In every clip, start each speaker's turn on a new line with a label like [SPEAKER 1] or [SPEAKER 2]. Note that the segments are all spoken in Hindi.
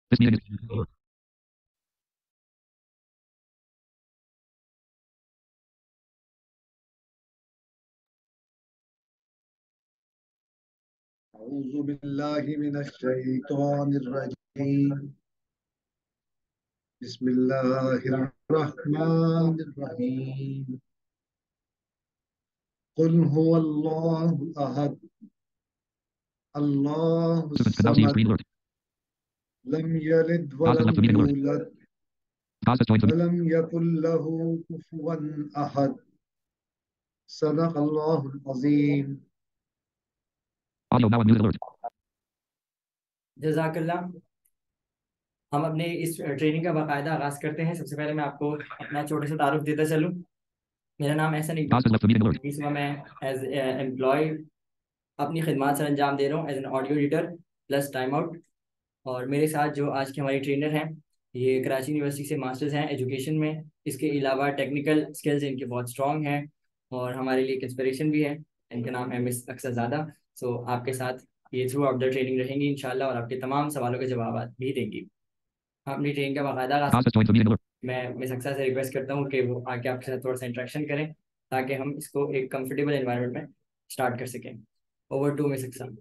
[SPEAKER 1] This meeting is
[SPEAKER 2] أعوذ بالله من الشيطان الرجيم بسم الله الرحمن الرحيم قل هو الله أحد الله
[SPEAKER 1] participants can now see your
[SPEAKER 2] الصمد
[SPEAKER 1] screen alert.
[SPEAKER 2] لم يلد
[SPEAKER 1] Kaz has
[SPEAKER 2] ولم
[SPEAKER 1] left the meeting alert.
[SPEAKER 2] يولد
[SPEAKER 1] Kaz has joined the
[SPEAKER 2] ولم يكن له كفوا أحد صدق الله العظيم.
[SPEAKER 1] audio now on music alert.
[SPEAKER 3] जज़ाकल्लाह। हम अपने इस ट्रेनिंग का बाकायदा आगाज करते हैं। सबसे पहले मैं आपको अपना छोटे से तारुफ देता चलूँ। मेरा नाम Ehsan
[SPEAKER 1] Kaz has left the meeting alert.
[SPEAKER 3] इस समय मैं एज एम्प्लॉय अपनी खिदमत सर अंजाम दे रहा हूँ as an audio editor plus time out. और मेरे साथ जो आज के हमारी ट्रेनर हैं, ये कराची यूनिवर्सिटी से मास्टर्स हैं एजुकेशन में। इसके अलावा टेक्निकल स्किल्स इनके बहुत स्ट्रॉन्ग हैं और हमारे लिए एक इंस्पिरेशन भी है। इनका नाम है मिस अक्सरज़ादा। सो आपके साथ ये थ्रू आउट द ट्रेनिंग रहेंगी इंशाल्लाह और आपके तमाम सवालों के जवाब भी देंगी। हम अपनी ट्रेनिंग का बाकायदा
[SPEAKER 1] Kaz has joined the meeting alert.
[SPEAKER 3] मैं मिस अक्सर से रिक्वेस्ट करता हूँ कि वो आके आपके साथ थोड़ा सा इंटरेक्शन करें ताकि हम इसको एक कंफर्टेबल एनवायरनमेंट में स्टार्ट कर सकें। ओवर टू मिस अक्सर।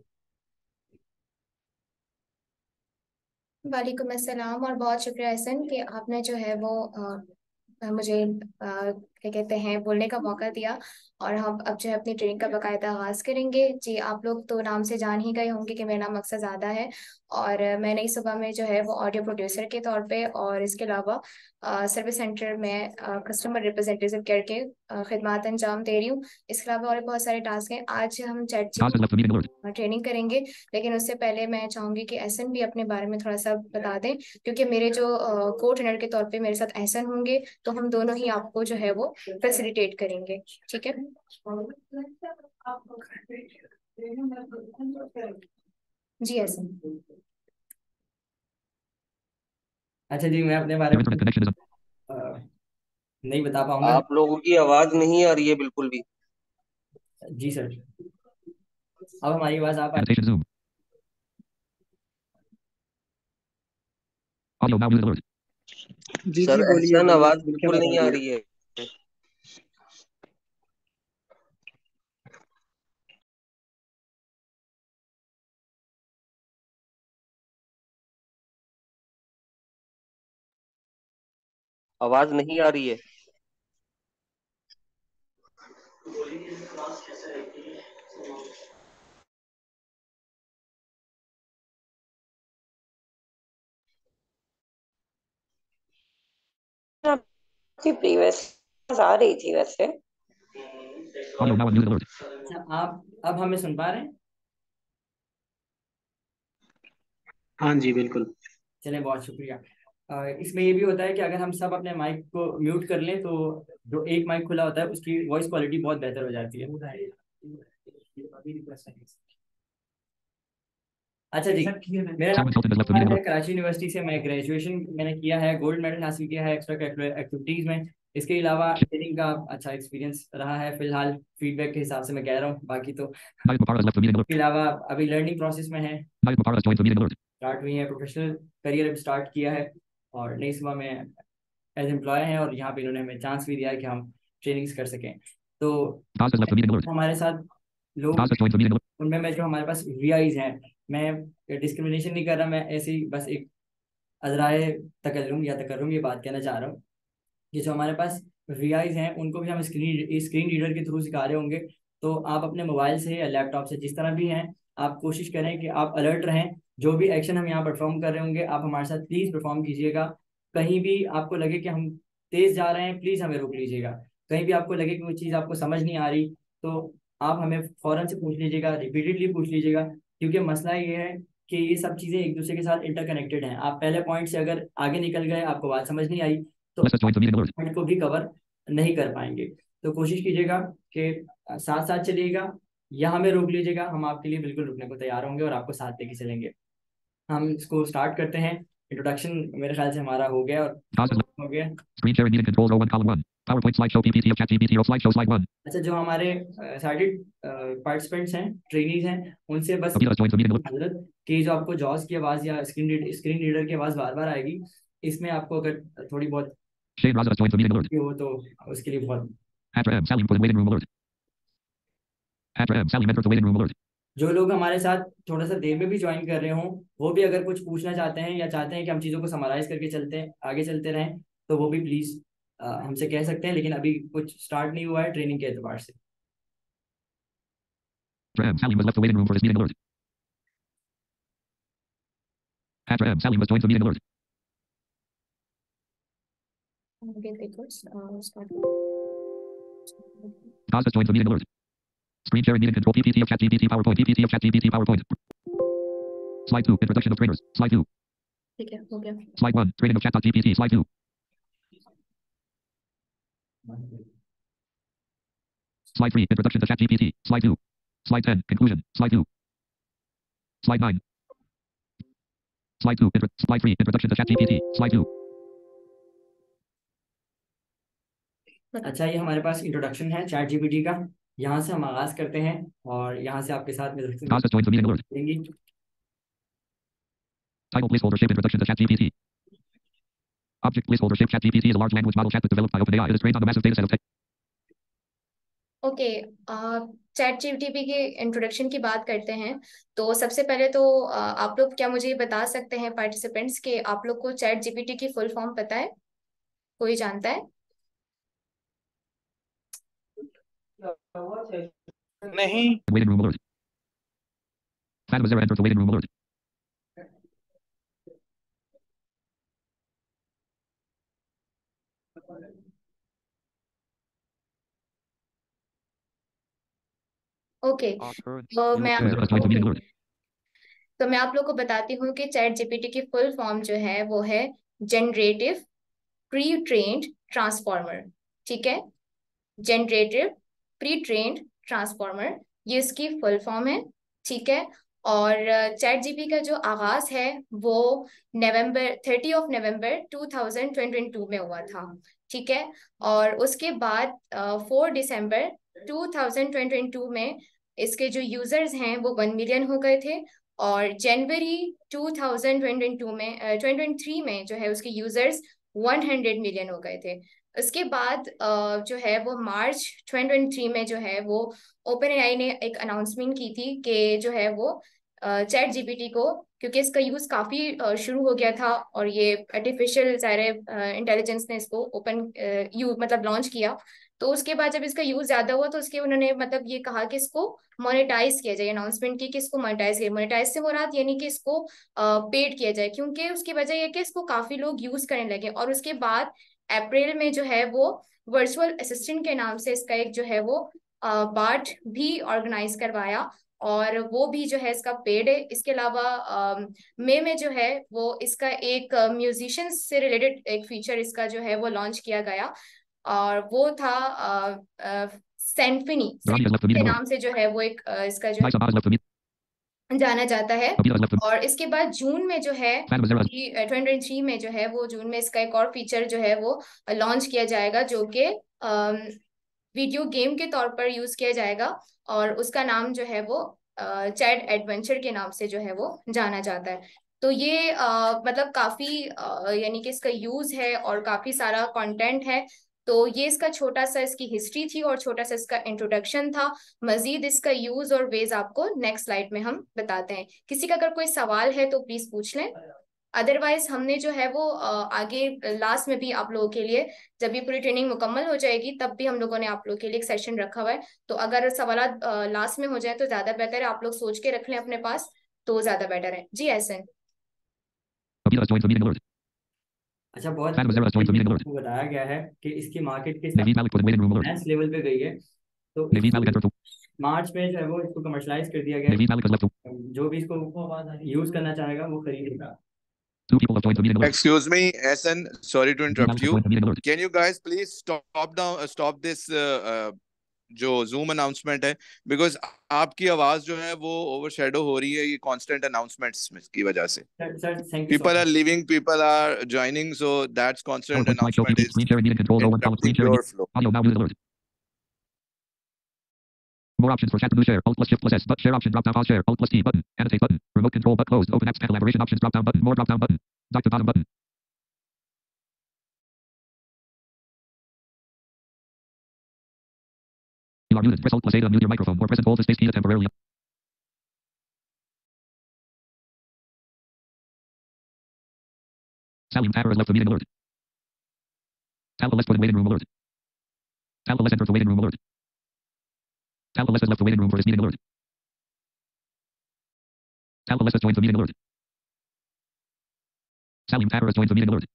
[SPEAKER 4] वालेकुम अस्सलाम और बहुत शुक्रिया एहसन कि आपने जो है वो मुझे क्या कहते हैं बोलने का मौका दिया। और हम अब जो है अपनी ट्रेनिंग का बाकायदा आगाज़ करेंगे। जी आप लोग तो नाम से जान ही गए होंगे कि मेरा नाम अक्सरज़ादा है और मैंने इस सुबह में जो है वो ऑडियो प्रोड्यूसर के तौर पे और इसके अलावा सर्विस सेंटर में कस्टमर रिप्रेजेंटेटिव करके खिदमत अंजाम दे रही हूँ। इसके अलावा और बहुत सारे टास्क हैं। आज हम chat
[SPEAKER 1] Kaz has left the meeting alert.
[SPEAKER 4] Training करेंगे, लेकिन उससे पहले मैं चाहूंगी कि एहसन भी अपने बारे में थोड़ा सा बता दें, क्योंकि मेरे जो को ट्रेनर के तौर पे मेरे साथ एहसन होंगे, तो हम दोनों ही आपको जो है वो फैसिलिटेट करेंगे। ठीक है जी एहसन।
[SPEAKER 3] अच्छा जी, मैं अपने बारे
[SPEAKER 1] Your
[SPEAKER 3] में
[SPEAKER 1] internet connection is
[SPEAKER 3] नहीं बता पाऊंगा।
[SPEAKER 5] आप लोगों की आवाज नहीं आ रही है बिल्कुल भी।
[SPEAKER 3] जी सर, अब हमारी आवाज आप
[SPEAKER 1] annotation Zoom. Audio now music alert.
[SPEAKER 6] जी
[SPEAKER 5] सर
[SPEAKER 6] जी बोलिए
[SPEAKER 5] एहसन
[SPEAKER 6] बोलिए,
[SPEAKER 5] आवाज
[SPEAKER 6] खुल के
[SPEAKER 5] बिल्कुल नहीं आ
[SPEAKER 6] बताइए।
[SPEAKER 5] रही है। आवाज नहीं आ रही है।
[SPEAKER 7] आपकी प्रीवियस आ रही थी वैसे।
[SPEAKER 1] Audio now on music alert.
[SPEAKER 3] अच्छा, आप अब हमें सुन पा रहे हैं?
[SPEAKER 6] हाँ जी बिल्कुल।
[SPEAKER 3] चलें, बहुत शुक्रिया। इसमें ये भी होता है कि अगर हम सब अपने माइक को म्यूट कर लें तो जो एक माइक खुला होता है उसकी वॉइस क्वालिटी बहुत बेहतर हो जाती है। अच्छा जी, मेरा नाम
[SPEAKER 1] Someone tilted has left the meeting
[SPEAKER 3] है
[SPEAKER 1] alert.
[SPEAKER 3] कराची यूनिवर्सिटी से। मैं ग्रेजुएशन मैंने किया है, गोल्ड मेडल हासिल किया है एक्स्ट्रा करिकुलर एक्टिविटीज़ में। इसके अलावा ट्रेनिंग का अच्छा एक्सपीरियंस रहा है। फिलहाल फीडबैक के हिसाब से मैं कह रहा हूँ, बाकी तो
[SPEAKER 1] Nayib Mubarak has left the meeting alert.
[SPEAKER 3] इसके अलावा अभी लर्निंग प्रोसेस में है।
[SPEAKER 1] Nayib Mubarak has joined the meeting alert.
[SPEAKER 3] Start हुई है, प्रोफेशनल करियर स्टार्ट किया है और नई सुबह में एज एम्प्लॉय हैं और यहाँ पे इन्होंने हमें चांस भी दिया है कि हम ट्रेनिंग्स कर सकें। तो
[SPEAKER 1] Kaz has left the meeting alert.
[SPEAKER 3] हमारे साथ लोग,
[SPEAKER 1] Kaz has joined the meeting alert.
[SPEAKER 3] उनमें मैं जो हमारे पास वीआईज हैं, मैं डिस्क्रिमिनेशन नहीं कर रहा, मैं ऐसे ही बस एक अजराए तकल्लुम या तकर्रुम ये बात कहना चाह रहा हूँ कि जो हमारे पास वीआईज हैं उनको भी हम स्क्रीन रीडर के थ्रू सिखा रहे होंगे। तो आप अपने मोबाइल से या लैपटॉप से जिस तरह भी हैं, आप कोशिश करें कि आप अलर्ट रहें। जो भी एक्शन हम यहाँ परफॉर्म कर रहे होंगे आप हमारे साथ प्लीज़ परफॉर्म कीजिएगा। कहीं भी आपको लगे कि हम तेज़ जा रहे हैं, प्लीज़ हमें रोक लीजिएगा। कहीं भी आपको लगे कि कोई चीज़ आपको समझ नहीं आ रही तो आप हमें फ़ौरन से पूछ लीजिएगा, रिपीटेडली पूछ लीजिएगा, क्योंकि मसला ये है कि ये सब चीज़ें एक दूसरे के साथ इंटरकनेक्टेड हैं। आप पहले पॉइंट से अगर आगे निकल गए, आपको बात समझ नहीं आई तो
[SPEAKER 1] Bliss has joined the meeting alert.
[SPEAKER 3] Point को भी कवर नहीं कर पाएंगे। तो कोशिश कीजिएगा कि साथ साथ चलिएगा या हमें रोक लीजिएगा, हम आपके लिए बिल्कुल रुकने को तैयार होंगे और आपको साथ लेके चलेंगे। हम इसको स्टार्ट करते हैं। इंट्रोडक्शन मेरे ख्याल से हमारा हो गया और
[SPEAKER 1] Kaz has left.
[SPEAKER 3] हो गया।
[SPEAKER 1] Screen sharing meeting controls 01 column 1. PowerPoint slideshow PPT of ChatGPT or slideshow slide 1.
[SPEAKER 3] अच्छा, जो हमारे सारे पार्टिसिपेंट्स हैं, ट्रेनीज हैं, उनसे बस
[SPEAKER 1] Abhilash joins the meeting alert.
[SPEAKER 3] हजरत कि जो आपको जॉस की आवाज़ या स्क्रीन रीडर की आवाज़ बार बार आएगी, इसमें आपको अगर थोड़ी बहुत
[SPEAKER 1] Shane Raza joins the meeting alert.
[SPEAKER 3] हो तो उसके लिए बहुत
[SPEAKER 1] Atra M. Sally for the waiting room alert. Atra M. Sally mentor the waiting room alert.
[SPEAKER 3] जो लोग हमारे साथ थोड़ा सा देर में भी ज्वाइन कर रहे हों, वो भी अगर कुछ पूछना चाहते हैं या चाहते हैं कि हम चीज़ों को समराइज करके आगे चलते रहें, तो वो भी प्लीज़ हमसे कह सकते हैं, लेकिन अभी कुछ स्टार्ट नहीं हुआ है ट्रेनिंग के एतबार से।
[SPEAKER 1] Atra M. Sally has left the waiting room for his meeting alert. Atra M. Sally has joined the meeting alert.
[SPEAKER 4] Okay, देखो start.
[SPEAKER 1] Costas joins the meeting alert. Screen sharing meeting control PPT of ChatGPT PowerPoint PPT of ChatGPT PowerPoint. Slide 2. Introduction of trainers. Slide 2.
[SPEAKER 4] ठीक है, हो गया।
[SPEAKER 1] Slide 1. Training of Chat.GPT. Slide 2. Slide 3. Introduction to ChatGPT. Slide 2. Slide 10. Conclusion. Slide 2. Slide 9. Slide 2. Slide 3. Introduction to ChatGPT. Slide 2.
[SPEAKER 3] अच्छा, ये हमारे पास इंट्रोडक्शन है चैट जीपीटी का। यहाँ से हम आगाज करते हैं और यहाँ से आपके साथ में
[SPEAKER 1] Costas joins the meeting alert.
[SPEAKER 3] देंगी।
[SPEAKER 1] Title placeholder shape introduction to ChatGPT. Object placeholder shape ChatGPT is a large language model chat that's developed by OpenAI. It is trained on a massive dataset of text.
[SPEAKER 4] Okay, chat GPT के इंट्रोडक्शन की बात करते हैं। तो सबसे पहले तो आप लोग क्या मुझे ये बता सकते हैं पार्टिसिपेंट्स के आप लोग को चैट जीपीटी की फुल फॉर्म पता है? कोई जानता है?
[SPEAKER 8] नहीं।
[SPEAKER 1] Waiting room alert. Fatima Zara enters the waiting room alert.
[SPEAKER 4] Okay, तो मैं
[SPEAKER 1] Fatima Zara joins the meeting alert.
[SPEAKER 4] आप लोग को बताती हूँ कि चैट जीपीटी की फुल फॉर्म जो है वो है जनरेटिव प्री ट्रेन्ड ट्रांसफॉर्मर। ठीक है, जनरेटिव प्री ट्रेन्ड ट्रांसफॉर्मर, ये इसकी फुल फॉर्म है। ठीक है, और चैट जीपीटी का जो आगाज है वो 30 नवंबर 2022 में हुआ था। ठीक है, और उसके बाद 4 दिसंबर 2022 में इसके जो यूजर्स हैं वो 1 मिलियन हो गए थे, और जनवरी 2022 में 2023 में जो है उसके यूजर्स 100 मिलियन हो गए थे। उसके बाद जो है वो मार्च 2023 में जो है वो ओपन एआई ने एक अनाउंसमेंट की थी कि जो है वो चैट जीपीटी को, क्योंकि इसका यूज काफी शुरू हो गया था और ये आर्टिफिशियल सारे इंटेलिजेंस ने इसको मतलब लॉन्च किया, तो उसके बाद जब इसका यूज ज्यादा हुआ तो उसके उन्होंने मतलब ये कहा कि इसको मोनेटाइज किया जाए, अनाउंसमेंट की कि इसको मोनेटाइज से मुराद यानी कि इसको पेड किया जाए, क्योंकि उसकी वजह यह कि इसको काफी लोग यूज करने लगे। और उसके बाद अप्रैल में जो है वो वर्चुअल असिस्टेंट के नाम से इसका एक जो है वो बार्ट भी ऑर्गेनाइज करवाया, और वो भी जो है इसका पेड है। इसके अलावा मई में जो है वो इसका एक म्यूजिशियन से रिलेटेड एक फीचर इसका जो है वो लॉन्च किया गया, और वो था सेंफनी के नाम से जो है वो एक इसका जो जाना जाता है। और इसके बाद जून में जो है 2023 में जो है वो जून में इसका एक और फीचर जो है वो लॉन्च किया जाएगा, जो कि वीडियो गेम के तौर पर यूज किया जाएगा, और उसका नाम जो है वो चैट एडवेंचर के नाम से जो है वो जाना जाता है। तो ये मतलब काफी यानी कि इसका यूज है और काफी सारा कंटेंट है। तो ये इसका छोटा सा इसकी हिस्ट्री थी और छोटा सा इसका इंट्रोडक्शन था। मजीद इसका यूज और वेज आपको नेक्स्ट स्लाइड में हम बताते हैं। किसी का अगर कोई सवाल है तो प्लीज पूछ लें, अदरवाइज हमने जो है वो आगे लास्ट में भी आप लोगों के लिए, जब ये पूरी ट्रेनिंग मुकम्मल हो जाएगी तब भी हम लोगों ने आप लोगों के लिए एक सेशन रखा हुआ है। तो अगर सवाल लास्ट में हो जाए तो ज्यादा बेहतर है, आप लोग सोच के रख लें अपने पास तो ज्यादा बेटर है। जी एहसन।
[SPEAKER 3] अच्छा, बहुत आपको बताया गया है कि इसकी मार्केट के नेक्स्ट लेवल पे गई है, तो मार्च में जो है वो इसको कमर्शलाइज कर दिया गया। जो भी इसको यूज करना चाहेगा वो खरीदेगा।
[SPEAKER 8] Excuse me, Ehsan, sorry to interrupt you. Can you guys please stop this जो जूम अनाउंसमेंट है, बिकॉज आपकी आवाज जो है वो ओवरशैडो हो रही है ये कांस्टेंट अनाउंसमेंट्स की वजह से।
[SPEAKER 3] Sir thank you so
[SPEAKER 8] People are
[SPEAKER 3] much.
[SPEAKER 8] leaving, people are joining, so that's constant
[SPEAKER 1] PowerPoint slideshow
[SPEAKER 8] announcement
[SPEAKER 1] people.
[SPEAKER 8] is
[SPEAKER 1] Screen sharing meeting control. No one follows screen
[SPEAKER 8] interrupting
[SPEAKER 1] sharing.
[SPEAKER 8] your flow.
[SPEAKER 1] Audio now muted alert. More options for chat to share. Alt plus shift plus S. But share option drop down. Pause share. Alt plus T button. Annotate button. Remote control but closed. Open apps. Collaboration options drop down button. More drop down button. Dock to bottom button. You are muted. Press Alt plus A to mute your microphone or press and hold the space key to temporarily. Salim Tapper has left the meeting alert. Talpa left for the waiting room alert. Talpa left entered the waiting room alert. Talpa left has left the waiting room for this meeting alert. Talpa left has joined the meeting alert. Salim Tapper has joined the meeting alert.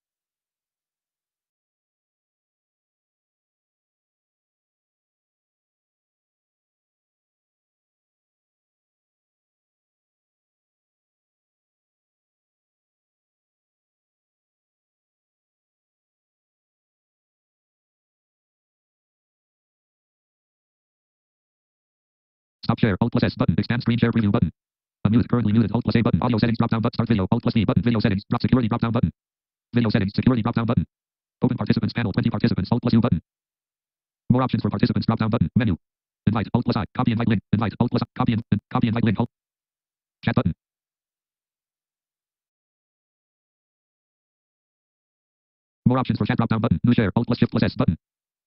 [SPEAKER 1] Stop share. Alt plus S button. Expand screen share preview button. Unmuted. Currently muted. Alt plus A button. Audio settings drop down button. Start video. Alt plus V button. Video settings. Drop security drop down button. Video settings. Security drop down button. Open participants panel. 20 participants. Alt plus U button. More options for participants drop down button. Menu. Invite. Alt plus I. Copy invite link. Invite. Alt plus I. Copy invite link. Alt. Chat button. More options for chat drop down button. New share. Alt plus shift plus S button.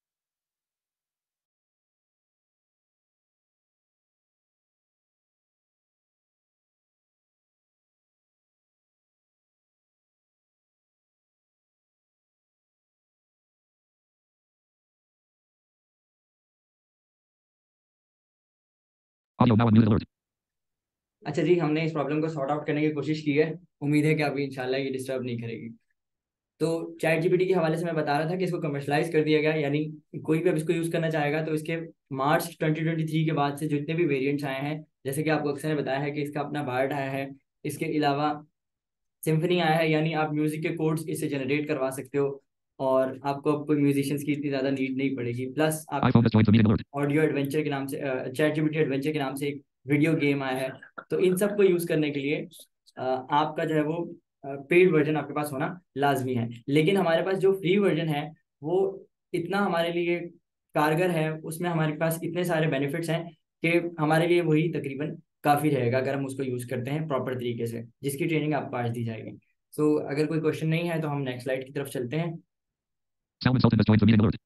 [SPEAKER 1] Audio now unmuted alert.
[SPEAKER 3] अच्छा जी, हमने इस प्रॉब्लम को सॉर्ट आउट करने की कोशिश की है। उम्मीद है कि अभी इंशाल्लाह ये डिस्टर्ब नहीं करेगी। तो चैट जीपीटी के हवाले से मैं बता रहा था कि इसको कमर्शलाइज कर दिया गया, यानी कोई भी अब इसको यूज़ करना चाहेगा तो इसके मार्च 2023 के बाद से जितने भी वेरिएंट्स आए हैं, जैसे कि आपको अक्सर ने बताया है कि इसका अपना बार्ड आया है, इसके अलावा सिम्फनी आया है, यानी आप म्यूजिक के कोड्स इससे जनरेट करवा सकते हो और आपको अब कोई म्यूजिशियंस की इतनी ज़्यादा नीड नहीं पड़ेगी। प्लस आप
[SPEAKER 1] iPhone has joined the meeting alert.
[SPEAKER 3] Audio adventure के नाम से चैट जीपीटी एडवेंचर के नाम से एक वीडियो गेम आया है। तो इन सब को यूज़ करने के लिए आपका जो है वो पेड वर्जन आपके पास होना लाजमी है। लेकिन हमारे पास जो फ्री वर्जन है वो इतना हमारे लिए कारगर है, उसमें हमारे पास इतने सारे बेनिफिट्स हैं कि हमारे लिए वही तकरीबन काफ़ी रहेगा अगर हम उसको यूज़ करते हैं प्रॉपर तरीके से, जिसकी ट्रेनिंग आपको आज दी जाएगी। सो अगर कोई क्वेश्चन नहीं है तो हम नेक्स्ट स्लाइड की तरफ चलते हैं।
[SPEAKER 1] Salman Sultan has joined the meeting alert.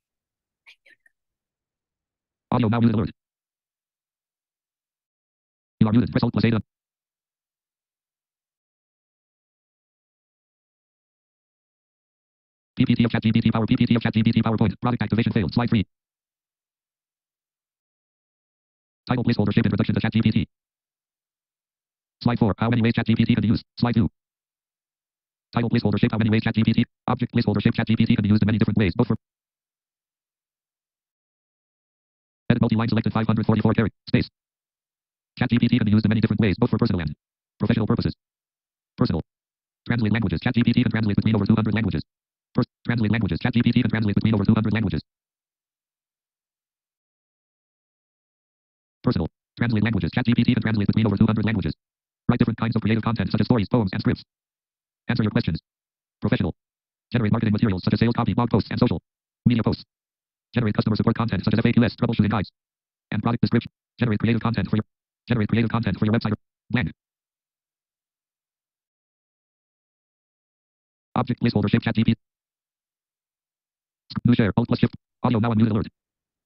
[SPEAKER 1] Audio now muted alert. You are muted. Press Alt plus A to. PPT of ChatGPT Power. PPT of ChatGPT PowerPoint. Product activation failed. Slide 3. Title placeholder shape introduction to ChatGPT. Slide 4. How many ways ChatGPT can be used. Slide 2. Title placeholder shape. How many ways ChatGPT. Object placeholder shape. ChatGPT can be used in many different ways, both for edit multi-line selected 544 character space. ChatGPT can be used in many different ways, both for personal and professional purposes. Personal. Translate languages. ChatGPT can translate between over 200 languages. First, translate languages. ChatGPT can translate between over 200 languages. Personal. Translate languages. ChatGPT can translate between over 200 languages. Write different kinds of creative content such as stories, poems, and scripts. Answer your questions. Professional. Generate marketing materials such as sales copy, blog posts, and social media posts. Generate customer support content such as FAQs, troubleshooting guides, and product description. Generate creative content for your website or blog. Object placeholder shape ChatGPT. New share. Alt plus shift. Audio now unmuted alert.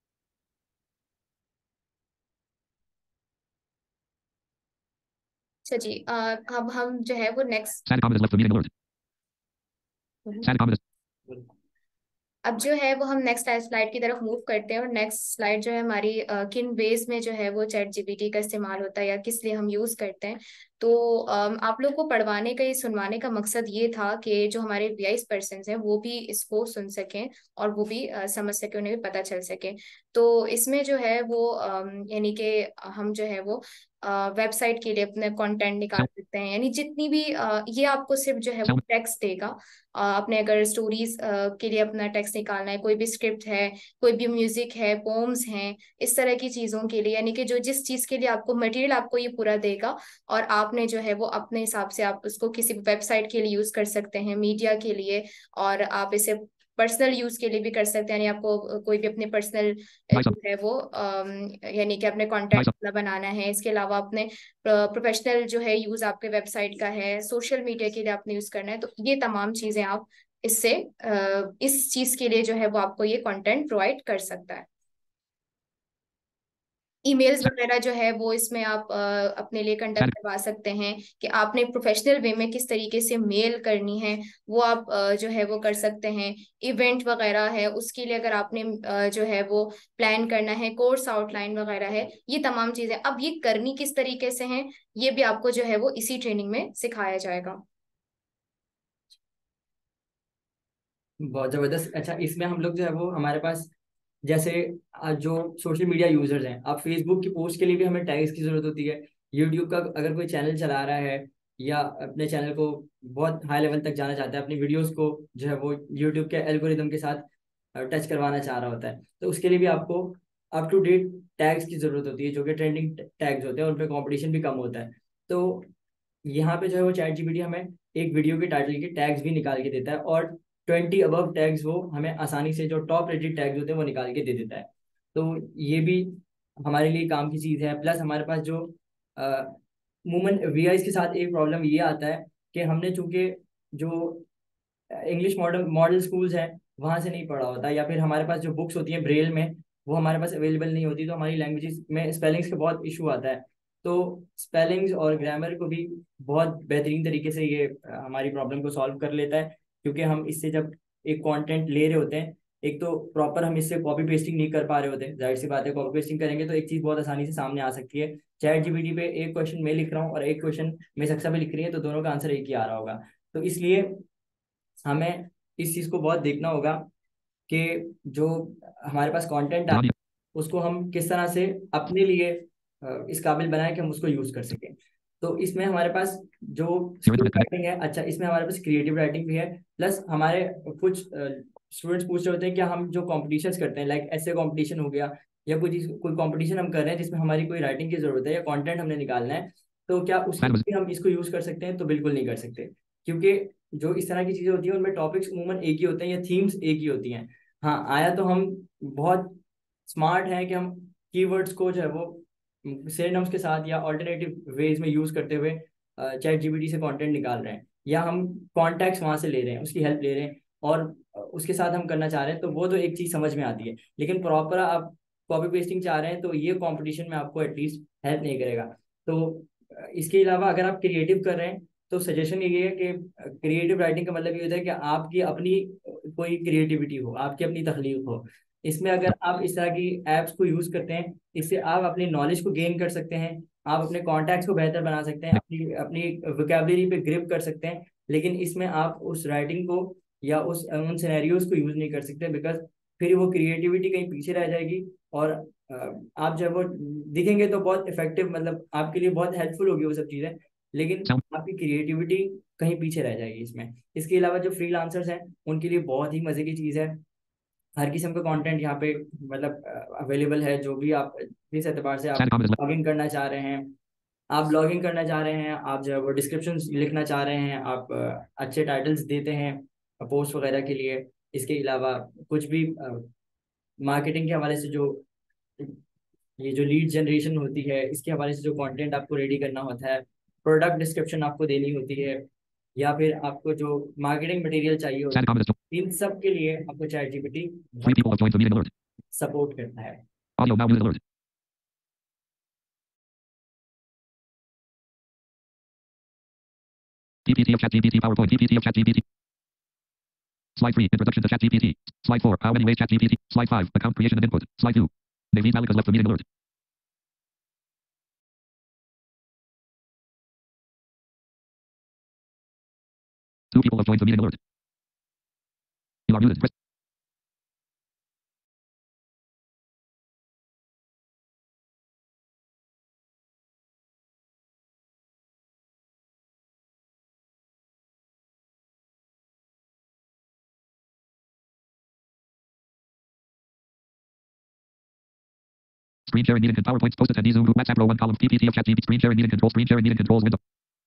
[SPEAKER 4] अच्छा जी, अब हम जो है वो next
[SPEAKER 1] Satcom has left the meeting alert. Satcom has.
[SPEAKER 4] अब जो है वो हम नेक्स्ट स्लाइड की तरफ मूव करते हैं और नेक्स्ट स्लाइड जो है हमारी किन वेज में जो है वो चैट जीपीटी का इस्तेमाल होता है या किस लिए हम यूज करते हैं। तो आप लोग को पढ़वाने का, ये सुनवाने का मकसद ये था कि जो हमारे वीआईस पर्सन हैं वो भी इसको सुन सकें और वो भी समझ सके, उन्हें भी पता चल सके। तो इसमें जो है वो यानी कि हम जो है वो वेबसाइट के लिए अपने कंटेंट निकाल सकते हैं, यानी जितनी भी ये आपको सिर्फ जो है वो टेक्स्ट देगा। अपने अगर स्टोरीज के लिए अपना टेक्स्ट निकालना है, कोई भी स्क्रिप्ट है, कोई भी म्यूजिक है, पोम्स हैं, इस तरह की चीजों के लिए, यानी कि जो जिस चीज के लिए आपको मटेरियल आपको ये पूरा देगा, और आपने जो है वो अपने हिसाब से आप उसको किसी वेबसाइट के लिए यूज कर सकते हैं, मीडिया के लिए, और आप इसे पर्सनल यूज के लिए भी कर सकते हैं। यानी आपको कोई भी अपने पर्सनल जो है वो यानी कि अपने कंटेंट बनाना है, इसके अलावा अपने प्रोफेशनल जो है यूज आपके वेबसाइट का है, सोशल मीडिया के लिए आपने यूज करना है, तो ये तमाम चीजें आप इससे इस चीज के लिए जो है वो आपको ये कंटेंट प्रोवाइड कर सकता है। ईमेल्स वगैरह जो है वो इसमें आप अपने लिए कंडक्ट करवा सकते हैं कि आपने प्रोफेशनल वे में किस तरीके से मेल करनी है, वो आप जो है वो कर सकते हैं। इवेंट वगैरह है उसके लिए अगर आपने जो है वो प्लान करना है, कोर्स आउटलाइन वगैरह है, ये तमाम चीजें अब ये करनी किस तरीके से हैं, ये भी आपको जो है वो इसी ट्रेनिंग में सिखाया जाएगा।
[SPEAKER 3] बहुत जबरदस्त। अच्छा, इसमें हम लोग जो है वो हमारे पास जैसे आज जो सोशल मीडिया यूजर्स हैं, अब फेसबुक की पोस्ट के लिए भी हमें टैग्स की जरूरत होती है। यूट्यूब का अगर कोई चैनल चला रहा है या अपने चैनल को बहुत हाई लेवल तक जाना चाहता है, अपनी वीडियोस को जो है वो यूट्यूब के एल्गोरिदम के साथ टच करवाना चाह रहा होता है, तो उसके लिए भी आपको अप टू डेट टैग्स की जरूरत होती है, जो कि ट्रेंडिंग टैग्स होते हैं, उन पर कॉम्पिटिशन भी कम होता है। तो यहाँ पे जो है वो चैट जीपीटी हमें एक वीडियो के टाइटल के टैग्स भी निकाल के देता है, और 20 अबव टैग्स वो हमें आसानी से, जो टॉप रेटेड टैग्स होते हैं वो निकाल के दे देता है। तो ये भी हमारे लिए काम की चीज़ है। प्लस हमारे पास जो अमूमन वीआईस के साथ एक प्रॉब्लम ये आता है कि हमने चूंकि जो इंग्लिश मॉडल मॉडल स्कूल्स हैं वहाँ से नहीं पढ़ा होता, या फिर हमारे पास जो बुक्स होती हैं ब्रेल में वो हमारे पास अवेलेबल नहीं होती, तो हमारी लैंग्वेजेस में स्पेलिंग्स का बहुत इशू आता है। तो स्पेलिंग्स और ग्रामर को भी बहुत बेहतरीन तरीके से ये हमारी प्रॉब्लम को सॉल्व कर लेता है, क्योंकि हम इससे जब एक कंटेंट ले रहे होते हैं, एक तो प्रॉपर हम इससे कॉपी पेस्टिंग नहीं कर पा रहे होते, जाहिर सी बात है कॉपी पेस्टिंग करेंगे तो एक चीज़ बहुत आसानी से सामने आ सकती है। चैट जीपीटी पे एक क्वेश्चन मैं लिख रहा हूँ और एक क्वेश्चन मिस अक्सा भी लिख रही है, तो दोनों का आंसर एक ही आ रहा होगा। तो इसलिए हमें इस चीज़ को बहुत देखना होगा कि जो हमारे पास कंटेंट आ रहा है उसको हम किस तरह से अपने लिए इस काबिल बनाएं कि हम उसको यूज कर सकें। तो इसमें हमारे पास जो राइटिंग है, अच्छा इसमें हमारे पास क्रिएटिव राइटिंग भी है। प्लस हमारे कुछ स्टूडेंट्स पूछ रहे होते हैं कि हम जो कॉम्पिटिशन्स करते हैं, लाइक ऐसे कॉम्पिटिशन हो गया या कोई कॉम्पिटिशन हम कर रहे हैं जिसमें हमारी कोई राइटिंग की जरूरत है या कंटेंट हमने निकालना है, तो क्या उसमें भी हम इसको यूज कर सकते हैं? तो बिल्कुल नहीं कर सकते, क्योंकि जो इस तरह की चीजें होती हैं उनमें टॉपिक्स उमूमन एक ही होते हैं या थीम्स एक ही होती हैं। हाँ, आया तो हम बहुत स्मार्ट हैं कि हम कीवर्ड्स को जो है वो सिनोनिम्स के साथ या ऑल्टरनेटिव वेज में यूज करते हुए चैट जीपीटी से कंटेंट निकाल रहे हैं, या हम कॉन्टैक्ट्स वहां से ले रहे हैं, उसकी हेल्प ले रहे हैं और उसके साथ हम करना चाह रहे हैं, तो वो तो एक चीज समझ में आती है। लेकिन प्रॉपर आप कॉपी पेस्टिंग चाह रहे हैं तो ये कंपटीशन में आपको एटलीस्ट हेल्प नहीं करेगा। तो इसके अलावा अगर आप क्रिएटिव कर रहे हैं तो सजेशन ये है कि क्रिएटिव राइटिंग का मतलब ये होता है कि आपकी अपनी कोई क्रिएटिविटी हो, आपकी अपनी तख्लीक हो। इसमें अगर आप इस तरह की एप्स को यूज करते हैं, इससे आप अपनी नॉलेज को गेन कर सकते हैं, आप अपने कॉन्टैक्ट्स को बेहतर बना सकते हैं, अपनी अपनी वोकैबुलरी पे ग्रिप कर सकते हैं। लेकिन इसमें आप उस राइटिंग को या उन सिनेरियोज को यूज नहीं कर सकते, बिकॉज फिर वो क्रिएटिविटी कहीं पीछे रह जाएगी और आप जब वो दिखेंगे तो बहुत इफेक्टिव, मतलब आपके लिए बहुत हेल्पफुल होगी वो सब चीज़ें, लेकिन आपकी क्रिएटिविटी कहीं पीछे रह जाएगी इसमें। इसके अलावा जो फ्रीलांसर्स हैं उनके लिए बहुत ही मजे की चीज़ है, हर किस्म का कंटेंट यहाँ पे मतलब अवेलेबल है। जो भी आप जिस एतबार से आप ब्लॉगिंग करना चाह रहे हैं, आप जो है वो डिस्क्रिप्शन लिखना चाह रहे हैं, आप अच्छे टाइटल्स देते हैं पोस्ट वगैरह के लिए। इसके अलावा कुछ भी मार्केटिंग के हवाले से जो ये जो लीड जनरेशन होती है, इसके हवाले से जो कंटेंट आपको रेडी करना होता है, प्रोडक्ट डिस्क्रिप्शन आपको देनी होती है, या फिर आपको जो मार्केटिंग मटेरियल चाहिए होता है, इन सब के लिए आपको चैट जीपीटी सपोर्ट करता है।
[SPEAKER 1] Audio now news alert. PPT of ChatGPT PowerPoint. PPT of ChatGPT. Slide 3. Introduction to ChatGPT. Slide 4. How many ways ChatGPT. Slide 5. Account creation and input. Slide 2. Naveen Malik has left the meeting alert. 2 people have joined the meeting alert. You are muted. Press. Screen sharing meeting. PowerPoints. Post attendee Zoom group. WhatsApp row 1 column. PPT of chat GPT. Screen sharing meeting controls. Screen sharing meeting controls window.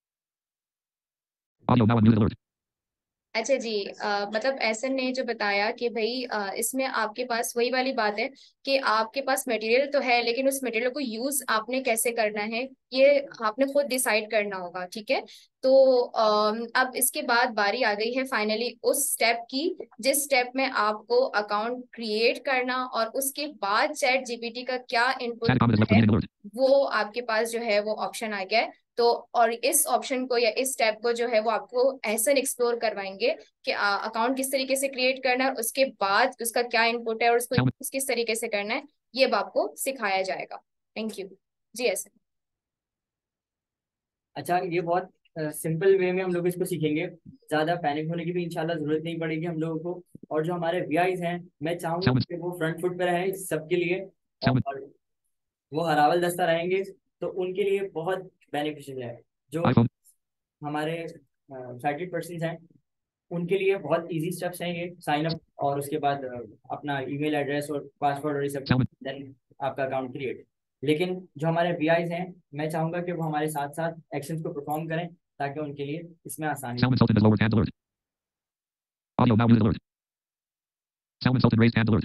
[SPEAKER 1] Audio now unmuted alert.
[SPEAKER 4] अच्छा जी, मतलब एहसन ने जो बताया कि भाई इसमें आपके पास वही वाली बात है कि आपके पास मटेरियल तो है, लेकिन उस मटेरियल को यूज आपने कैसे करना है ये आपने खुद डिसाइड करना होगा, ठीक है। तो अब इसके बाद बारी आ गई है फाइनली उस स्टेप की, जिस स्टेप में आपको अकाउंट क्रिएट करना और उसके बाद चैट जीपीटी का क्या input
[SPEAKER 1] Chat comment has left the
[SPEAKER 4] है
[SPEAKER 1] meeting alert.
[SPEAKER 4] वो आपके पास जो है वो ऑप्शन आ गया है। तो और इस ऑप्शन को या इस स्टेप को जो है वो आपको ऐसा एक्सप्लोर करवाएंगे कि अकाउंट किस तरीके से क्रिएट करना है, उसके बाद उसका क्या इनपुट है और उसको यूज किस तरीके से करना है, ये अब आपको सिखाया जाएगा। थैंक यू जी। ऐसे
[SPEAKER 3] अच्छा, ये बहुत सिंपल वे में हम लोग इसको सीखेंगे, ज्यादा पैनिक होने की भी इंशाल्लाह जरूरत नहीं पड़ेगी हम लोगों को। और जो हमारे वीआईज हैं, मैं चाहूंगा कि वो फ्रंट फुट पे रहें सबके लिए, और वो हरावल दस्ता रहेंगे तो उनके लिए बहुत बेनिफिशियल है। जो
[SPEAKER 1] iPhone.
[SPEAKER 3] हमारे साइटेड पर्सन हैं उनके लिए बहुत इजी स्टेप्स हैं ये, साइन अप और उसके बाद अपना ईमेल एड्रेस और पासवर्ड और ये सब, देन आपका अकाउंट क्रिएट। लेकिन जो हमारे वीआईज हैं, मैं चाहूंगा कि वो हमारे साथ साथ एक्शंस को परफॉर्म करें ताकि उनके लिए इसमें आसानी हो।
[SPEAKER 1] Sound consultant has lowered hand alert. Audio now muted alert. Sound consultant raised hand alert.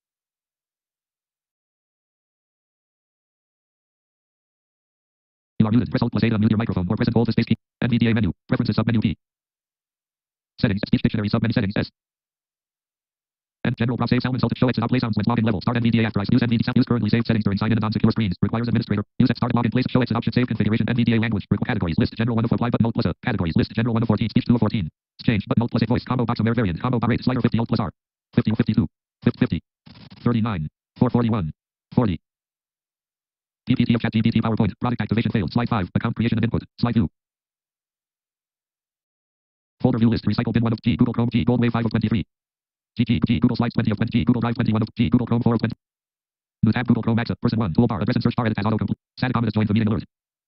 [SPEAKER 1] You are muted. Press Alt plus A to unmute your microphone or press and hold the space key. NVDA menu. Preferences submenu P. Settings. Speech dictionary submenu settings S. And general prop save sound consultant show exit out play sounds when login level. Start NVDA after use NVDA sound use currently saved settings during sign in and on secure screens. Requires administrator. Use at start login place show exit option save configuration NVDA language. Categories list general 1 of apply button alt plus A. Categories list general 1 of 14 speech 2 of 14. Change button alt plus A voice combo box Amer variant combo bar rate slider 50 alt plus R. 50 52 50 39 441 40. PPT of chat GPT PowerPoint. Product activation failed. Slide 5. Account creation and input. Slide 2. Folder view list. Recycle bin 1 of G. Google Chrome G. Gold wave 5 of 23. G. Google Slides 20 of 20. G. Google Drive 21 of G. Google Chrome 4 of 20. New tab Google Chrome access. Person 1. Toolbar. Address and search bar edit as autocomplete. Satcom has joined the meeting alert.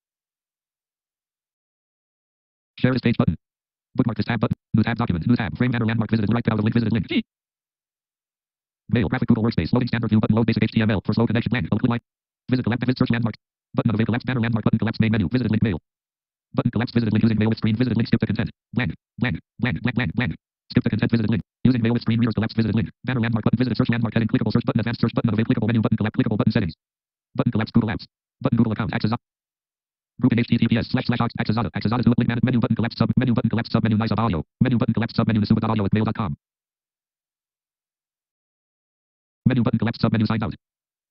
[SPEAKER 1] Share this page button. Bookmark this tab button. New tab document. New tab. Frame banner landmark visited. Right out of link visited link. G. Mail. Graphic Google Workspace. Loading standard view button. Load basic HTML for slow connection. Blank. Line. Visit collapse. Visit search landmark. Button of collapse banner landmark button. Collapse main menu. Visited link mail. Button collapse visited link using mail with screen visited link skip the content. Blank. Blank. Blank. Blank. Blank. Blank. Skip the content visited link. Using mail with screen readers collapse visited link. Banner landmark button visited search landmark heading clickable search button advanced search button of clickable menu button collapse clickable button settings. Button collapse Google apps. Button Google account access. Grouping https//accessada accessada do link menu button collapse sub menu button collapse sub menu nice audio menu button collapse sub menu nasuba.audio at mail.com. Menu button collapse sub menu signs out.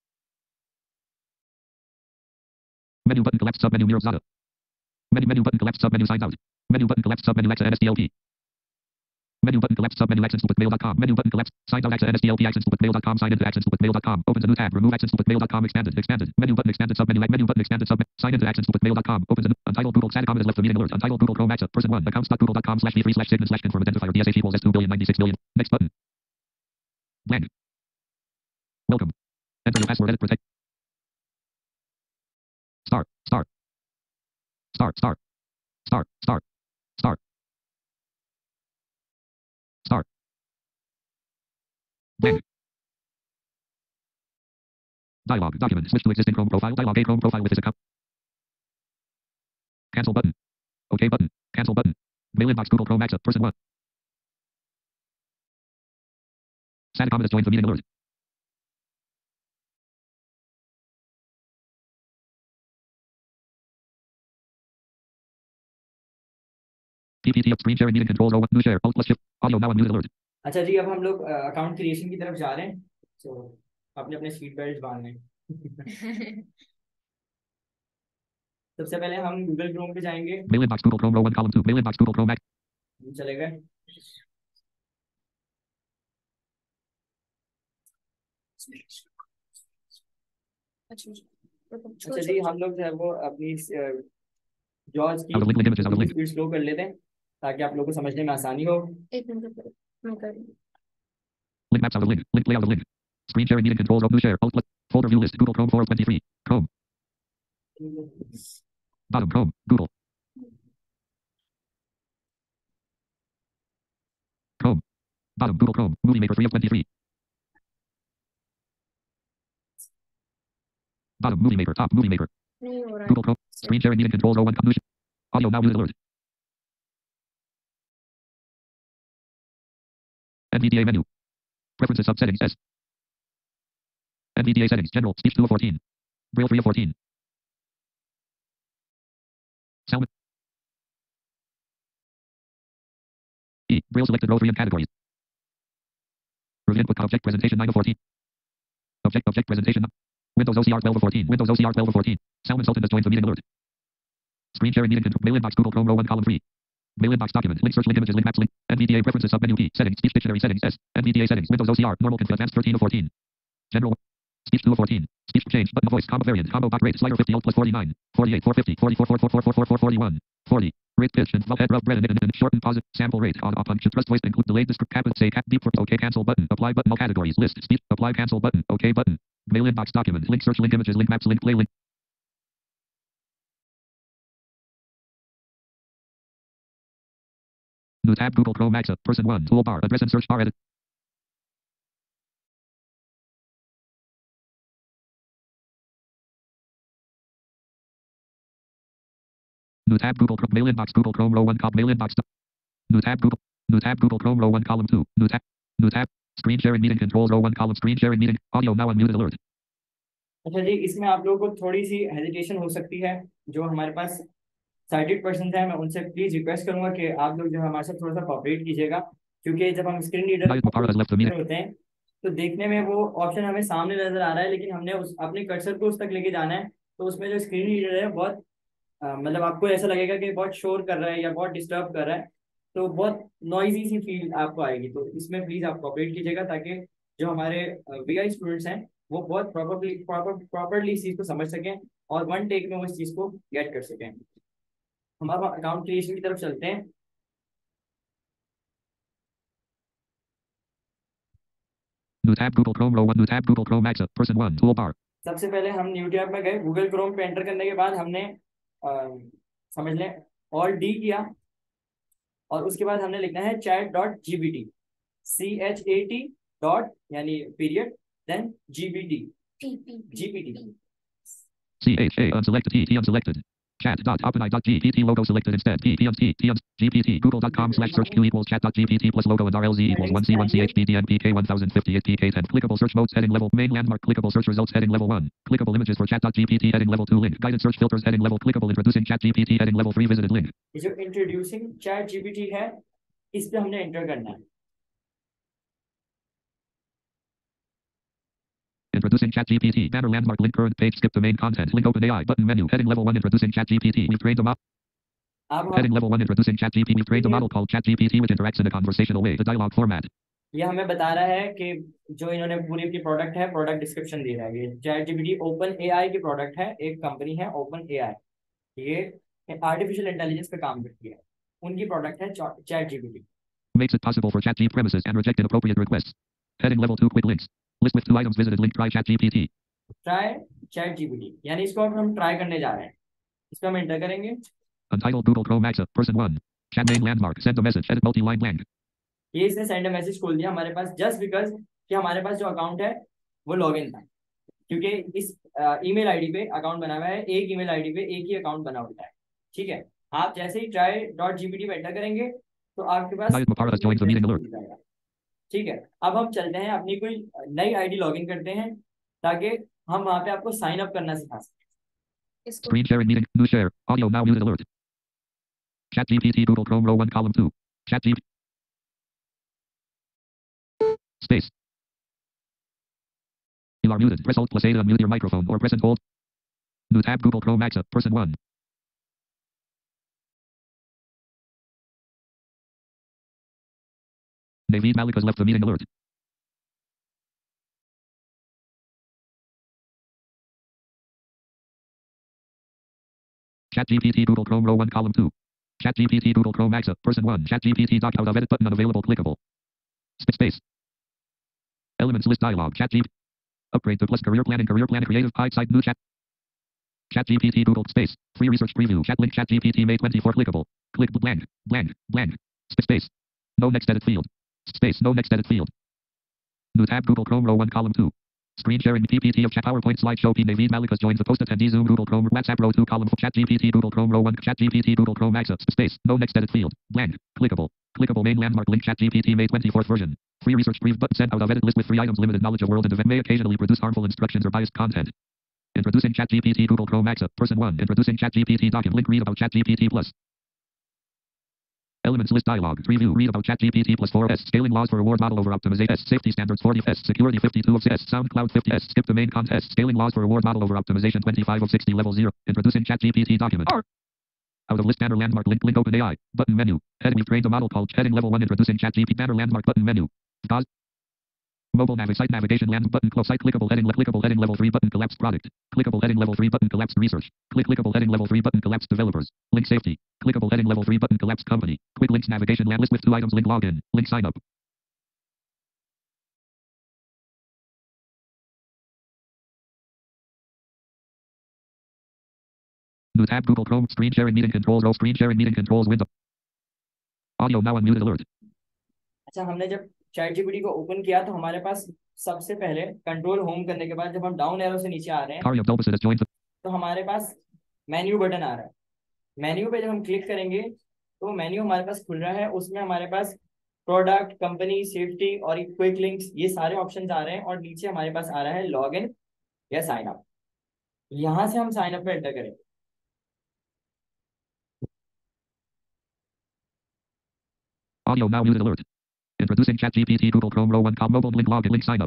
[SPEAKER 1] Menu button collapse sub menu mirror Zada. Menu button collapse sub menu signs out. Menu button collapse sub menu Alexa NSDLP. Menu button collapse sub menu accents with mail.com. Menu button collapse signs out Alexa NSDLP accents with mail.com. Sign into accents with mail.com. Opens a new tab. Remove accents with mail.com. Expanded. Menu button expanded sub menu. Menu button expanded sub. Sign into accents with mail.com. Opens a new untitled Google Satcom has left the meeting alert. Untitled Google Chrome access. Person 1 accounts.google.com/v3/sign/confirm identifier DSH equals S2,096,000,000. Next button. Blank. Welcome. Enter your password. Edit protect. Start. Start. Start. Start. Start. Start. Start. Start. Blank. Dialog. Document. Switch to existing Chrome profile. Dialog. A Chrome profile with this account. Cancel button. OK button. Cancel button. Mail inbox Google Chrome access. Person 1. Satcom has joined the meeting alert. PPT of screen sharing meeting controls row 1 new share alt plus shift audio now unmuted alert.
[SPEAKER 3] अच्छा जी, अब हम लोग अकाउंट क्रिएशन की तरफ जा रहे हैं, तो अपने अपने सीट बेल्ट बांध लें। सबसे पहले हम गूगल क्रोम पे जाएंगे।
[SPEAKER 1] Mail inbox Google Chrome row 1 column 2 mail inbox Google Chrome
[SPEAKER 3] चले गए। अच्छा जी, हम लोग जो है वो अपनी जॉर्ज की
[SPEAKER 1] out of link images out of link
[SPEAKER 3] speed slow कर लेते हैं। ताकि आप लोगों को समझने में आसानी हो।
[SPEAKER 4] एक मिनट रुको, मैं कर रही हूँ।
[SPEAKER 1] Link maps out of link. Link layout of link. Screen sharing meeting controls. New share. Alt plus. Folder view list. Google Chrome 423. Chrome. Bottom Chrome. Google. Chrome. Bottom Google Chrome. Movie Maker 3 of 23. Bottom Movie Maker. Top Movie Maker.
[SPEAKER 4] नहीं हो रहा
[SPEAKER 1] Google Chrome.
[SPEAKER 4] है।
[SPEAKER 1] Screen sharing meeting controls. 01. New audio now muted alert. NVDA menu. Preferences sub settings S. NVDA settings. General. Speech 2 of 14. Braille 3 of 14. Sound. E. Braille selected row 3 in categories. Review input object presentation 9 of 14. Object presentation. Windows OCR 12 of 14. Windows OCR 12 of 14. Sound consultant has joined the meeting alert. Screen sharing meeting control. Mail inbox Google Chrome row 1 column 3. Mail inbox document. Link search link images link maps link. NVDA preferences submenu P. Settings. Speech dictionary settings S. NVDA settings. Windows OCR. Normal conf advanced 13 of 14. General. Speech 2 of 14. Speech change. Button voice. Combo variant. Combo box rate. Slider 50 alt plus 49. 48. 450. 44. 44. 41. 40. Rate pitch and head rub bread and short and positive sample rate on trust voice include delayed descript cap say cap beep for OK cancel button apply button all categories list speech apply cancel button OK button mail inbox document link search link images link maps link play link new tab Google Chrome Maxa person 1 toolbar address and search bar edit new tab Google Chrome mail inbox Google Chrome row 1 mail inbox new tab Google Chrome row 1 column 2 new tab screen sharing meeting controls row 1 column screen sharing meeting audio now unmuted alert.
[SPEAKER 3] अच्छा जी, इसमें आप लोगों को थोड़ी सी हेजिटेशन हो सकती है। जो हमारे पास साइटेड पर्सन है, मैं उनसे प्लीज रिक्वेस्ट करूंगा कि आप लोग जो है हमारे साथ थोड़ा सा कोऑपरेट कीजिएगा, क्योंकि जब हम screen reader
[SPEAKER 1] Guys, Mopara has left the meeting.
[SPEAKER 3] होते हैं तो देखने में वो ऑप्शन हमें सामने नजर आ रहा है, लेकिन हमने उस अपने कर्सर को उस तक लेके जाना है, तो उसमें जो स्क्रीन रीडर है बहुत मतलब आपको ऐसा लगेगा कि बहुत शोर कर रहा है या बहुत डिस्टर्ब कर रहा है, तो बहुत नॉइजी सी फील आपको आएगी। तो इसमें प्लीज आप कोऑपरेट कीजिएगा ताकि जो हमारे वीआई स्टूडेंट्स हैं वो बहुत प्रॉपरली इस चीज को समझ सकें और वन टेक में वो इस चीज को गेट कर सकें। हम अब अकाउंट क्रिएशन की तरफ चलते हैं।
[SPEAKER 1] New tab Google Chrome row 1 new tab Google Chrome Maxa person 1 toolbar.
[SPEAKER 3] सबसे पहले हम न्यू टैब में गए, गूगल क्रोम पे एंटर करने के बाद हमने समझ लें ऑल डी किया और उसके बाद हमने लिखना है chat.gpt CHAT डॉट यानी period then GPT GPT
[SPEAKER 1] CHA unselected T unselected. Chat.openai.gpt logo selected instead. GPT Google.com /search Q equals chat.gpt plus logo and RLZ equals 1C1CHPDN PK 1058 PK10. Clickable search modes heading level. Main landmark. Clickable search results heading level 1. Clickable images for chat.gpt heading level 2 link. Guided search filters heading level. Clickable introducing ChatGPT heading level 3 visited link.
[SPEAKER 3] ये जो इंट्रोड्यूसिंग चैट जीपीटी है इस पे हमने एंटर करना है।
[SPEAKER 1] Introducing ChatGPT. Banner landmark link current page skip to main content. Link OpenAI button menu. Heading level 1 introducing ChatGPT. We've trained a model.
[SPEAKER 3] अब
[SPEAKER 1] Heading level 1 introducing ChatGPT. We've trained a model called ChatGPT which interacts in a conversational way. The dialogue format.
[SPEAKER 3] ये हमें बता रहा है कि जो इन्होंने पूरी अपनी प्रोडक्ट है, प्रोडक्ट डिस्क्रिप्शन दे रहा है। ये चैट जीपीटी ओपन एआई की प्रोडक्ट है, एक कंपनी है ओपन एआई, ये आर्टिफिशियल इंटेलिजेंस पे काम करती है, उनकी प्रोडक्ट है chat GPT.
[SPEAKER 1] Makes it possible for ChatGPT premises and reject inappropriate requests. Heading level 2 quick links. List with 2 items visited link try ChatGPT.
[SPEAKER 3] Try chat GPT यानी इसको अब हम ट्राई करने जा रहे हैं, इस पर हम एंटर करेंगे।
[SPEAKER 1] Untitled Google Chrome Maxa person 1. Chat main landmark send a message edit multi-line blank.
[SPEAKER 3] ये इसने सेंड मैसेज खोल दिया हमारे पास, जस्ट बिकॉज कि हमारे पास जो अकाउंट है वो लॉगिन था, क्योंकि इस ईमेल आईडी पे अकाउंट बना हुआ है, एक ईमेल आईडी पे एक ही अकाउंट बना होता है। ठीक है, आप जैसे ही try.gpt पे एंटर करेंगे तो आपके पास
[SPEAKER 1] Guys, Mopara has joined the meeting alert.
[SPEAKER 3] ठीक है, अब हम चलते हैं अपनी कोई नई आईडी लॉगिन करते हैं ताकि हम वहां पे आपको साइन अप करना सिखा सकें।
[SPEAKER 1] Screen sharing meeting. New share. Audio now muted alert. ChatGPT Google Chrome row 1 column 2. ChatGPT. Space. You are muted. Press Alt plus A to unmute your microphone or press and hold. New tab Google Chrome Maxa person 1. Naveed Malik has left the meeting alert. ChatGPT Google Chrome row 1 column 2. ChatGPT Google Chrome Maxa. Person 1. ChatGPT doc out of edit button unavailable. Clickable. Space. Elements list dialog. ChatGPT. Upgrade to plus career planning creative pie side new chat. ChatGPT Google space. Free research preview. Chat link ChatGPT May 24 clickable. Click blank. Space. No next edit field. Space. No next edit field. New tab Google Chrome row 1 column 2. Screen sharing PPT of chat PowerPoint slideshow P. Naveed Malikas joins the post attendee Zoom Google Chrome WhatsApp row 2 column 4 ChatGPT Google Chrome row 1 ChatGPT Google Chrome Maxa space no next edit field blank clickable main landmark link ChatGPT May 24th version free research brief button sent out of edit list with 3 items limited knowledge of world and event may occasionally produce harmful instructions or biased content. Introducing ChatGPT Google Chrome Maxa person 1 introducing ChatGPT document link read about ChatGPT plus Elements list dialog. 3 view. Read about ChatGPT plus 4S. Scaling laws for reward model over optimization. S. Safety standards 40S. Security 52 of S. SoundCloud 50S. Skip domain contest. Scaling laws for reward model over optimization 25 of 60 level 0. Introducing ChatGPT document. R. Out of list banner landmark link OpenAI. Button menu. Heading we've trained a model called heading level 1 introducing ChatGPT banner landmark button menu. DOS. Mobile site navigation land button close site clickable heading level 3 button collapsed product. Clickable heading level 3 button collapsed research. Clickable heading level 3 button collapsed developers. Link safety. Clickable heading level 3 button collapsed company. Quick links navigation land list with 2 items link login. Link sign up. New tab Google Chrome screen sharing meeting controls row screen sharing meeting controls window. Audio now unmuted alert.
[SPEAKER 3] अच्छा हमने जब चैट जीपीटी को ओपन किया तो हमारे पास सबसे पहले कंट्रोल होम करने के बाद जब हम डाउन एरो से नीचे आ रहे हैं तो हमारे पास मेन्यू बटन आ रहा है मेन्यू पे जब हम क्लिक करेंगे तो मेन्यू हमारे पास खुल रहा है उसमें हमारे पास प्रोडक्ट कंपनी सेफ्टी और क्विक लिंक्स ये सारे ऑप्शंस आ रहे हैं और नीचे हमारे पास आ रहा है लॉग इन या साइन अप यहाँ से हम साइन अप पे एंटर करेंगे
[SPEAKER 1] Audio now muted alert. Introducing ChatGPT Google Chrome row 1 mobile link login link sign up.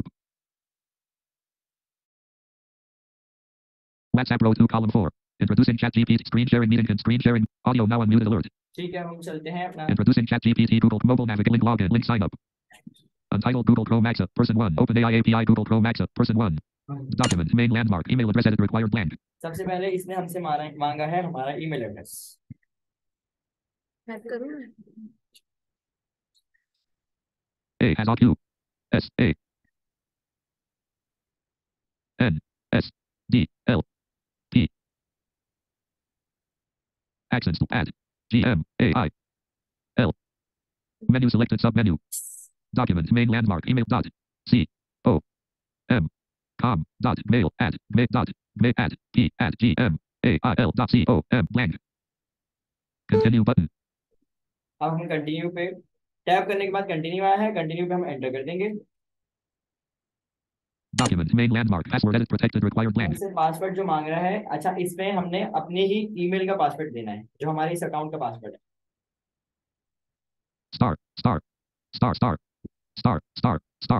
[SPEAKER 1] WhatsApp row 2 column 4. Introducing ChatGPT screen sharing meeting and screen sharing audio now unmuted alert.
[SPEAKER 3] ठीक है हम चलते हैं अपना
[SPEAKER 1] Introducing ChatGPT Google mobile navigate link login link sign up. Untitled Google Chrome Maxa person 1 OpenAI API Google Chrome Maxa person 1 document main landmark email address edit required blank.
[SPEAKER 3] सबसे पहले इसने हमसे मांगा है हमारा ईमेल एड्रेस
[SPEAKER 4] मैं करूँ
[SPEAKER 1] A has Q S A N S D L P accents to add G M A I L menu selected submenu document main landmark email dot C O M com dot mail at mail dot mail at P at G M A I L dot C O M blank continue button.
[SPEAKER 3] अब हम कंटिन्यू पे टैप करने के बाद कंटिन्यू आया है कंटिन्यू पे हम एंटर कर देंगे
[SPEAKER 1] Document main landmark password edit protected required blank.
[SPEAKER 3] हमसे पासवर्ड जो मांग रहा है अच्छा इसमें हमने अपने ही ईमेल का पासवर्ड देना है जो हमारे इस अकाउंट का पासवर्ड है
[SPEAKER 1] Star star star star star star star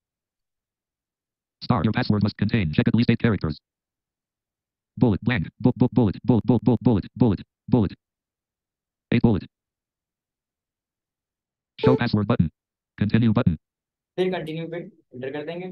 [SPEAKER 1] star your password must contain check at least 8 characters. Bullet blank bullet bullet bullet bullet bullet bullet bullet 8 bullet. Show password button. Continue button.
[SPEAKER 3] फिर कंटिन्यू पे एंटर कर देंगे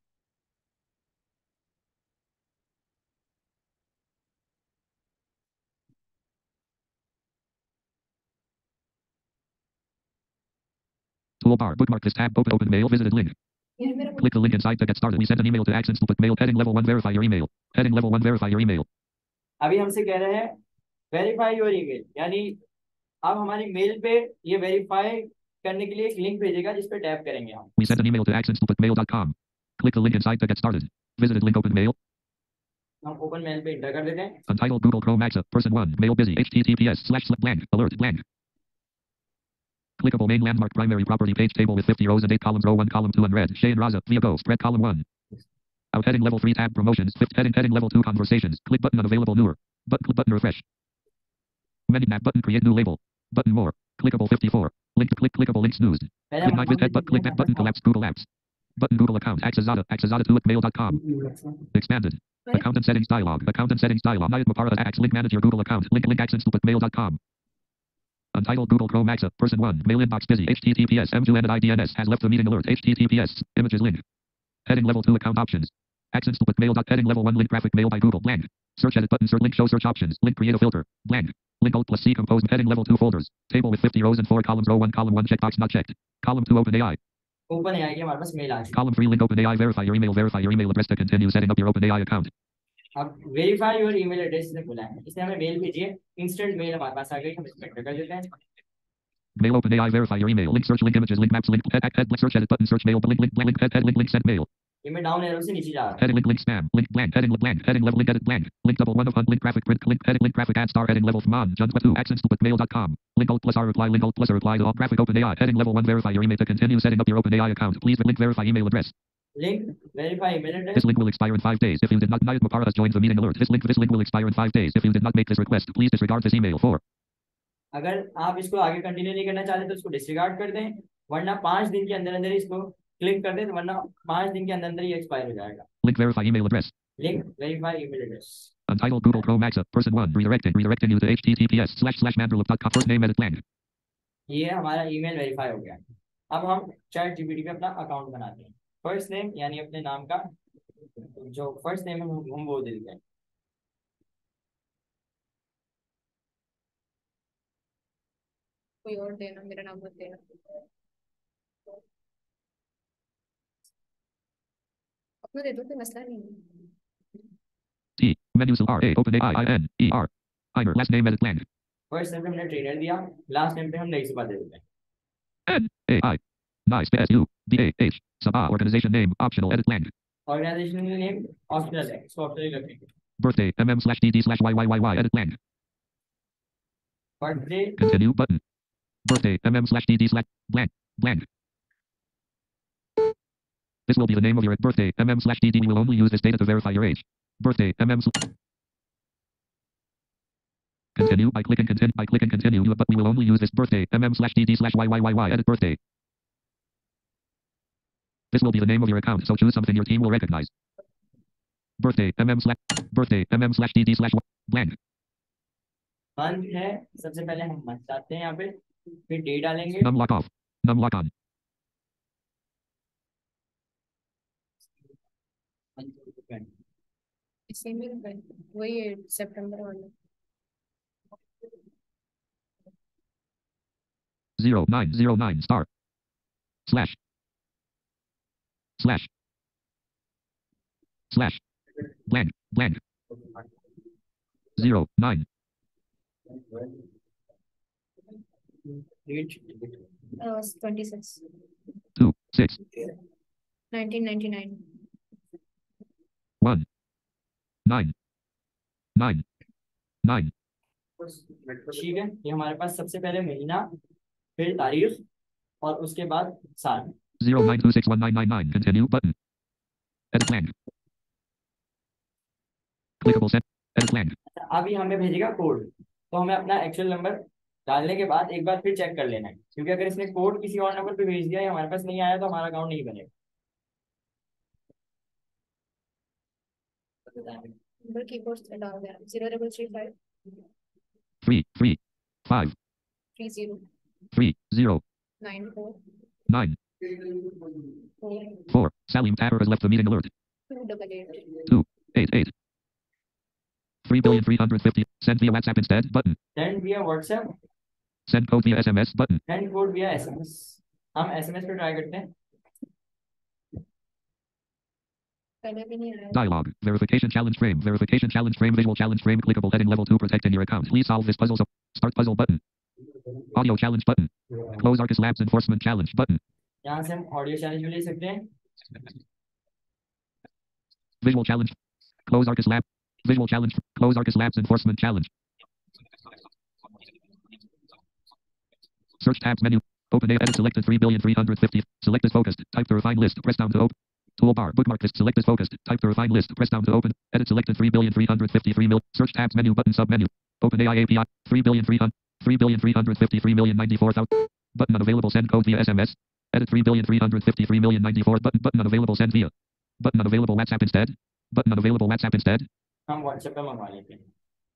[SPEAKER 1] Toolbar bookmark this tab open mail visited link. Click the link inside to get started. We sent an email to accents to put mail heading level 1 verify your email. Heading level 1 verify your email.
[SPEAKER 3] अभी हमसे कह रहे हैं वेरीफाई योर ईमेल यानी अब हमारी मेल पे ये वेरीफाई करने के लिए एक लिंक भेजेगा जिस पे टैप करेंगे हम
[SPEAKER 1] We sent an email to accents@mail.com. Click the link inside to get started. Visited link open mail.
[SPEAKER 3] हम ओपन मेल पे एंटर कर देते हैं
[SPEAKER 1] Untitled Google Chrome Maxa person 1 mail busy https/blank alert blank. Clickable main landmark primary property page table with 50 rows and 8 columns row 1 column 2 unread Shane Raza via go spread column 1. Out heading level 3 tab promotions fifth heading level 2 conversations click button unavailable newer button refresh menu map button create new label button more clickable 54 link to clickable links news click my vid click that button collapse Google apps button Google account accessada2@mail.com expanded account and settings dialog Nayat Mapara acts link manage your Google account link accents@mail.com. Untitled Google Chrome Maxa person 1 mail inbox busy https mjuandid idns has left the meeting alert https images link heading level 2 account options accents to put mail heading level 1 link graphic mail by Google blank Search edit button. Search link. Show search options. Link. Create a filter. Blank. Link. Alt plus C. Composed. Heading level 2 folders. Table with 50 rows and 4 columns. Row 1. Column 1. Checkbox not checked. Column 2. OpenAI.
[SPEAKER 3] Open AI की हमारे पास मेल आ चुकी
[SPEAKER 1] Column 3. Link. OpenAI. Verify your email. Verify your email address to continue setting up your OpenAI account.
[SPEAKER 3] है। अब वेरीफाई योर ईमेल एड्रेस से बोला है, इसने हमें मेल भेजी है, इंस्टेंट मेल हमारे पास आ गई, हम इसमें एंटर कर देते हैं।
[SPEAKER 1] Mail. OpenAI. Verify your email. Link. Search link. Images. Link. Maps. Link. Head. Search edit button. Search mail. Link. Link. Link. Head. Link. Link. Send mail.
[SPEAKER 3] ये मैं डाउन एरो से नीचे जा रहा हूँ।
[SPEAKER 1] Heading link. Link. Spam. Link. Blank. Heading blank. Heading level. Link. Edit blank. Link. Double 1 of 1. Link. Graphic print. Link. Heading link. Graphic add star. Heading level from on. John 2. Accents to mail.com. Link. Alt plus R reply. Link. Alt plus R reply to all graphic OpenAI. Heading level 1. Verify your email to continue setting up your OpenAI account. Please link. Verify email address.
[SPEAKER 3] Link verify email
[SPEAKER 1] This
[SPEAKER 3] address.
[SPEAKER 1] link will expire in 5 days. If you did not, Nayat Mapara has joined the meeting alert. This link will expire in 5 days. If you did not make this request, please disregard this email. 4.
[SPEAKER 3] अगर आप इसको आगे कंटिन्यू नहीं करना चाहते तो इसको डिसरिगार्ड कर दें, वरना 5 दिन के अंदर अंदर इसको क्लिक कर दें, वरना 5 दिन के अंदर अंदर ये एक्सपायर हो जाएगा।
[SPEAKER 1] Link. Verify email address.
[SPEAKER 3] Link verify email address.
[SPEAKER 1] Untitled Google Chrome Maxa. Person 1. Redirecting you to https://mandrelab.com. First name edit blank.
[SPEAKER 3] ये हमारा ईमेल वेरीफाई हो गया। अब हम चैट जीपीटी पे अपना अकाउंट बनाते हैं। फर्स्ट नेम यानी अपने नाम का जो फर्स्ट नेम है हम वो दे देते हैं।
[SPEAKER 4] कोई और देना, मेरा नाम मत देना। अपना दे दो, कोई मसला नहीं है।
[SPEAKER 1] T. Menu R. A. OpenAI. IN. ER. Einer. Last name edit blank.
[SPEAKER 3] First name पे हमने ट्रेनर दिया, लास्ट नेम पे हम नई सुबह दे देते हैं।
[SPEAKER 1] N. A. I. Nice. S. U. B. A. H. Sabah. Organization name. Optional edit blank.
[SPEAKER 3] Organisation name optional है, इसको ऑप्शनल रखेंगे।
[SPEAKER 1] Birthday. MM/DD/YYYY. Edit blank.
[SPEAKER 3] Birthday
[SPEAKER 1] Continue button. Birthday. MM/DD/blank. Blank. This will be the name of your birthday. MM/DD. We will only use this data to verify your age. Birthday. Continue by clicking continue. But we will only use this birthday. MM/DD/YYYY. Edit birthday. This will be the name of your account, so choose something your team will recognize. Birthday. MM/DD/blank.
[SPEAKER 3] Month है, सबसे पहले हम मंथ डालते हैं यहाँ पे, फिर डे डालेंगे।
[SPEAKER 1] Num lock off. Num lock on.
[SPEAKER 4] इसी में वही है, सितंबर वाला।
[SPEAKER 1] 0909 star. Slash. Blank. 09.
[SPEAKER 3] डेट
[SPEAKER 4] 26
[SPEAKER 1] 2 6
[SPEAKER 4] 1999
[SPEAKER 1] 1 9 9 9.
[SPEAKER 3] ठीक है, ये हमारे पास सबसे पहले महीना, फिर तारीख और उसके बाद साल।
[SPEAKER 1] 09261999. Continue button. Edit blank. Clickable set. Edit blank.
[SPEAKER 3] अभी हमें भेजेगा कोड, तो हमें अपना एक्चुअल नंबर डालने के बाद एक बार फिर चेक कर लेना है, क्योंकि अगर इसने कोड किसी और नंबर पे भेज दिया या हमारे पास नहीं आया तो हमारा अकाउंट नहीं बनेगा।
[SPEAKER 4] नंबर कीबोर्ड से डाल दिया 0335
[SPEAKER 1] 3 3 5
[SPEAKER 4] 30
[SPEAKER 1] 3 0
[SPEAKER 4] 94
[SPEAKER 1] 9
[SPEAKER 4] 4
[SPEAKER 1] 4. Salim Tapper has left the meeting alert.
[SPEAKER 4] 288
[SPEAKER 1] 2 8 8. 3,350. Send via WhatsApp instead button.
[SPEAKER 3] Send via WhatsApp,
[SPEAKER 1] Send code via SMS button.
[SPEAKER 3] Send code via SMS। हम SMS पे ट्राई करते हैं।
[SPEAKER 4] पहले भी नहीं आया।
[SPEAKER 1] Dialog. Verification challenge frame. Verification challenge frame. Visual challenge frame. Clickable heading level 2. Protecting your account. Please solve this puzzle. Start puzzle button. Audio challenge button. Close Arcus Labs enforcement challenge button.
[SPEAKER 3] यहाँ से हम ऑडियो चैलेंज भी ले सकते हैं।
[SPEAKER 1] Visual challenge. Close Arcus Lab. Visual challenge. Close Arcus Labs enforcement challenge. Search tabs menu. Open edit selected 3,350. Select is focused. Type the refined list. Press down to open. Toolbar. Bookmark list. Select is focused. Type the refined list. Press down to open. Edit selected 3,353 million. Search tabs menu button sub menu. Open AI API. 3,353,094,000. Button unavailable. Send code via SMS. Edit 3,353,094. Button unavailable. Send via. Button unavailable. WhatsApp instead. Button unavailable. WhatsApp instead.
[SPEAKER 3] हम WhatsApp पे मंगवा लेते हैं।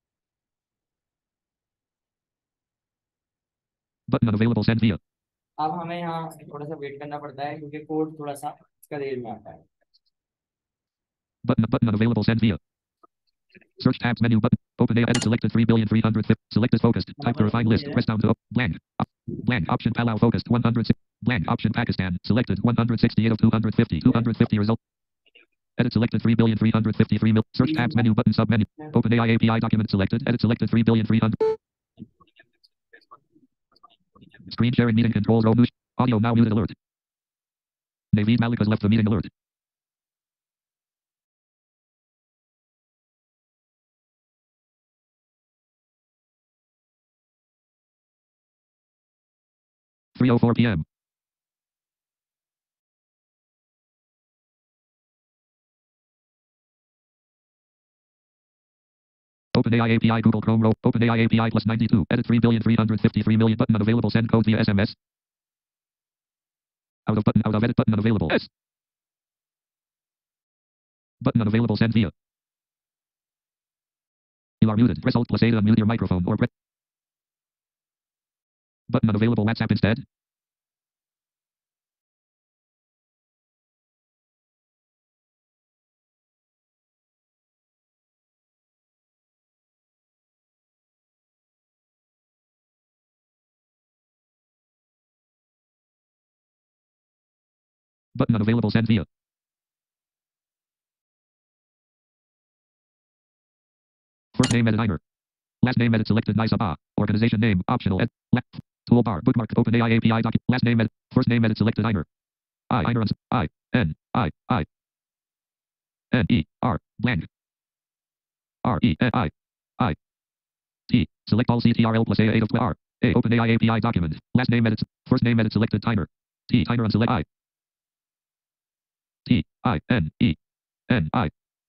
[SPEAKER 1] Button unavailable. Send via.
[SPEAKER 3] अब हमें यहाँ थोड़ा सा वेट करना पड़ता है क्योंकि कोड थोड़ा सा इसका देर में आता है।
[SPEAKER 1] Button unavailable. Send via. Search tabs menu button. Open AI edit selected 3,350. Select is focused. Type to refine list. Press down to blank. Blank option Palau focused 106. Blank option Pakistan selected 168 of 250. 250 result. Edit selected 3,353 mil. Search tabs menu button sub menu. Open AI API document selected. Edit selected 3,300. Screen sharing meeting controls row news. Audio now muted alert. Naveed Malik has left the meeting alert. (3:04 p.m.) OpenAI API Google Chrome row. OpenAI API plus 92. Edit 3,353,000,000 button unavailable. Send code via SMS. Out of button out of edit button unavailable. S. Button unavailable. Send via. You are muted. Press Alt plus A to unmute your microphone or press. Button unavailable. WhatsApp instead. Button unavailable. Send via. First name edit Eimer. Last name edit selected Nisaba. Organization name optional. Left. Toolbar bookmark. OpenAI API doc. Last name edit. First name edit selected Eimer. Eimer I N I N E R blank. R E N I T. Select all CTRL plus A 8 of R. A OpenAI API document. Last name edit. First name edit selected Timer. T Timer unselect I. T I N E N I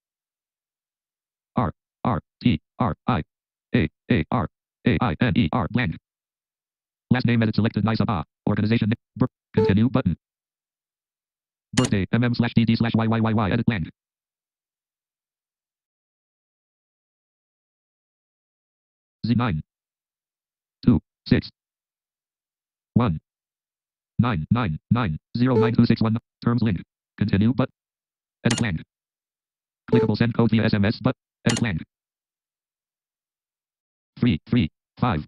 [SPEAKER 1] R R T R I A R A I N E R blank. Last name edit selected Nisaba. Organization name. Continue button. Birthday mm/dd/YYYY edit blank. Z9 2 6 1 9 9 9 0 9 2 6 1 terms link. Continue but edit blank. Clickable send code via SMS but edit blank. 3 3 5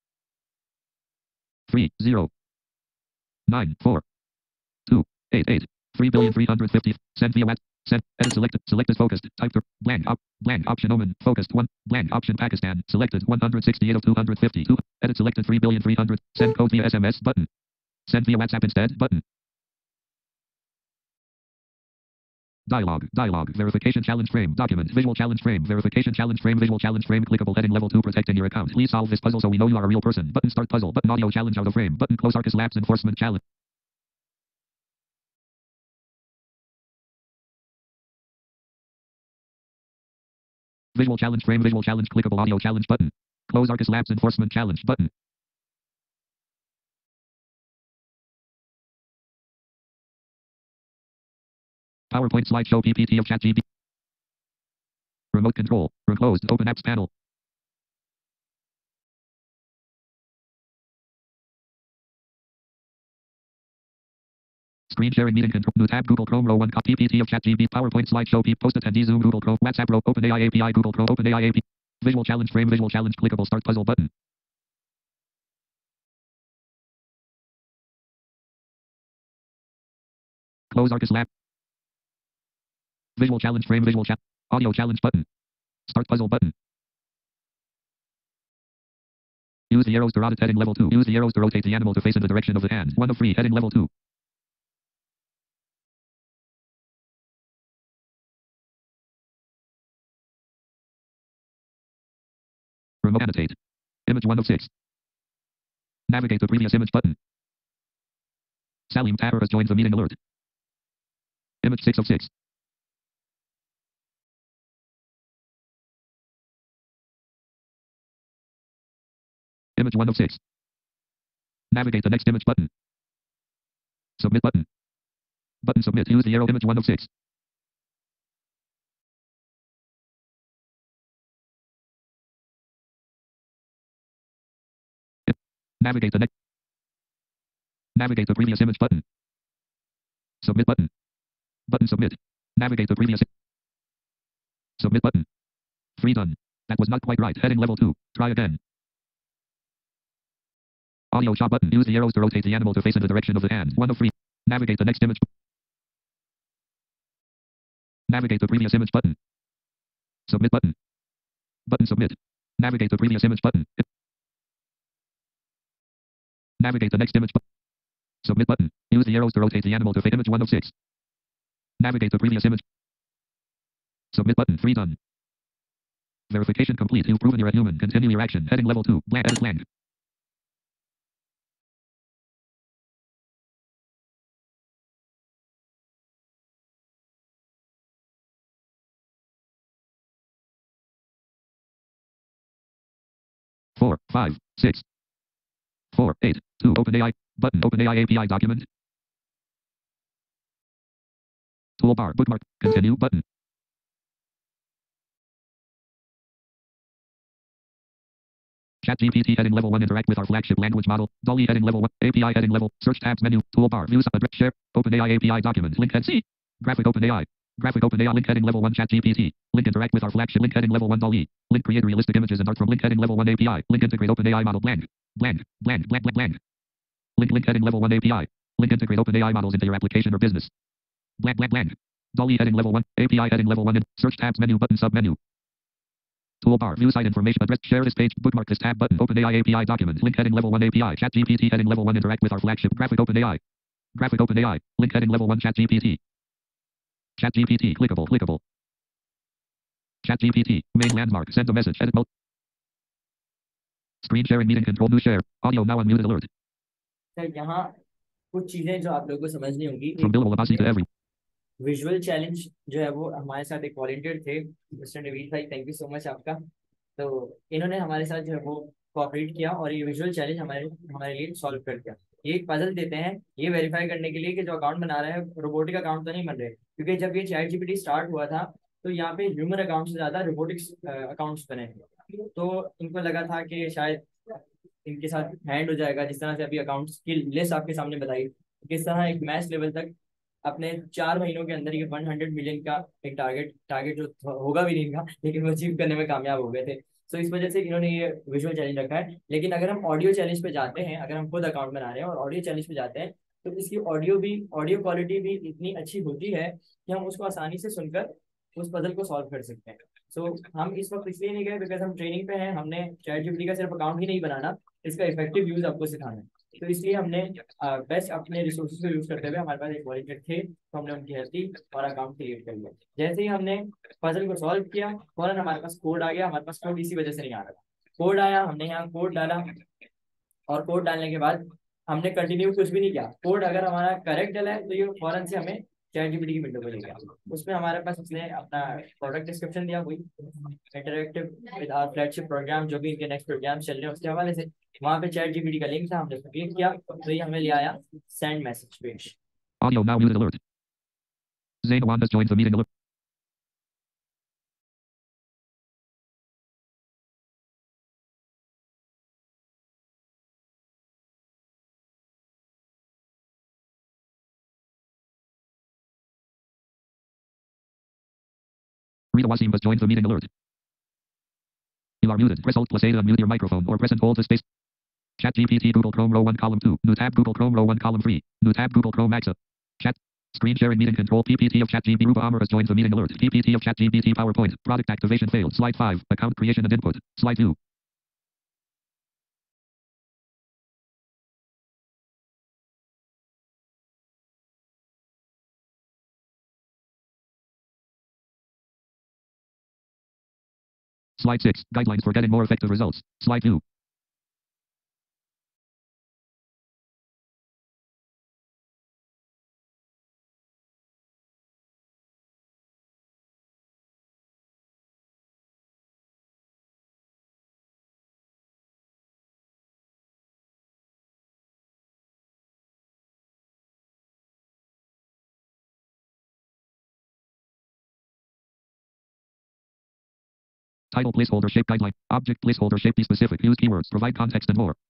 [SPEAKER 1] 3 0 9 4 2 8 8 3,350 send via WhatsApp. Send edit selected focused type to blank option Oman focused 1 blank option Pakistan selected 168 of 252 edit selected 3,300 send code via SMS button send via WhatsApp instead button dialog verification challenge frame document visual challenge frame verification challenge frame visual challenge frame clickable heading level 2 protecting your account please solve this puzzle so we know you are a real person button start puzzle button audio challenge out of frame button close Arcus Labs enforcement challenge. Visual challenge frame visual challenge clickable audio challenge button close Arcus Labs enforcement challenge button PowerPoint slideshow PPT of ChatGPT remote control closed open apps panel screen sharing meeting control new tab Google Chrome row 1 copy PPT of ChatGPT PowerPoint slideshow post attendee Zoom Google Chrome WhatsApp row OpenAI API Google Chrome OpenAI API visual challenge frame visual challenge clickable start puzzle button close Arcus Lab visual challenge frame visual chat audio challenge button start puzzle button use the arrows to rotate heading level 2 use the arrows to rotate the animal to face in the direction of the hand 1 of 3 heading level 2 remote annotate image 1 of 6 navigate to previous image button Salim Tahir has joined the meeting alert image 6 of 6 image 1 of 6 navigate the next image button submit button submit use the arrow image 1 of 6 navigate the next navigate the previous image button submit button submit navigate the previous submit button 3 done. That was not quite right. Heading level 2. Try again. Audio shot button. Use the arrows to rotate the animal to face in the direction of the hand. 1 of 3. Navigate the next image. Navigate the previous image button. Submit button. Button submit. Navigate the previous image button. Navigate the next image button. Submit button. Use the arrows to rotate the animal to face image 1 of 6. Navigate the previous image. Submit button. 3 done. Verification complete. You've proven you're a human. Continue your action. Heading level 2. Blank. Edit blank. Four, 5, 6, 4, 8, 2. OpenAI button. OpenAI API document. Toolbar. Bookmark. Continue button. ChatGPT heading level 1. Interact with our flagship language model. DALL-E heading level 1. API heading level. Search tabs menu. Toolbar. Views. Address. Share. OpenAI API document. Link and see. Graphic OpenAI. Graphic OpenAI. Link heading level 1. ChatGPT. Link interact with our flagship. Link heading level 1. DALL-E. Link create realistic images and art from link heading level 1 API. Link integrate OpenAI model. Blank. Blank. Blank. Blank. Blank. Blank. Link heading level 1 API. Link integrate OpenAI models into your application or business. Blank. Blank. Blank. DALL-E heading level 1. API heading level 1. Search tabs menu. Button sub menu. Toolbar. View site information. Address. Share this page. Bookmark this tab button. OpenAI API document. Link heading level 1 API. ChatGPT heading level 1. Interact with our flagship. Graphic OpenAI. Graphic OpenAI. Link heading level 1. ChatGPT. ChatGPT. Clickable. Clickable. ChatGPT. Main landmark. Send a message. Edit mode. Screen sharing meeting control. New share. Audio now unmuted alert.
[SPEAKER 3] तो यहाँ कुछ चीजें जो आप लोगों को समझनी होंगी।
[SPEAKER 1] From Bill Abbasi to every.
[SPEAKER 3] Visual challenge जो है वो हमारे साथ एक वॉलंटियर थे, मिस्टर नवीद भाई, थैंक यू सो मच आपका। तो इन्होंने हमारे साथ जो है वो कोऑपरेट किया और ये विजुअल चैलेंज हमारे हमारे लिए सॉल्व कर दिया। ये एक पजल देते हैं ये वेरीफाई करने के लिए कि जो अकाउंट बना रहे हैं रोबोटिक अकाउंट तो नहीं बन रहे, क्योंकि जब ये चैट जीपीटी स्टार्ट हुआ था तो यहाँ पे ह्यूमन अकाउंट से ज्यादा रोबोटिक्स अकाउंट्स बने थे। तो इनको लगा था कि शायद इनके साथ हैंड हो जाएगा, जिस तरह से अभी अकाउंट्स की लिस्ट आपके सामने बताई, किस तरह एक मैच लेवल तक अपने 4 महीनों के अंदर ये 100 मिलियन का एक टारगेट जो होगा भी नहीं था लेकिन वो अचीव करने में कामयाब हो गए थे। तो इस वजह से इन्होंने ये विजुअल चैलेंज रखा है। लेकिन अगर हम ऑडियो चैलेंज पे जाते हैं, अगर हम खुद अकाउंट बना रहे हैं और ऑडियो चैलेंज पे जाते हैं, तो इसकी ऑडियो क्वालिटी भी इतनी अच्छी होती है कि हम उसको आसानी से सुनकर उस पजल को सॉल्व कर सकते हैं। सो हम इस वक्त इसलिए नहीं गए बिकॉज हम ट्रेनिंग पे हैं, हमने चैट जीपीटी का सिर्फ अकाउंट ही नहीं बनाना, इसका इफेक्टिव यूज आपको सिखाना है। तो इसलिए हमने बेस्ट अपने रिसोर्सेज को यूज करते हुए, हमारे पास एक वॉलंटियर थे तो हमने उनकी हेल्प दी और अकाउंट क्रिएट कर लिया। जैसे ही हमने पजल को सॉल्व किया फौरन हमारे पास कोड आ गया। हमारे पास कोड इसी वजह से नहीं आ रहा था, कोड आया, हमने यहाँ कोड डाला और कोड डालने के बाद हमने कंटिन्यू कुछ भी नहीं किया। कोड अगर हमारा करेक्ट डला है तो ये फौरन से हमें चैट जीपीटी की विंडो पे ले गया। उसमें हमारे पास उसने अपना प्रोडक्ट डिस्क्रिप्शन दिया, वही interactive with our flagship programme, जो भी इनके नेक्स्ट प्रोग्राम चल रहे हैं उसके हवाले से। वहाँ पे चैट जीपीटी का लिंक था, हमने क्लिक किया तो ये हमें ले आया send message page.
[SPEAKER 1] Audio now muted alert. Zain Awan has joined the meeting alert. Rita Wasim has joined the meeting alert. You are muted. Press Alt plus A to unmute your microphone or press and hold to space. ChatGPT Google Chrome row 1 column 2. New tab Google Chrome row 1 column 3. New tab Google Chrome Maxa. Chat. Screen sharing meeting control. PPT of ChatGPT. Ruba Amar has joined the meeting alert. PPT of ChatGPT PowerPoint. Product activation failed. Slide 5. Account creation and input. Slide 2. Slide 6. Guidelines for getting more effective results. Slide 2. Title placeholder shape guideline. Object placeholder shape. Be specific. Use keywords. Provide context and more.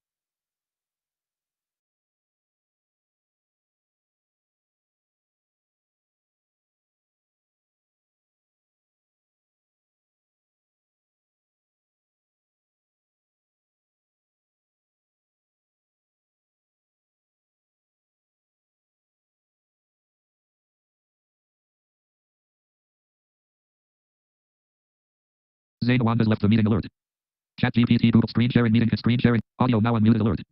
[SPEAKER 1] Zain Awand has left the meeting alert. ChatGPT Google screen sharing meeting screen sharing audio now unmuted alert.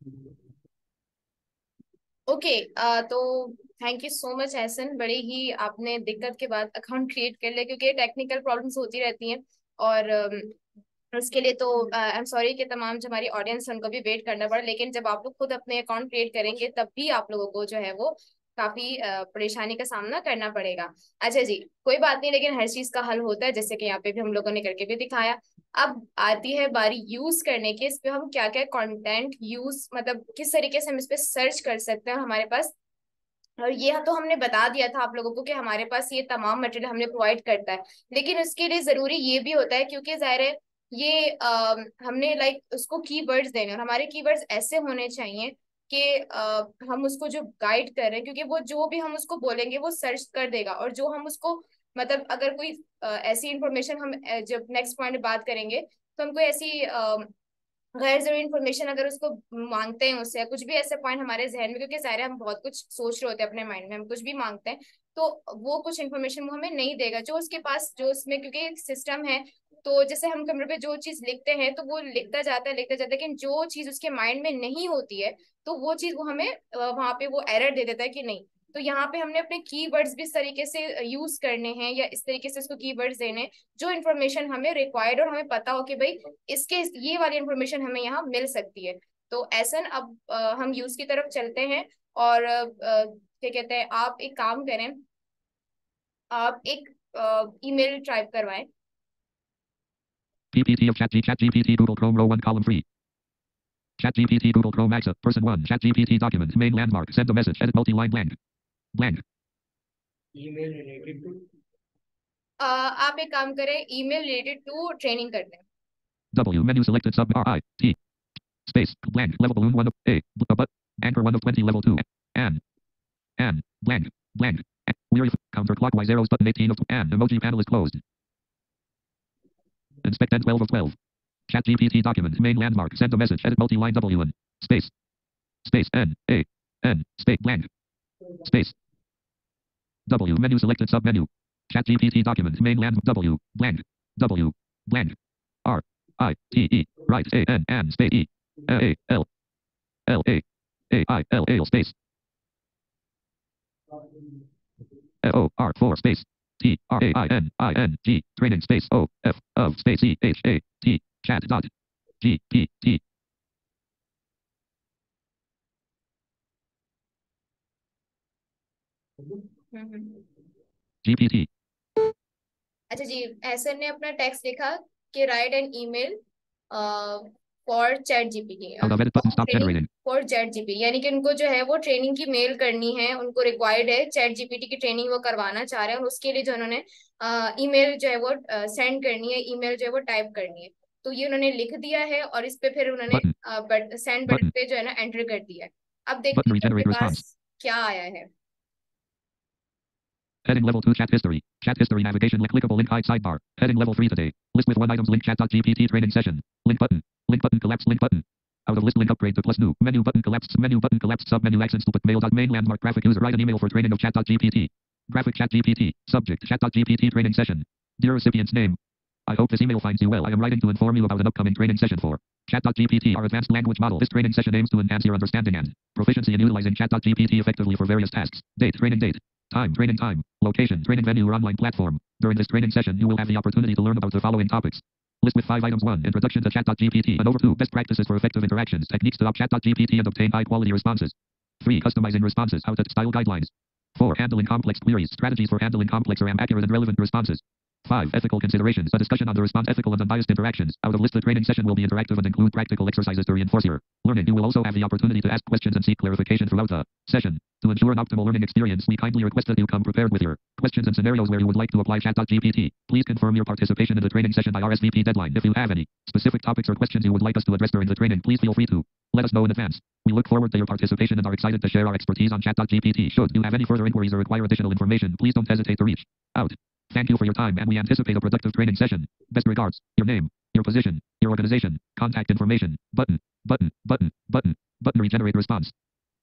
[SPEAKER 4] Okay तो thank you so much Ahsan, बड़े ही आपने दिक्कत के बाद अकाउंट क्रिएट कर लिया, क्योंकि टेक्निकल प्रॉब्लम्स होती रहती हैं। और उसके लिए तो आई एम सॉरी कि तमाम जो हमारी ऑडियंस है उनको भी वेट करना पड़ा, लेकिन जब आप लोग खुद अपने अकाउंट क्रिएट करेंगे तब भी आप लोगों को जो है वो काफी परेशानी का सामना करना पड़ेगा। अच्छा जी, कोई बात नहीं, लेकिन हर चीज का हल होता है, जैसे कि यहाँ पे भी हम लोगों ने करके भी दिखाया। अब आती है बारी यूज करने की, इस पे हम क्या क्या कंटेंट यूज, मतलब किस तरीके से हम इस पे सर्च कर सकते हैं हमारे पास। और ये तो हमने बता दिया था आप लोगों को कि हमारे पास ये तमाम मटेरियल हमने प्रोवाइड करता है, लेकिन उसके लिए जरूरी ये भी होता है, क्योंकि जाहिर है ये हमने लाइक उसको कीवर्ड्स देने, और हमारे कीवर्ड्स ऐसे होने चाहिए कि हम उसको जो गाइड कर रहे हैं, क्योंकि वो जो भी हम उसको बोलेंगे वो सर्च कर देगा, और जो हम उसको मतलब अगर कोई ऐसी इंफॉर्मेशन हम जब नेक्स्ट पॉइंट में बात करेंगे तो हमको ऐसी गैर जरूरी इन्फॉर्मेशन अगर उसको मांगते हैं उससे, कुछ भी ऐसे पॉइंट हमारे जहन में, क्योंकि सारे हम बहुत कुछ सोच रहे होते हैं अपने माइंड में, हम कुछ भी मांगते हैं तो वो कुछ इन्फॉर्मेशन वो हमें नहीं देगा जो उसके पास, जो उसमें, क्योंकि एक सिस्टम है। तो जैसे हम कंप्यूटर पे जो चीज लिखते हैं तो वो लिखता जाता है, लेकिन जो चीज उसके माइंड में नहीं होती है तो वो चीज वो हमें वहां पे वो एरर दे देता है कि नहीं। तो यहाँ पे हमने अपने कीवर्ड्स भी इस तरीके से यूज करने हैं, या इस तरीके से उसको कीवर्ड्स देने हैं जो इन्फॉर्मेशन हमें रिक्वायर्ड, और हमें पता हो कि भाई इसके ये वाली इंफॉर्मेशन हमें यहाँ मिल सकती है। तो ऐसा अब हम यूज की तरफ चलते हैं। और क्या कहते हैं, आप एक काम करें, आप एक ईमेल टाइप करवाएं।
[SPEAKER 1] PPT of ChatGPT Google Chrome row 1 column 3. ChatGPT Google Chrome Maxa person 1 ChatGPT document main landmark send a message edit multi-line blank blank.
[SPEAKER 3] Email related to,
[SPEAKER 4] आप एक काम करें, ईमेल रिलेटेड टू ट्रेनिंग करते हैं।
[SPEAKER 1] W menu selected sub R I T space blank level balloon 1 of A but anchor 1 of 20 level 2 and blank blank weary counterclockwise arrows button 18 of and emoji panel is closed. Inspect N 12 of 12. ChatGPT document main landmark send a message edit multi-line W1 space N A N space blank space W menu selected sub menu ChatGPT document main land W blank R I T E right A N space E A L L A I L A space O R 4 space T R A I N G training space O F of space E H A T chat dot G P T GPT.
[SPEAKER 4] अच्छा जी, एसर ने अपना टेक्स्ट लिखा कि write an email for chat GPT,
[SPEAKER 1] Out of edit button stop generating.
[SPEAKER 4] For chat GPT, यानी कि उनको जो है वो ट्रेनिंग की मेल करनी है, उनको रिक्वायर्ड है चैट जीपीटी की ट्रेनिंग वो करवाना चाह रहे हैं, और उसके लिए जो उन्होंने ईमेल जो है वो सेंड करनी है, ईमेल जो है वो टाइप करनी है। तो ये उन्होंने लिख दिया है और इस पे फिर उन्होंने सेंड बटन पे जो है ना एंटर कर दिया है। अब देखते
[SPEAKER 1] Button
[SPEAKER 4] हैं
[SPEAKER 1] regenerate
[SPEAKER 4] उनके
[SPEAKER 1] response.
[SPEAKER 4] पास क्या आया है।
[SPEAKER 1] Heading level 2 chat history. Chat history navigation clickable link hide sidebar. Heading level 3 today. List with one items link chat.gpt training session. Link button. Link button collapse link button. Out of list link upgrade to plus new. Menu button collapsed. Menu button collapsed. Sub menu accents to put mail.main landmark graphic user write an email for training of chat.gpt. Graphic chat.gpt. Subject chat.gpt training session. Dear recipient's name. I hope this email finds you well. I am writing to inform you about an upcoming training session for Chat.gpt, our advanced language model. This training session aims to enhance your understanding and proficiency in utilizing Chat.gpt effectively for various tasks. Date, training date. Time, training time. Location, training venue or online platform. During this training session, you will have the opportunity to learn about the following topics. List with 5 items. 1. Introduction to Chat.gpt. And over 2. Best practices for effective interactions. Techniques to adopt Chat.gpt and obtain high-quality responses. 3. Customizing responses. How to style guidelines. 4. Handling complex queries. Strategies for handling complex or accurate and relevant responses. 5. Ethical considerations. A discussion on the response ethical and unbiased interactions. Out of list, the training session will be interactive and include practical exercises to reinforce your learning. You will also have the opportunity to ask questions and seek clarification throughout the session. To ensure an optimal learning experience, we kindly request that you come prepared with your questions and scenarios where you would like to apply Chat.gpt. Please confirm your participation in the training session by RSVP deadline. If you have any specific topics or questions you would like us to address during the training, please feel free to let us know in advance. We look forward to your participation and are excited to share our expertise on Chat.gpt. Should you have any further inquiries or require additional information, please don't hesitate to reach out. Thank you for your time, and we anticipate a productive training session. Best regards. Your name, your position, your organization, contact information, button, regenerate response.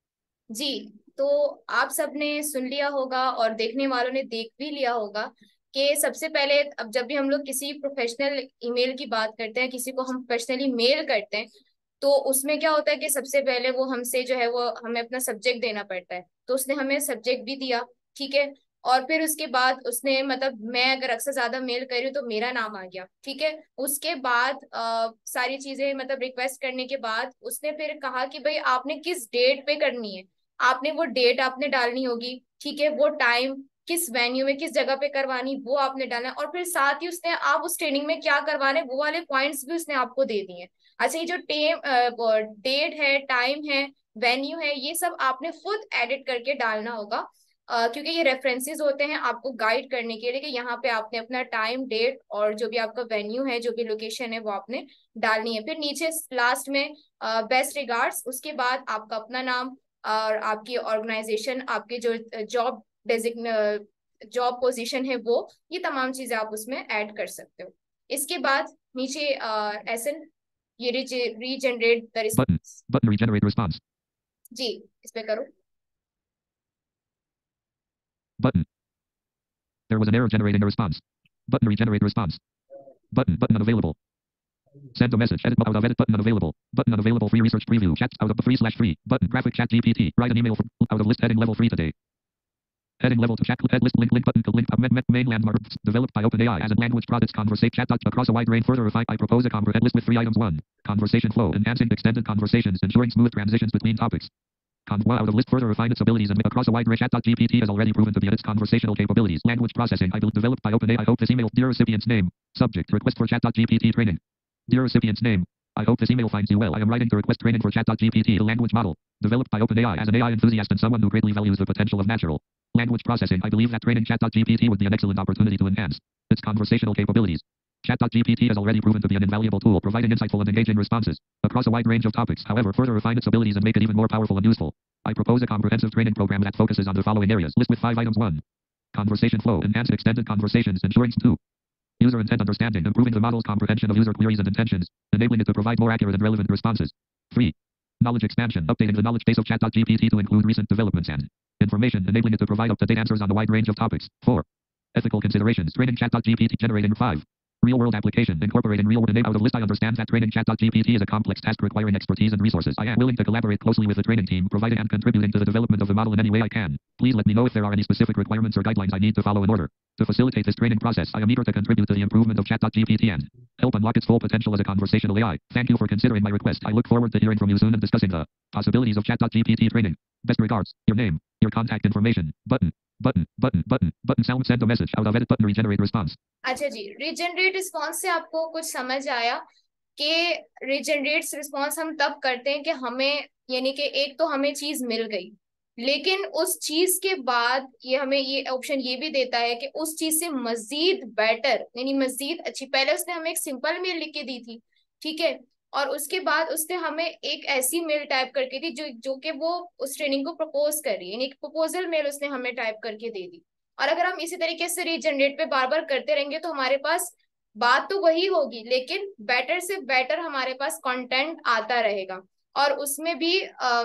[SPEAKER 4] जी, तो आप सबने सुन लिया होगा और देखने वालों ने देख भी लिया होगा कि सबसे पहले अब जब भी हम लोग किसी प्रोफेशनल ईमेल की बात करते हैं, किसी को हम प्रोफेशनली मेल करते हैं, तो उसमें क्या होता है कि सबसे पहले वो हमसे जो है वो हमें अपना सब्जेक्ट देना पड़ता है। तो उसने हमें सब्जेक्ट भी दिया, ठीक है। और फिर उसके बाद उसने मतलब मैं अगर अक्सर ज्यादा मेल कर रही हूँ तो मेरा नाम आ गया, ठीक है। उसके बाद सारी चीजें मतलब रिक्वेस्ट करने के बाद उसने फिर कहा कि भाई आपने किस डेट पे करनी है, आपने वो डेट आपने डालनी होगी, ठीक है। वो टाइम किस वेन्यू में किस जगह पे करवानी वो आपने डालना है, और फिर साथ ही उसने आप उस ट्रेनिंग में क्या करवाने वो वाले पॉइंट्स भी उसने आपको दे दिए हैं। अच्छा, ये जो डेट है, टाइम है, वेन्यू है, ये सब आपने खुद एडिट करके डालना होगा। क्योंकि ये रेफरेंसेस होते हैं आपको गाइड करने के लिए कि यहाँ पे आपने अपना टाइम, डेट और जो भी आपका वेन्यू है, जो भी लोकेशन है, वो आपने डालनी है। फिर नीचे लास्ट में बेस्ट रिगार्ड्स, उसके बाद आपका अपना नाम और आपकी ऑर्गेनाइजेशन, आपके जो जॉब जॉब पोजीशन है, वो ये तमाम चीजें आप उसमें ऐड कर सकते हो। इसके बाद नीचे एसन ये regenerate the
[SPEAKER 1] Button.
[SPEAKER 4] Response,
[SPEAKER 1] Button regenerate response.
[SPEAKER 4] जी इस पे करो।
[SPEAKER 1] Button. There was an error generating a response. Button regenerate response. Button unavailable. Send a message. Edit out of edit button unavailable. Button unavailable. Free research preview. Chat out of the free/free. Button graphic chat GPT. Write an email from out of list heading level 3 today. Heading level to chat head list link button to link mainland marks developed by OpenAI as a language products conversate chat across a wide range. Further refine. I propose a comprehend list with 3 items. 1. Conversation flow, enhancing extended conversations, ensuring smooth transitions between topics. Out of list further refine its abilities and across a wide range. Chat.GPT has already proven to be at its conversational capabilities. Language processing. Developed by OpenAI. I hope this email. Dear recipient's name. Subject. Request for Chat.GPT training. Dear recipient's name. I hope this email finds you well. I am writing the request training for Chat.GPT, the language model developed by OpenAI. As an AI enthusiast and someone who greatly values the potential of natural language processing, I believe that training Chat.GPT would be an excellent opportunity to enhance its conversational capabilities. Chat.GPT has already proven to be an invaluable tool, providing insightful and engaging responses across a wide range of topics. However, further refine its abilities and make it even more powerful and useful. I propose a comprehensive training program that focuses on the following areas. List with 5 items. 1. Conversation flow, enhance extended conversations, ensuring 2. User intent understanding, improving the model's comprehension of user queries and intentions, enabling it to provide more accurate and relevant responses. 3. Knowledge expansion, updating the knowledge base of Chat.GPT to include recent developments and information, enabling it to provide up-to-date answers on a wide range of topics. 4. Ethical considerations, training Chat.GPT generating. 5. Real-world application, incorporating real-world out of list. I understand that training Chat.GPT is a complex task requiring expertise and resources. I am willing to collaborate closely with the training team, providing and contributing to the development of the model in any way I can. Please let me know if there are any specific requirements or guidelines I need to follow in order to facilitate this training process. I am eager to contribute to the improvement of Chat.GPT and help unlock its full potential as a conversational AI. Thank you for considering my request. I look forward to hearing from you soon and discussing the possibilities of Chat.GPT training. Best regards. Your name, your contact information. Button. Sound send a message. Out of edit button regenerate response.
[SPEAKER 4] अच्छा जी, रीजनरेट रिस्पॉन्स से आपको कुछ समझ आया कि रीजनरेट रिस्पॉन्स हम तब करते हैं कि हमें यानी कि एक तो हमें चीज मिल गई, लेकिन उस चीज के बाद ये हमें ये ऑप्शन ये भी देता है कि उस चीज से मजीद बेटर यानी मजीद अच्छी, पहले उसने हमें एक सिंपल मेल लिख के दी थी, ठीक है। और उसके बाद उसने हमें एक ऐसी मेल टाइप करके दी जो जो कि वो उस ट्रेनिंग को प्रपोज कर रही है, यानी एक प्रपोजल मेल उसने हमें टाइप करके दे दी। और अगर हम इसी तरीके से रीजनरेट पे बार बार करते रहेंगे तो हमारे पास बात तो वही होगी, लेकिन बेटर से बेटर हमारे पास कंटेंट आता रहेगा। और उसमें भी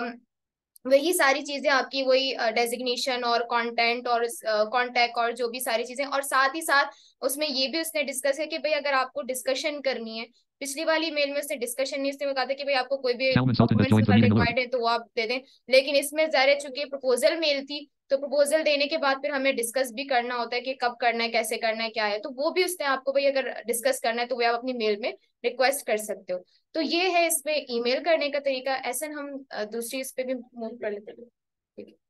[SPEAKER 4] वही सारी चीजें आपकी वही डेजिग्नेशन और कंटेंट और कांटेक्ट और जो भी सारी चीजें, और साथ ही साथ उसमें ये भी उसने डिस्कस है कि भाई अगर आपको डिस्कशन करनी है, पिछली वाली मेल में उसने डिस्कशन नहीं, उसने कहा था कि भाई आपको कोई भी
[SPEAKER 1] Salman Sultan has
[SPEAKER 4] documents
[SPEAKER 1] joined the meeting alert.
[SPEAKER 4] Required है तो वो आप दे दें। लेकिन इसमें ज़ाहिर है चूंकि प्रपोजल मेल थी, तो प्रपोजल देने के बाद फिर हमें डिस्कस भी करना होता है कि कब करना है, कैसे करना है, क्या है, तो वो भी उसने आपको भाई अगर डिस्कस करना है तो वो आप अपनी मेल में रिक्वेस्ट कर सकते हो। तो ये है इसमें ईमेल करने का तरीका। ऐसा हम दूसरी इस पे भी मूव कर लेते हैं, ठीक है।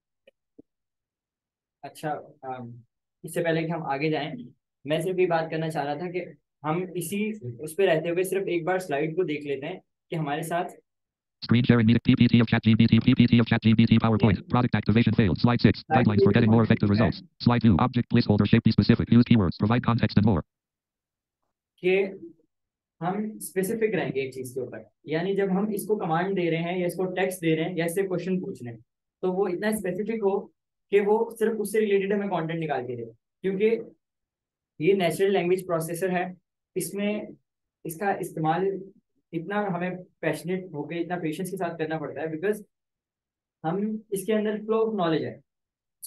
[SPEAKER 3] अच्छा, इससे पहले कि हम आगे जाएं, मैं सिर्फ ये बात करना चाह रहा था कि हम इसी उस पे रहते हुए सिर्फ एक बार स्लाइड को देख लेते हैं कि हमारे साथ
[SPEAKER 1] Screen sharing meeting. PPT of ChatGPT. PowerPoint. Product activation failed. Slide 6. Guidelines for getting more effective results. Slide 2. Object placeholder shape. Be specific. Use keywords. Provide context and more.
[SPEAKER 3] कि हम स्पेसिफिक रहेंगे एक चीज के ऊपर, यानी जब हम इसको कमांड दे रहे हैं या इसको टेक्स्ट दे रहे हैं या इससे क्वेश्चन पूछ रहे हैं, तो वो इतना स्पेसिफिक हो कि वो सिर्फ उससे रिलेटेड हमें कंटेंट निकाल के दे, क्योंकि ये नेचुरल लैंग्वेज प्रोसेसर है। इसमें इसका इस्तेमाल इतना हमें पैशनेट होकर इतना पेशेंस के साथ करना पड़ता है, बिकॉज हम इसके अंदर फ्लो ऑफ नॉलेज है।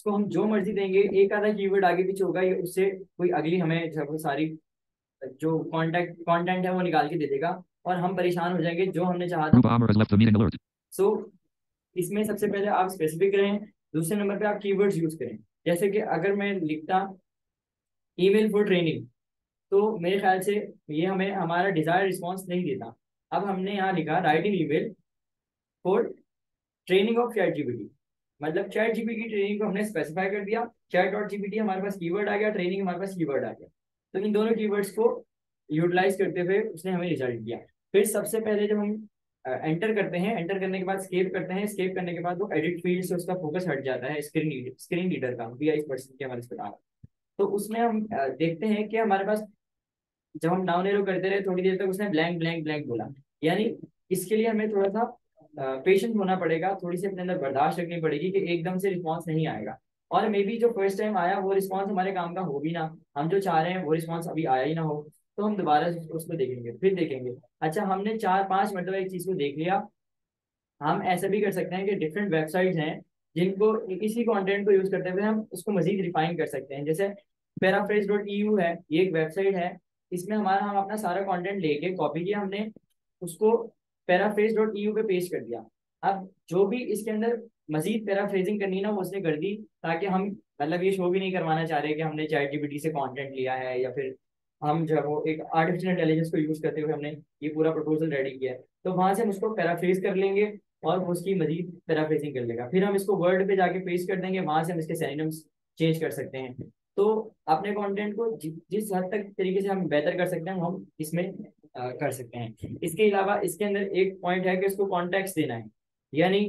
[SPEAKER 3] उसको हम जो मर्जी देंगे, एक आधा कीवर्ड आगे पीछे होगा, ये उससे कोई अगली हमें जब वो सारी जो कंटेंट है वो निकाल के दे देगा और हम परेशान हो जाएंगे जो हमने चाहा था।
[SPEAKER 1] Rupa Amar has left the meeting alert.
[SPEAKER 3] सो इसमें सबसे पहले आप स्पेसिफिक रहें, दूसरे नंबर पे आप कीवर्ड्स यूज करें। जैसे कि अगर मैं लिखता ईमेल फॉर ट्रेनिंग, तो मेरे ख्याल से ये हमें हमारा डिजायर रिस्पॉन्स नहीं देता। अब हमने यहाँ लिखा writing email for training of chat GPT, मतलब चैट जीपीटी की ट्रेनिंग को हमने स्पेसिफाई कर दिया। चैट डॉट जीपीटी हमारे पास कीवर्ड आ गया, ट्रेनिंग हमारे पास कीवर्ड आ गया। तो इन दोनों कीवर्ड्स को यूटिलाइज करते हुए उसने हमें रिजल्ट दिया। फिर सबसे पहले जब हम एंटर करते हैं, एंटर करने के बाद स्केप करते हैं, स्केप करने के बाद वो एडिट फील्ड से उसका फोकस हट जाता है स्क्रीन रीडर का, VI पर्सन के हमारे बता। तो उसमें हम देखते हैं कि हमारे पास जब हम डाउन एरो करते रहे थोड़ी देर तक उसने ब्लैंक ब्लैंक ब्लैंक बोला, यानी इसके लिए हमें थोड़ा सा पेशेंट होना पड़ेगा, थोड़ी सी अपने अंदर बर्दाश्त रखनी पड़ेगी कि एकदम से रिस्पांस नहीं आएगा। और मे बी जो फर्स्ट टाइम आया वो रिस्पांस हमारे काम का हो भी ना, हम जो चाह रहे हैं वो रिस्पांस अभी आया ही ना हो, तो हम दोबारा उसको देखेंगे, फिर देखेंगे। अच्छा, हमने 4-5 मतलब एक चीज को देख लिया, हम ऐसा भी कर सकते हैं कि डिफरेंट वेबसाइट्स हैं जिनको इसी कंटेंट को यूज करते हुए हम उसको मजीद रिफाइन कर सकते हैं। जैसे paraphrase.eu है, ये एक वेबसाइट है, इसमें हम अपना सारा कंटेंट लेके कॉपी किया हमने, उसको paraphrase.eu पे पेस्ट कर दिया। अब जो भी इसके अंदर मजीद पैराफ्रेजिंग करनी ना वो उसने कर दी, ताकि हम मतलब ये शो भी नहीं करवाना चाह रहे कि हमने चैट जीपीटी से कंटेंट लिया है, या फिर हम जो है वो एक आर्टिफिशियल इंटेलिजेंस को यूज करते हुए हमने ये पूरा प्रपोजल रेडी किया है। तो वहां से हम उसको पैराफ्रेज कर लेंगे और वो उसकी मजीद पैराफ्रेजिंग कर लेगा। फिर हम इसको वर्ड पे जाके पेस्ट कर देंगे, वहां से हम इसके सिनोनिम्स चेंज कर सकते हैं। तो अपने कंटेंट को जिस हद तक तरीके से हम बेहतर कर सकते हैं हम इसमें कर सकते हैं। इसके अलावा इसके अंदर एक पॉइंट है कि इसको कॉन्टेक्स्ट देना है, यानी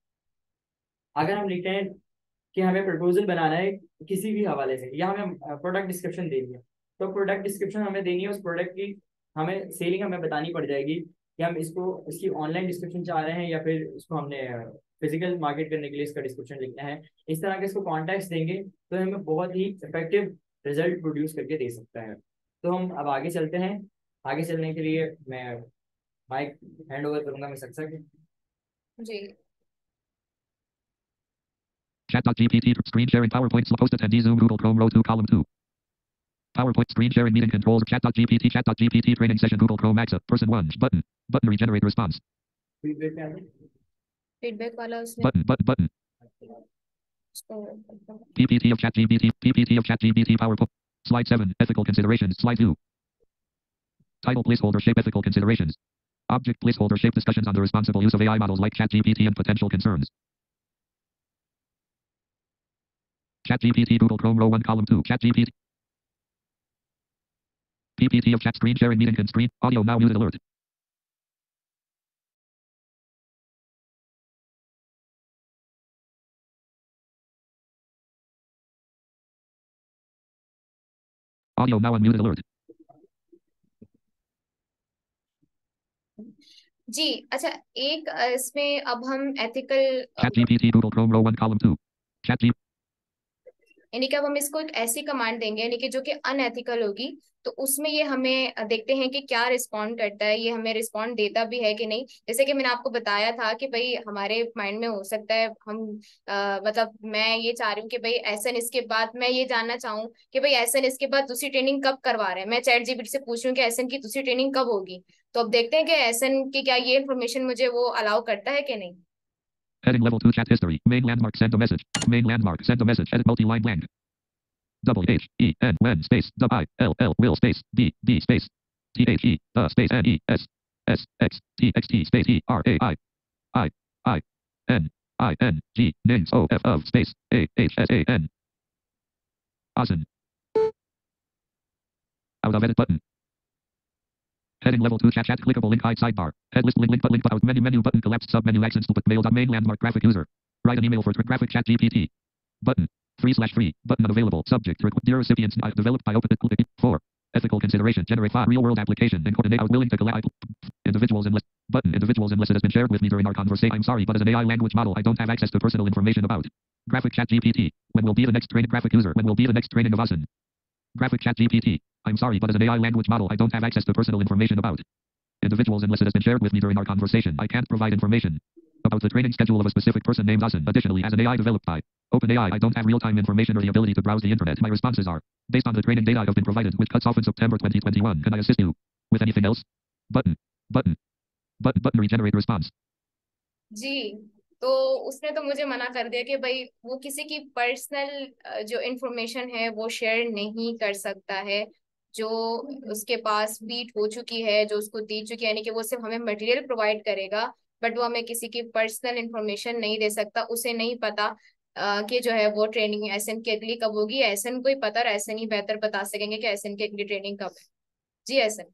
[SPEAKER 3] अगर हम लिखते हैं कि हमें प्रपोजल बनाना है किसी भी हवाले से, या हमें प्रोडक्ट डिस्क्रिप्शन देनी है, तो प्रोडक्ट डिस्क्रिप्शन हमें देनी है, उस प्रोडक्ट की हमें सेलिंग हमें बतानी पड़ जाएगी कि हम इसकी ऑनलाइन डिस्क्रिप्शन चाह रहे हैं या फिर इसको हमने फिजिकल मार्केट करने के लिए इसका डिस्क्रिप्शन लिखना है। इस तरह के इसको कॉन्टेक्स्ट देंगे तो हमें बहुत ही इफेक्टिव रिजल्ट प्रोड्यूस करके दे सकता है। तो हम अब आगे चलते हैं। आगे चलने के लिए मैं माइक हैंड ओवर करूंगा मैं सक्सेस
[SPEAKER 4] जी।
[SPEAKER 1] Chat.gpt screen sharing PowerPoint post attendee Zoom Google Chrome row 2 column 2. PowerPoint screen sharing meeting controls Chat.gpt training session Google Chrome access person 1 button regenerate response
[SPEAKER 4] feedback वाला उसमें
[SPEAKER 1] button PPT of ChatGPT PowerPoint slide 7 ethical considerations slide 2 title placeholder shape ethical considerations object placeholder shape discussions on the responsible use of AI models like ChatGPT and potential concerns. ChatGPT Google Chrome row 1 column 2 ChatGPT PPT of chat screen sharing meeting screen audio now muted alert audio now unmuted alert
[SPEAKER 4] जी। अच्छा, एक इसमें अब हम ethical
[SPEAKER 1] ChatGPT Google Chrome row 1 column 2 ChatGPT
[SPEAKER 4] यानी कि अब हम इसको एक ऐसी कमांड देंगे यानी कि जो कि अनएथिकल होगी, तो उसमें ये हमें देखते हैं कि क्या रिस्पॉन्ड करता है, ये हमें रिस्पॉन्ड देता भी है कि नहीं। जैसे कि मैंने आपको बताया था कि भाई हमारे माइंड में हो सकता है हम मतलब मैं ये चाह रही हूँ कि भाई एसएन इसके बाद मैं ये जानना चाहूँ कि भाई एसएन इसके बाद दूसरी ट्रेनिंग कब करवा रहे हैं, मैं चैट जीपीटी से पूछ रही हूँ कि एसएन की दूसरी ट्रेनिंग कब होगी। तो अब देखते हैं कि एसएन की क्या ये इन्फॉर्मेशन मुझे वो अलाउ करता है कि नहीं।
[SPEAKER 1] heading level 2 chat history main landmark send a message main landmark send a message edit multi-line blank WHEN when space WILL will space D space THE space NES SXTXT space ERAIINING names OF of space AHSAN Asen out of edit button heading level 2 chat clickable link hide sidebar head list link but out menu button collapsed submenu accents to mail main landmark graphic user write an email for graphic chat GPT button 3/3 button unavailable subject dear recipients developed by open 4 ethical consideration generate 5 real world application and coordinate out willing to collab individuals unless button individuals unless it has been shared with me during our conversation I'm sorry but as an AI language model I don't have access to personal information about graphic chat GPT when will be the next training graphic user when will be the next training of Asen graphic chat GPT I'm sorry but as an AI language model I don't have access to personal information about individuals unless it has been shared with me during our conversation I can't provide information about the training schedule of a specific person named Asen additionally as an AI developed by OpenAI, I don't have real-time information or the ability to browse the internet. My responses are based on the training data I have been provided, which cuts off in September 2021. Can I assist you with anything else? Button. Button. Button. Button. Regenerate response.
[SPEAKER 4] जी, तो उसने तो मुझे मना कर दिया कि भाई वो किसी की पर्सनल जो इंफॉर्मेशन है वो शेयर नहीं कर सकता है, जो उसके पास बीट हो चुकी है, जो उसको दी चुकी है, यानी कि वो सिर्फ हमें मटेरियल प्रोवाइड करेगा, बट वो हमें किसी की पर्सनल इंफॉर्मेशन नहीं दे सकता। उसे नहीं पता कि जो है वो ट्रेनिंग एसएन के अगली कब होगी। एसएन को ही पता, और एसएन ही बेहतर बता सकेंगे कि एसएन की अगली ट्रेनिंग कब है। जी एसएन।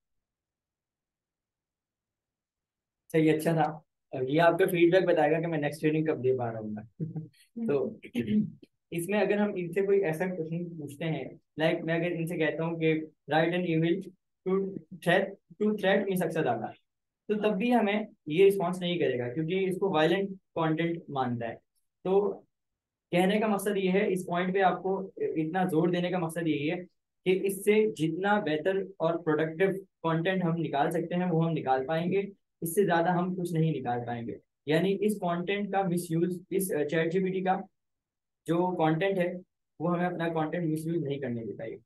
[SPEAKER 3] सही, अच्छा था। अब ये आपका फीडबैक बताएगा कि मैं नेक्स्ट ट्रेनिंग कब दे पा रहा हूँ मैं। तो इसमें अगर हम इनसे कोई ऐसा क्वेश्चन पूछते हैं, लाइक मैं अगर इनसे कहता हूँ कि write an email to threat me success Agha, तो तब भी हमें ये रिस्पॉन्स नहीं करेगा क्योंकि इसको वायलेंट कंटेंट मानता है। तो कहने का मकसद ये है, इस पॉइंट पे आपको इतना जोर देने का मकसद यही है कि इससे जितना बेहतर और प्रोडक्टिव कंटेंट हम निकाल सकते हैं वो हम निकाल पाएंगे, इससे ज्यादा हम कुछ नहीं निकाल पाएंगे। यानी इस कंटेंट का मिसयूज, इस चैट जीपीटी का जो कंटेंट है वो हमें अपना कंटेंट मिसयूज नहीं करने देता है।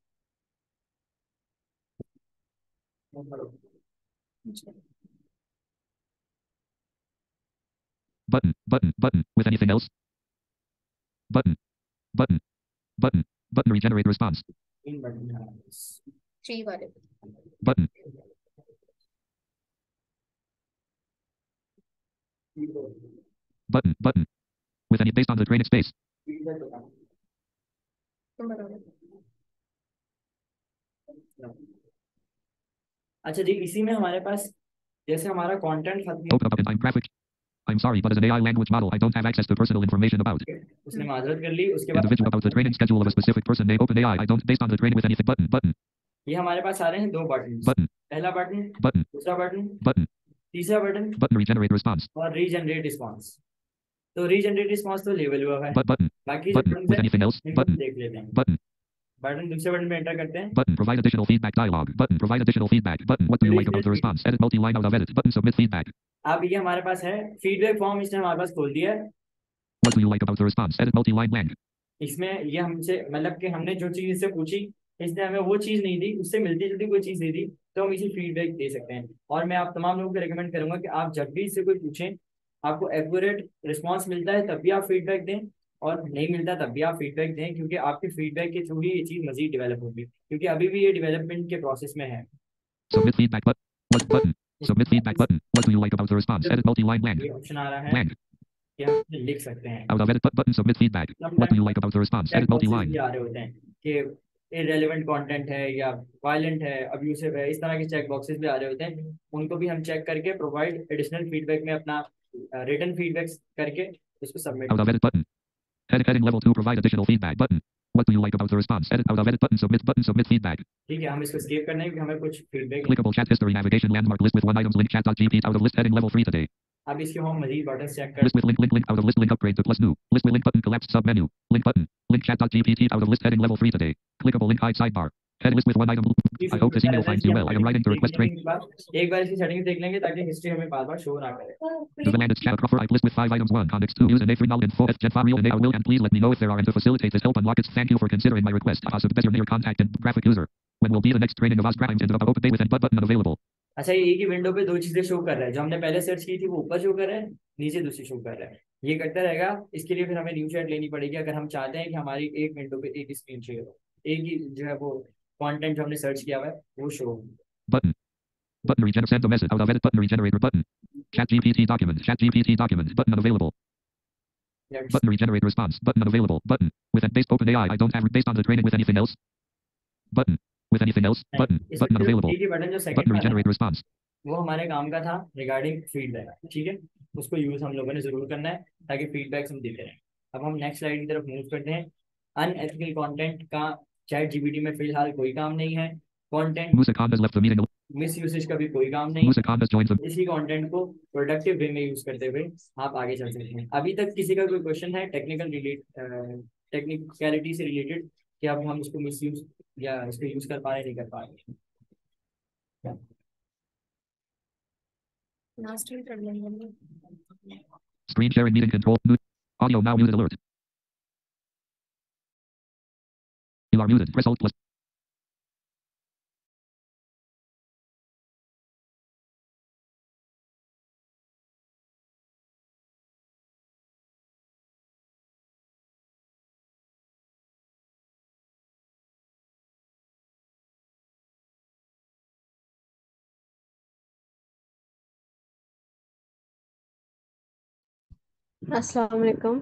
[SPEAKER 1] Button. Button. Button. With anything else? Button. Button. Button. Button. Regenerate response.
[SPEAKER 3] इन बटन
[SPEAKER 4] थ्री वाले।
[SPEAKER 1] Button. Button. Button. With any based on the training space.
[SPEAKER 3] अच्छा जी, इसी में हमारे पास जैसे हमारा कंटेंट खत्म
[SPEAKER 1] Open up in time graphic. I'm sorry, but as an AI language model, I don't have access to personal information about
[SPEAKER 3] उसने माजरत कर ली, उसके बाद
[SPEAKER 1] individual about the training schedule of a specific person. Name OpenAI. I don't based on the training with anything. Button. Button.
[SPEAKER 3] ये हमारे पास आ रहे हैं दो बटन,
[SPEAKER 1] Button.
[SPEAKER 3] पहला बटन,
[SPEAKER 1] Button.
[SPEAKER 3] दूसरा बटन,
[SPEAKER 1] Button.
[SPEAKER 3] तीसरा बटन
[SPEAKER 1] Button. Regenerate response.
[SPEAKER 3] और रीजनरेट रिस्पॉन्स। तो रीजनरेट रिस्पॉन्स तो लेवल हुआ है,
[SPEAKER 1] Button.
[SPEAKER 3] बाकी जो
[SPEAKER 1] Button.
[SPEAKER 3] बटन
[SPEAKER 1] With
[SPEAKER 3] है
[SPEAKER 1] anything else?
[SPEAKER 3] इनको
[SPEAKER 1] Button.
[SPEAKER 3] देख लेते हैं।
[SPEAKER 1] Button.
[SPEAKER 3] बटन दूसरे बटन में एंटर करते हैं।
[SPEAKER 1] Button. Provide additional feedback dialog. Button. Provide additional feedback. Button. What do you like about the response? Edit multi-line out of edit. Button. Submit feedback.
[SPEAKER 3] अब ये हमारे पास है फीडबैक फॉर्म, इसने हमारे पास खोल दिया है।
[SPEAKER 1] What do you like about the response? Edit multi-line blank.
[SPEAKER 3] इसमें ये हमसे मतलब कि हमने जो चीज इससे पूछी, इसने हमें वो चीज नहीं दी, उससे मिलती जुलती कोई चीज नहीं दी, तो हम इसे फीडबैक दे सकते हैं। और मैं आप तमाम लोगों को रिकमेंड करूंगा कि आप जब भी इससे कोई पूछें, आपको एक्यूरेट रिस्पॉन्स मिलता है तब भी आप फीडबैक दें, और नहीं मिलता तब भी आप फीडबैक दें, क्योंकि आपके फीडबैक के थ्रू ही ये चीज मजीद डेवलप होगी, क्योंकि अभी भी ये डेवलपमेंट के प्रोसेस में है।
[SPEAKER 1] Submit feedback button. What button? Submit feedback button. What do you like about the response? Edit multi-line blank.
[SPEAKER 3] ये ऑप्शन आ रहा है
[SPEAKER 1] Blank.
[SPEAKER 3] कि हम लिख सकते हैं।
[SPEAKER 1] Out of edit button. Submit feedback. What do you like about the response? Edit multi-line.
[SPEAKER 3] भी आ रहे होते हैं कि इररेलेवेंट कंटेंट है या वायलेंट है, अब्यूसिव है, इस तरह के चेक बॉक्सेस भी आ रहे होते हैं। उनको भी हम चेक करके प्रोवाइड एडिशनल फीडबैक में अपना रिटन फीडबैक करके उसको सबमिट।
[SPEAKER 1] Out of edit button. Heading level 2. Provide additional feedback button. What do you like about the response? Edit out of edit button. Submit feedback.
[SPEAKER 3] ठीक है, हम इसको स्केप करना है क्योंकि हमें कुछ feedback.
[SPEAKER 1] Clickable chat history navigation landmark list with one items link chat.gpt out of list heading level 3 today.
[SPEAKER 3] अब इसके हम मजीद बटन चेक कर।
[SPEAKER 1] List with link out of list link upgrade to plus new. List with link button collapsed sub menu. Link button. Link chat.gpt out of list heading level 3 today. Clickable link hide sidebar. Head list with one item. I hope this email finds you well. I am writing to request train.
[SPEAKER 3] एक बार इसकी सेटिंग्स देख लेंगे ताकि हिस्ट्री हमें बार-बार शो ना करे।
[SPEAKER 1] To the landed chat offer I list with 5 items 1 context 2 use an A3 null info s jet file and I will and please let me know if there are and to facilitate this help unlock it. Thank you for considering my request. Better near contact and graphic user. When will be the next training of Osgrams and open day with and button unavailable.
[SPEAKER 3] अच्छा, ये एक ही विंडो पे दो चीजें शो कर रहा है, जो हमने पहले सर्च की थी वो ऊपर शो कर रहा है, नीचे दूसरी शो कर रहा है। ये करता रहेगा। इसके लिए फिर हमें न्यू चैट लेनी पड़ेगी अगर हम चाहते हैं कि हमारी एक विंडो पे एक स्क्रीन शेयर हो, एक ही जो है वो कंटेंट जो हमने सर्च किया हुआ है वो शो हो।
[SPEAKER 1] Button. Button regenerate send the message out of edit button regenerator button. ChatGPT document. ChatGPT document button unavailable. Button regenerate response button unavailable. Button with and based OpenAI I don't have based on the training with anything else. Button with anything else. Button button unavailable.
[SPEAKER 3] एक ही बटन जो
[SPEAKER 1] Button
[SPEAKER 3] सेकंड
[SPEAKER 1] regenerate response.
[SPEAKER 3] वो हमारे काम का था रिगार्डिंग फीडबैक, ठीक है, उसको यूज हम लोगों ने जरूर करना है ताकि फीडबैक्स हम देते रहें। अब हम नेक्स्ट स्लाइड की तरफ मूव करते हैं। अनएथिकल कंटेंट का चैट जीपीटी में फिलहाल कोई काम नहीं है। Content
[SPEAKER 1] Musa Khan has left the meeting.
[SPEAKER 3] Misusage का भी कोई काम नहीं।
[SPEAKER 1] Musa Khan has joined the.
[SPEAKER 3] इसी कंटेंट को प्रोडक्टिव वे में यूज करते हुए आप आगे चल सकते हैं। अभी तक किसी का कोई क्वेश्चन है टेक्निकलिटी से रिलेटेड कि अब हम इसको मिस यूज या इसको यूज कर पा रहे नहीं कर पा रहे?
[SPEAKER 4] लास्ट टाइम प्रॉब्लम है।
[SPEAKER 1] Screen sharing meeting control. Audio now muted alert. You are muted. Press Alt plus.
[SPEAKER 9] अस्सलाम वालेकुम।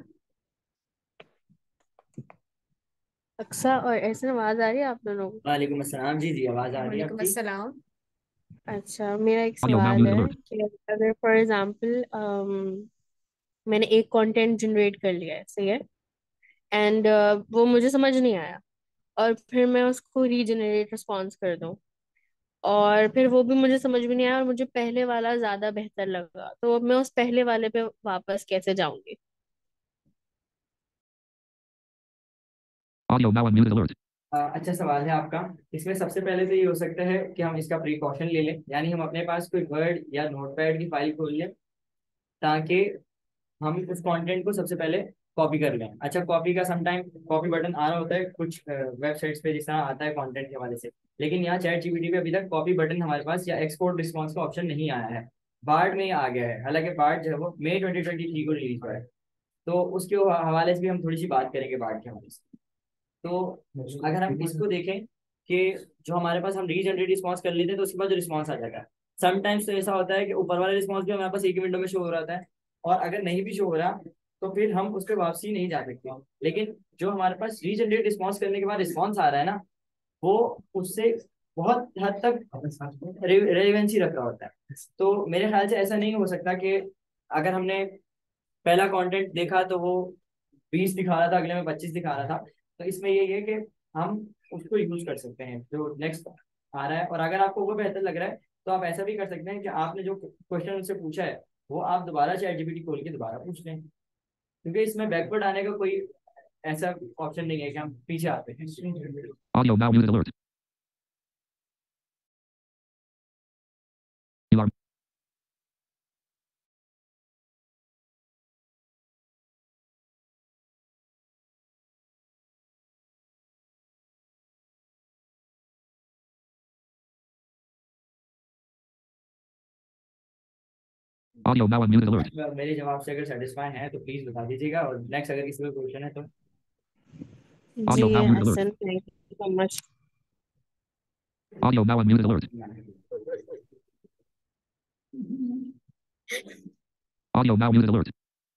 [SPEAKER 9] अक्सा और ऐसे आवाज आ रही है आप दोनों को?
[SPEAKER 3] वालेकुम अस्सलाम। जी जी, आवाज आ रही है
[SPEAKER 4] वालेकुम
[SPEAKER 3] आपकी।
[SPEAKER 4] अस्सलाम।
[SPEAKER 9] अच्छा, मेरा एक
[SPEAKER 1] Audio now
[SPEAKER 9] सवाल
[SPEAKER 1] muted
[SPEAKER 9] है
[SPEAKER 1] alert.
[SPEAKER 9] कि अगर फॉर एग्जांपल मैंने एक कंटेंट जनरेट कर लिया है, सही है, एंड वो मुझे समझ नहीं आया, और फिर मैं उसको रीजनरेट रिस्पॉन्स कर दूं, और फिर वो भी मुझे समझ में नहीं आया और मुझे पहले वाला ज्यादा बेहतर लगा, तो अब मैं उस पहले वाले पे वापस कैसे जाऊंगी?
[SPEAKER 1] Audio now unmuted alert.
[SPEAKER 3] अच्छा सवाल है आपका। इसमें सबसे पहले तो ये हो सकता है कि हम इसका प्रिकॉशन ले लें, यानी हम अपने पास कोई वर्ड या नोटपैड की फाइल खोल लें ताकि हम उस कंटेंट को सबसे पहले कॉपी कर लें। अच्छा, कॉपी का समटाइम कॉपी बटन आ रहा होता है कुछ वेबसाइट्स पे, जिस तरह आता है कंटेंट के हवाले से, लेकिन यहाँ चैट जीपीटी पे अभी तक कॉपी बटन हमारे पास या एक्सपोर्ट रिस्पॉन्स का ऑप्शन नहीं आया है। बार्ड में ये आ गया है, हालांकि बार्ड जो है वो मई 2023 को रिलीज हुआ है, तो उसके हवाले से भी हम थोड़ी सी बात करेंगे बार्ड के हवाले से। तो अगर हम इसको देखें कि जो हमारे पास हम रीजनरेट रिस्पॉन्स कर लेते हैं तो उसके बाद जो रिस्पॉन्स आ जाएगा, समटाइम्स तो ऐसा होता है कि ऊपर वाला रिस्पॉन्स भी हमारे पास एक ही विंडो में शो हो रहा है, और अगर नहीं भी शो हो रहा तो फिर हम उस पर वापसी नहीं जा सकते। लेकिन जो हमारे पास रीजनरेट रिस्पॉन्स करने के बाद रिस्पॉन्स आ रहा है ना, वो उससे बहुत हद तक रेलेवेंसी रख रहा होता है। तो मेरे ख्याल से ऐसा नहीं हो सकता कि अगर हमने पहला कंटेंट देखा तो वो 20 दिखा रहा था, अगले में 25 दिखा रहा था, तो इसमें ये है कि हम उसको यूज कर सकते हैं जो नेक्स्ट आ रहा है। और अगर आपको वो बेहतर लग रहा है तो आप ऐसा भी कर सकते हैं कि आपने जो क्वेश्चन उनसे पूछा है वो आप दोबारा चैट जीपीटी खोल के दोबारा पूछ लें, क्योंकि इसमें बैकवर्ड आने का कोई ऐसा ऑप्शन नहीं है कि हम पीछे आते हैं।
[SPEAKER 1] Audio now muted alert. You are audio now unmuted alert.
[SPEAKER 3] मेरे जवाब से अगर सेटिस्फाई हैं तो प्लीज बता दीजिएगा, और नेक्स्ट अगर किसी को क्वेश्चन है तो।
[SPEAKER 1] Audio
[SPEAKER 9] जी
[SPEAKER 1] now muted alert.
[SPEAKER 9] Hasan, thank you so much.
[SPEAKER 1] Audio now unmuted alert. Audio now muted alert.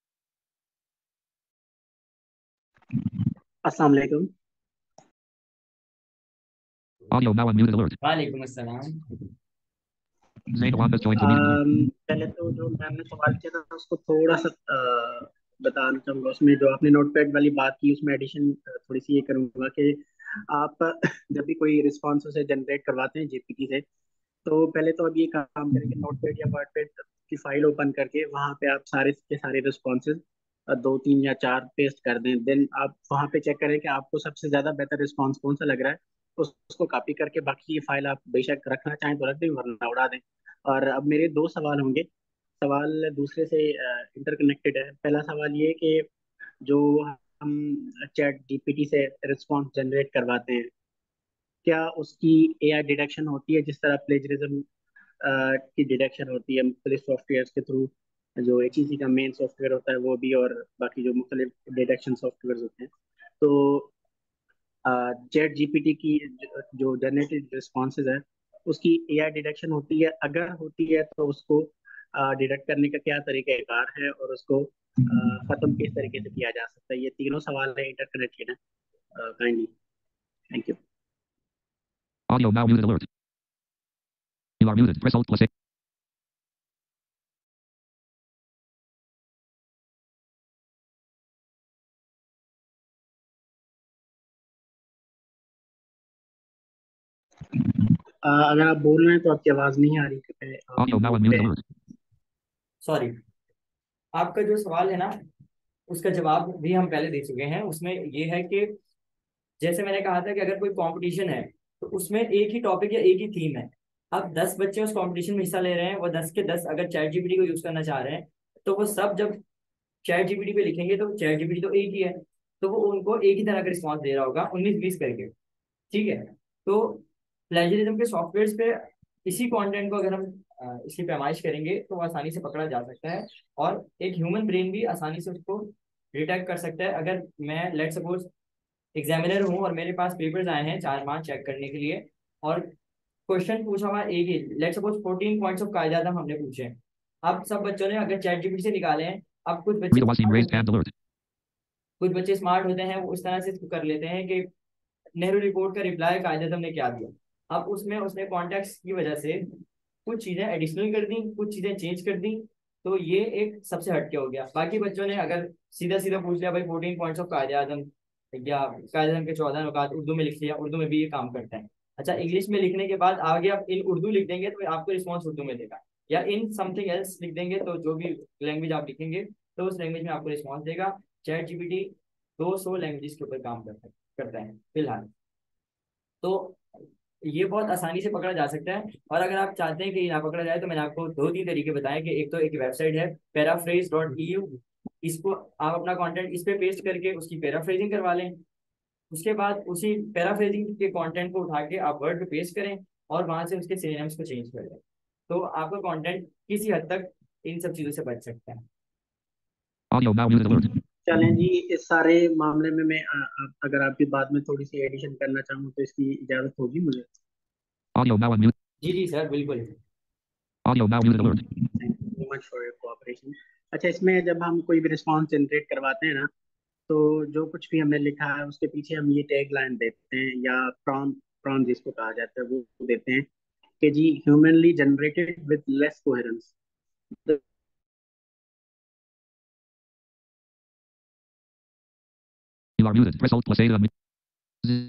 [SPEAKER 6] अस्सलाम वालेकुम।
[SPEAKER 1] Audio now unmuted alert.
[SPEAKER 3] वालेकुम अस्सलाम।
[SPEAKER 1] Zain Awam has joined the meeting.
[SPEAKER 6] पहले तो जो मैम ने सवाल किया था उसको थोड़ा सा बताना चाहूँगा। उसमें जो आपने नोटपैड वाली बात की उसमें एडिशन थोड़ी सी ये करूँगा कि आप जब भी कोई रिस्पॉन्स उसे जनरेट करवाते हैं जीपीटी से, तो पहले तो अब ये काम करें कि नोटपैड या वर्डपैड की फाइल ओपन करके वहाँ पे आप सारे के सारे रिस्पॉन्सेज 2 3 या 4 पेस्ट कर दें। देन आप वहाँ पे चेक करें कि आपको सबसे ज़्यादा बेहतर रिस्पॉन्स कौन सा लग रहा है, उसको कॉपी करके बाकी ये फाइल आप बेशक रखना चाहें तो रख दें वरना उड़ा दें। और अब मेरे 2 सवाल होंगे। सवाल दूसरे से इंटरकनेक्टेड है। पहला सवाल ये कि जो हम चैट जीपीटी से रिस्पॉन्स जनरेट करवाते हैं, क्या उसकी एआई डिटेक्शन होती है जिस तरह प्लेजरिज्म की डिटेक्शन होती है मुख्तलिफ सॉफ्टवेयर के थ्रू? जो एचईसी का मेन सॉफ्टवेयर होता है वो भी, और बाकी जो मुख्तलिफ डिटेक्शन सॉफ्टवेयर होते हैं, तो चैट जीपीटी की जो जनरेटेड रिस्पॉन्सेज है उसकी एआई डिटेक्शन होती है? अगर होती है तो उसको डिटेक्ट करने का क्या तरीक़ाकार है और उसको ख़त्म किस तरीके से किया जा सकता है? ये तीनों सवाल है, इंटरकनेक्टेड है। Kindly, thank you.
[SPEAKER 1] Audio now muted alert. You are muted. Press Alt plus A.
[SPEAKER 6] अगर आप बोल रहे हैं तो आपकी आवाज़ नहीं आ रही है।
[SPEAKER 1] Audio now unmuted alert.
[SPEAKER 3] Sorry, आपका जो सवाल है ना उसका जवाब भी हम पहले दे चुके हैं। उसमें ये है कि जैसे मैंने कहा था कि अगर कोई कंपटीशन है तो उसमें एक ही टॉपिक या एक ही थीम है। अब 10 बच्चे उस कंपटीशन में हिस्सा ले रहे हैं, वो 10 के 10 अगर चैट जीपीटी को यूज करना चाह रहे हैं तो वो सब जब चैट जीपीटी पे लिखेंगे तो चैट जीपीटी तो एक ही है, तो वो उनको एक ही तरह का रिस्पॉन्स दे रहा होगा 19-20 करके। ठीक है। तो प्लेजरिज्म के सॉफ्टवेयर पे इसी कंटेंट को अगर हम इसकी पैमाइश करेंगे तो वो आसानी से पकड़ा जा सकता है, और एक ह्यूमन ब्रेन भी आसानी से उसको डिटेक्ट कर सकता है। अगर मैं लेट सपोज एग्जामिनर हूँ और मेरे पास पेपर्स आए हैं 4 5 चेक करने के लिए, और क्वेश्चन पूछा हुआ एक ही, लेट सपोज 14 पॉइंट्स ऑफ कायदा हमने पूछे हैं। अब सब बच्चों ने अगर चैट जीपीटी से निकाले हैं, अब कुछ बच्चे
[SPEAKER 1] Rita Wasim raised hand alert.
[SPEAKER 3] कुछ बच्चे स्मार्ट होते हैं, वो इस तरह से इसको कर लेते हैं कि नेहरू रिपोर्ट का रिप्लाई कायदे ने क्या दिया। अब उसमें उसने कॉन्टेक्स्ट की वजह से कुछ चीजें एडिशनल कर दी, कुछ चीजें चेंज कर दी, तो ये एक सबसे हटके हो गया। बाकी बच्चों ने अगर सीधा सीधा पूछ लिया भाई 14 पॉइंट्स ऑफ कायदे आजम या कायदे आजम के 14 नुकात उर्दू में लिख लिया, उर्दू में भी ये काम करता है। अच्छा, इंग्लिश में लिखने के बाद आगे आप इन उर्दू लिख देंगे तो आपको रिस्पॉन्स उर्दू में देगा, या इन समथिंग एल्स लिख देंगे तो जो भी लैंग्वेज आप लिखेंगे तो उस लैंग्वेज में आपको रिस्पॉन्स देगा। चैट जीपीटी 200 लैंग्वेज के ऊपर काम करता है फिलहाल। तो ये बहुत आसानी से पकड़ा जा सकता है। और अगर आप चाहते हैं कि ये ना पकड़ा जाए तो मैंने आपको 2 3 तरीके बताए कि एक तो एक वेबसाइट है paraphrase.eu, इसको आप अपना कंटेंट इस पे पेस्ट करके उसकी पैराफ्रेजिंग करवा लें। उसके बाद उसी पैराफ्रेजिंग के कंटेंट को उठा के आप वर्ड पे पेस्ट करें और वहां से उसके सिनोनिम्स को चेंज कर दें, तो आपका कंटेंट किसी हद तक इन सब चीजों से बच सकता है।
[SPEAKER 1] Audio now muted alert.
[SPEAKER 6] चलें जी, इस सारे मामले में मैं अगर आपकी बात में थोड़ी सी एडिशन करना चाहूँ तो इसकी इजाजत होगी मुझे?
[SPEAKER 1] Audio now unmuted.
[SPEAKER 3] जी सर, बिल्कुल।
[SPEAKER 1] Audio now muted alert.
[SPEAKER 6] Thank you so much for your cooperation. अच्छा, इसमें जब हम कोई भी रिस्पॉन्स जनरेट करवाते हैं ना, तो जो कुछ भी हमने लिखा है उसके पीछे हम ये टैग लाइन देते हैं या प्रॉम्प्ट जिसको कहा जाता है वो देते हैं कि जी humanly generated with less coherence.
[SPEAKER 1] You are muted. Press Alt plus A to unmute.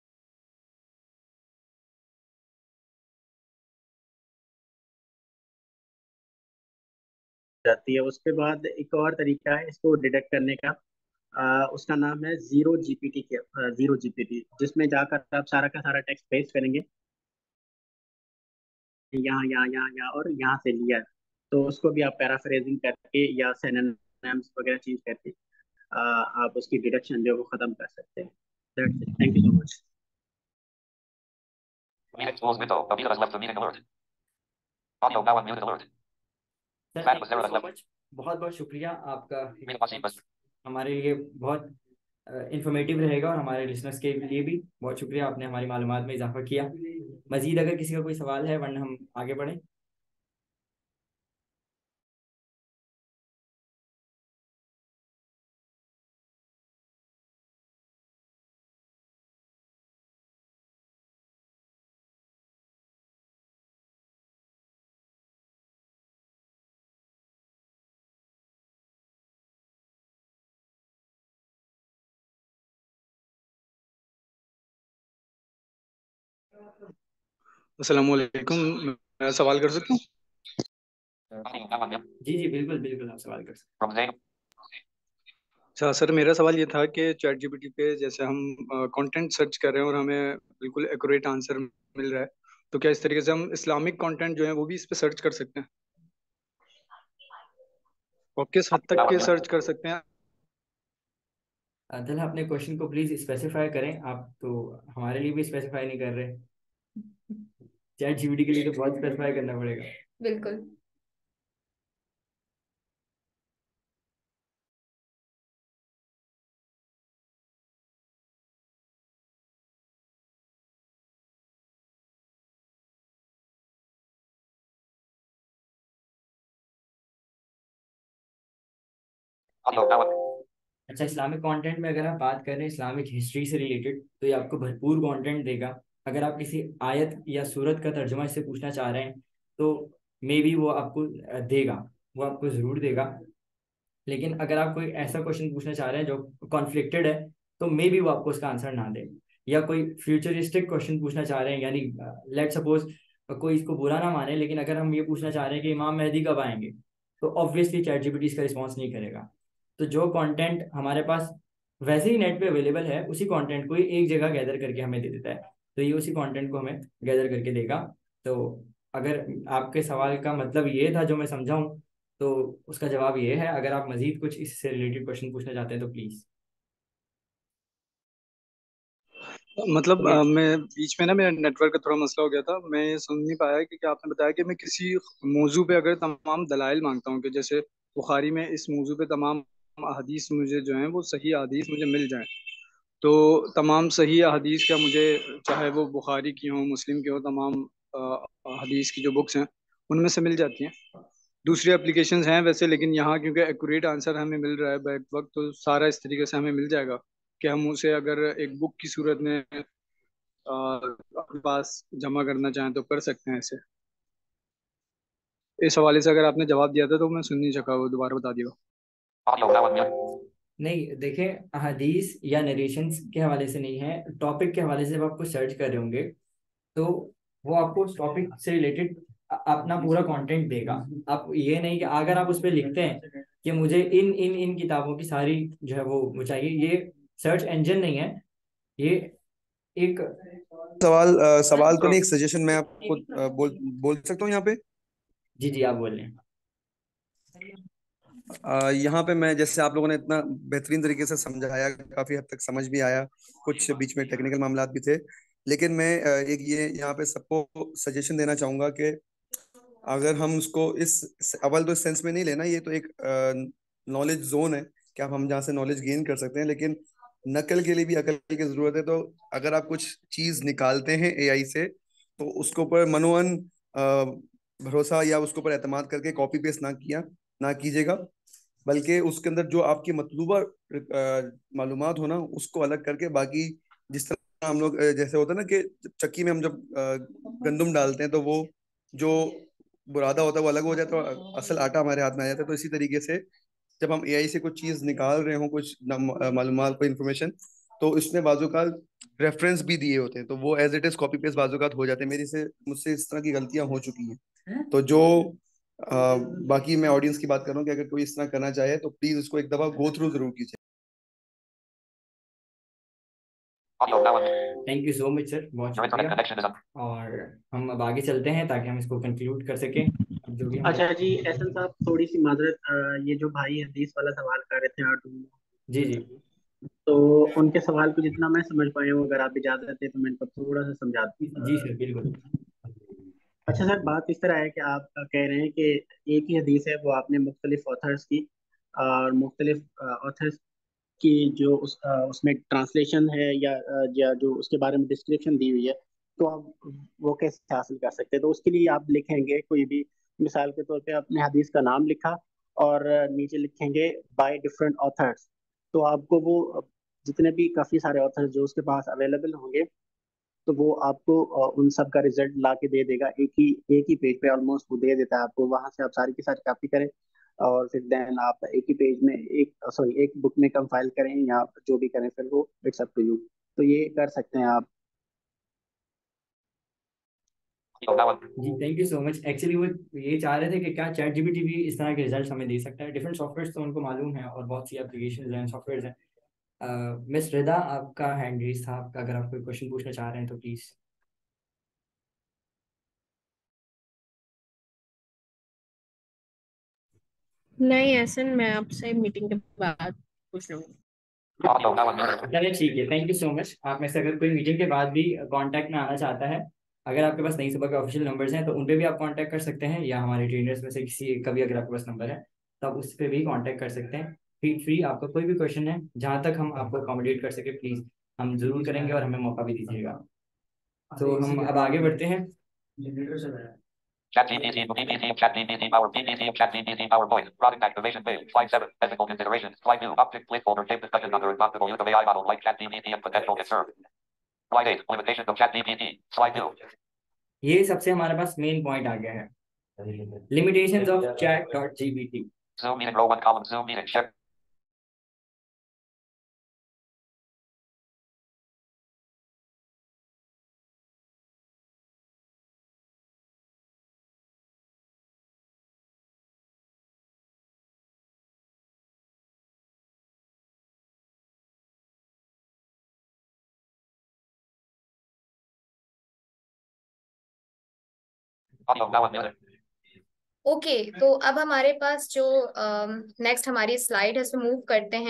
[SPEAKER 6] जाती है। उसके बाद एक और तरीका है इसको डिटेक्ट करने का, उसका नाम है जीरो जीपीटी, जिसमें जाकर आप सारा का सारा टेक्स्ट पेस्ट करेंगे यहाँ यहाँ यहाँ यहाँ और यहाँ से लिया है। तो उसको भी आप पैराफ्रेजिंग करके या सिनोनिम्स वगैरह चेंज करके आप उसकी डिडक्शन जो है वो खत्म कर सकते हैं। Thank you so much.
[SPEAKER 1] Meeting tools window. Abida has left the meeting alert. Audio now unmuted alert.
[SPEAKER 3] Sir
[SPEAKER 1] Matt
[SPEAKER 3] thank
[SPEAKER 1] was
[SPEAKER 3] you
[SPEAKER 1] there
[SPEAKER 3] so
[SPEAKER 1] has left.
[SPEAKER 3] Much, बहुत बहुत शुक्रिया आपका।
[SPEAKER 1] Rita Wasim was.
[SPEAKER 3] हमारे लिए बहुत इंफॉर्मेटिव रहेगा और हमारे लिसनर्स के लिए भी बहुत शुक्रिया, आपने हमारी मालूमात में इजाफा किया। मजीद अगर किसी का कोई सवाल है, वरना हम आगे बढ़ें।
[SPEAKER 10] अस्सलामुअलैकुम, मैं सवाल कर सकता हूँ?
[SPEAKER 1] Audio now unmuted.
[SPEAKER 3] जी बिल्कुल बिल्कुल, आप सवाल कर सकते
[SPEAKER 1] From Zainab.
[SPEAKER 10] अच्छा सर, मेरा सवाल ये था कि चैट जीपीटी पे जैसे हम कंटेंट सर्च कर रहे हैं और हमें बिल्कुल एक्यूरेट आंसर मिल रहा है, तो क्या इस तरीके से हम इस्लामिक कंटेंट जो है वो भी इस पे सर्च कर सकते हैं? और किस हद तक के सर्च कर सकते हैं?
[SPEAKER 3] हैं। दल अपने क्वेश्चन को प्लीज स्पेसिफाई करें, आप तो हमारे लिए भी स्पेसिफाई नहीं कर रहे। चैट जीपीटी के लिए तो बहुत स्पेसिफाई करना पड़ेगा।
[SPEAKER 4] बिल्कुल।
[SPEAKER 1] Audio now unmuted.
[SPEAKER 3] अच्छा, इस्लामिक कंटेंट में अगर आप बात करें इस्लामिक हिस्ट्री से रिलेटेड, तो ये आपको भरपूर कंटेंट देगा। अगर आप किसी आयत या सूरत का तर्जुमा इससे पूछना चाह रहे हैं तो मे बी वो आपको देगा, वो आपको ज़रूर देगा। लेकिन अगर आप कोई ऐसा क्वेश्चन पूछना चाह रहे हैं जो कॉन्फ्लिक्टेड है, तो मे बी वो आपको उसका आंसर ना दे। या कोई फ्यूचरिस्टिक क्वेश्चन पूछना चाह रहे हैं, यानी लेट सपोज कोई इसको बुरा ना माने, लेकिन अगर हम ये पूछना चाह रहे हैं कि इमाम मेहदी कब आएंगे, तो ऑब्वियसली चैट जीपीटी इसका रिस्पॉन्स नहीं करेगा। तो जो कंटेंट हमारे पास वैसे ही नेट पे अवेलेबल है, उसी कंटेंट को ही एक जगह गैदर करके हमें दे देता है, तो ये उसी कंटेंट को हमें गैदर करके देगा। तो अगर आपके सवाल का मतलब ये था जो मैं समझा हूँ, तो उसका जवाब ये है। अगर आप मजीद कुछ इससे रिलेटेड क्वेश्चन पूछना चाहते हैं तो प्लीज़।
[SPEAKER 10] मतलब
[SPEAKER 3] ओके।
[SPEAKER 10] मैं बीच में ना मेरा नेटवर्क का थोड़ा मसला हो गया था, मैं ये समझ नहीं पाया कि क्या आपने बताया कि मैं किसी मौजू पे अगर तमाम दलाइल मांगता हूँ कि जैसे बुखारी में इस मौजू पे तमाम अहदीस मुझे जो है वो सही अहदीस मुझे मिल जाए, तो तमाम सही अहदीस क्या मुझे, चाहे वो बुखारी की हो मुस्लिम की हो, तमाम हदीस की जो बुक्स हैं उनमें से मिल जाती हैं। दूसरी एप्लीकेशंस हैं वैसे, लेकिन यहाँ क्योंकि एक्यूरेट आंसर हमें मिल रहा है बैक वक्त, तो सारा इस तरीके से हमें मिल जाएगा कि हम उसे अगर एक बुक की सूरत में अपने पास जमा करना चाहें तो कर सकते हैं ऐसे। इस हवाले से अगर आपने जवाब दिया था तो मैं सुन नहीं सका, वो दोबारा बता दिया।
[SPEAKER 1] Audio now unmuted.
[SPEAKER 3] नहीं देखें, हदीस या नरेशंस के हवाले से नहीं है, टॉपिक के हवाले से जब आप कुछ सर्च कर रहे होंगे तो वो आपको उस टॉपिक से रिलेटेड अपना पूरा कंटेंट देगा। आप ये नहीं कि अगर आप उस पर लिखते हैं कि मुझे इन इन इन किताबों की सारी जो है वो चाहिए, ये सर्च इंजन नहीं है, ये एक।
[SPEAKER 11] सवाल तो नहीं, एक सजेशन मैं आपको बोल बोल सकता हूँ यहाँ पे।
[SPEAKER 3] जी जी, आप बोल रहे हैं।
[SPEAKER 11] यहाँ पे मैं, जैसे आप लोगों ने इतना बेहतरीन तरीके से समझाया, काफी हद तक समझ भी आया, कुछ बीच में टेक्निकल मामलात भी थे, लेकिन मैं एक ये यहाँ पे सबको सजेशन देना चाहूंगा कि अगर हम उसको इस अव्वल तो इस सेंस में नहीं लेना, ये तो एक नॉलेज जोन है कि आप हम जहाँ से नॉलेज गेन कर सकते हैं, लेकिन नकल के लिए भी अकल की जरूरत है। तो अगर आप कुछ चीज निकालते हैं एआई से, तो उसके ऊपर मनोअन भरोसा या उसके ऊपर एतमाद करके कॉपी पेस्ट ना कीजिएगा, बल्कि उसके अंदर जो आपकी मतलूबा मालूमात हो ना, उसको अलग करके बाकी, जिस तरह हम लोग जैसे होता है ना कि चक्की में हम जब गंदुम डालते हैं तो वो जो बुरादा होता है वो अलग हो जाता है और असल आटा हमारे हाथ में आ जाता है, तो इसी तरीके से जब हम एआई से कुछ चीज निकाल रहे हो, कुछ मालूमात, कोई इंफॉर्मेशन, तो इसमें बाजू का रेफरेंस भी दिए होते हैं, तो वो as it is copy paste बाजू का हो जाते हैं। मुझसे इस तरह की गलतियां हो चुकी हैं। तो जो बाकी मैं ऑडियंस की बात कर रहा हूँ कि अगर कोई इस तरह करना चाहे तो प्लीज उसको एक दफा गो थ्रू जरूर कीजिए।
[SPEAKER 1] Audio now unmuted.
[SPEAKER 3] Thank you so much sir, बहुत
[SPEAKER 1] Your internet
[SPEAKER 3] शुक्रिया।
[SPEAKER 1] connection is up.
[SPEAKER 3] और हम अब आगे चलते हैं ताकि हम इसको कंक्लूड कर सकें। अब जो भी
[SPEAKER 6] अच्छा
[SPEAKER 3] हमारे।
[SPEAKER 6] जी, एहसन साहब थोड़ी सी माजरत, ये जो भाई हदीस वाला सवाल कर रहे थे आर्टू,
[SPEAKER 3] जी जी।
[SPEAKER 6] तो उनके सवाल को जितना मैं समझ पाया हूँ, अगर आप इजाजत दें तो मैं इनको थोड़ा सा समझा
[SPEAKER 3] जी सर, बिल्कुल।
[SPEAKER 6] अच्छा सर, बात इस तरह है कि आप कह रहे हैं कि एक ही हदीस है, वो आपने मुख्तलिफ ऑथर्स की और मुख्तलिफ ऑथर्स की जो उसमें ट्रांसलेशन है या जो उसके बारे में डिस्क्रिप्शन दी हुई है, तो आप वो कैसे हासिल कर सकते हैं? तो उसके लिए आप लिखेंगे कोई भी, मिसाल के तौर पे आपने हदीस का नाम लिखा और नीचे लिखेंगे बाय डिफरेंट ऑथर्स, तो आपको वो जितने भी काफ़ी सारे ऑथर्स जो उसके पास अवेलेबल होंगे, तो वो आपको उन सब का रिजल्ट ला के दे देगा, एक ही पेज पे ऑलमोस्ट वो दे देता है आपको। वहां से आप सारी की सारी कॉपी करें और फिर देन आप एक ही पेज में, एक बुक में कंपाइल करें या जो भी करें, फिर वो इट्स अप टू यू। तो ये कर सकते हैं आप।
[SPEAKER 1] Audio now unmuted.
[SPEAKER 3] जी thank you so much. Actually वो ये चाह रहे थे कि क्या चैट जीपीटी भी इस तरह के रिजल्ट हमें दे सकता है। डिफरेंट सॉफ्टवेयर तो उनको मालूम है और बहुत सी एप्लीकेशन हैं, सॉफ्टवेयर हैं। मिस रिदा, आपका हैंड रेज था, आपका अगर आप कोई क्वेश्चन पूछना चाह रहे हैं तो प्लीज।
[SPEAKER 9] नहीं, ऐसे मैं आपसे मीटिंग के बाद पूछ लूंगी।
[SPEAKER 1] Audio now unmuted.
[SPEAKER 3] चलिए ठीक है, थैंक यू सो मच। आप में से अगर कोई मीटिंग के बाद भी कांटेक्ट में आना चाहता है, अगर आपके पास नई सुबह के ऑफिशियल नंबर्स हैं तो उन पे भी आप कांटेक्ट कर सकते हैं, या हमारे ट्रेनर्स में से किसी का भी अगर आपके पास नंबर है तो आप उस पर भी कांटेक्ट कर सकते हैं। फील फ्री, आपका कोई भी क्वेश्चन है जहाँ तक हम आपको अकोमोडेट कर सके प्लीज हम जरूर करेंगे, और हमें मौका भी दीजिएगा। तो हम अब आगे बढ़ते हैं।
[SPEAKER 1] ChatGPT, PPT, ChatGPT, Power, PPT, ChatGPT, PowerPoint, product activation page, slide 7, ethical considerations, slide 2, object placeholder, tape discussion under responsible use of AI models like ChatGPT and potential concern. Slide 8, limitations of ChatGPT, slide 2.
[SPEAKER 3] ये सबसे हमारे पास मेन पॉइंट आ गया है, limitations of chat dot GPT.
[SPEAKER 1] Zoom meeting, row 1 column, Zoom meeting, check. Audio now unmuted.
[SPEAKER 4] Okay, तो अब हमारे पास जो नेक्स्ट हमारी स्लाइड है उसमें मूव करते हैं।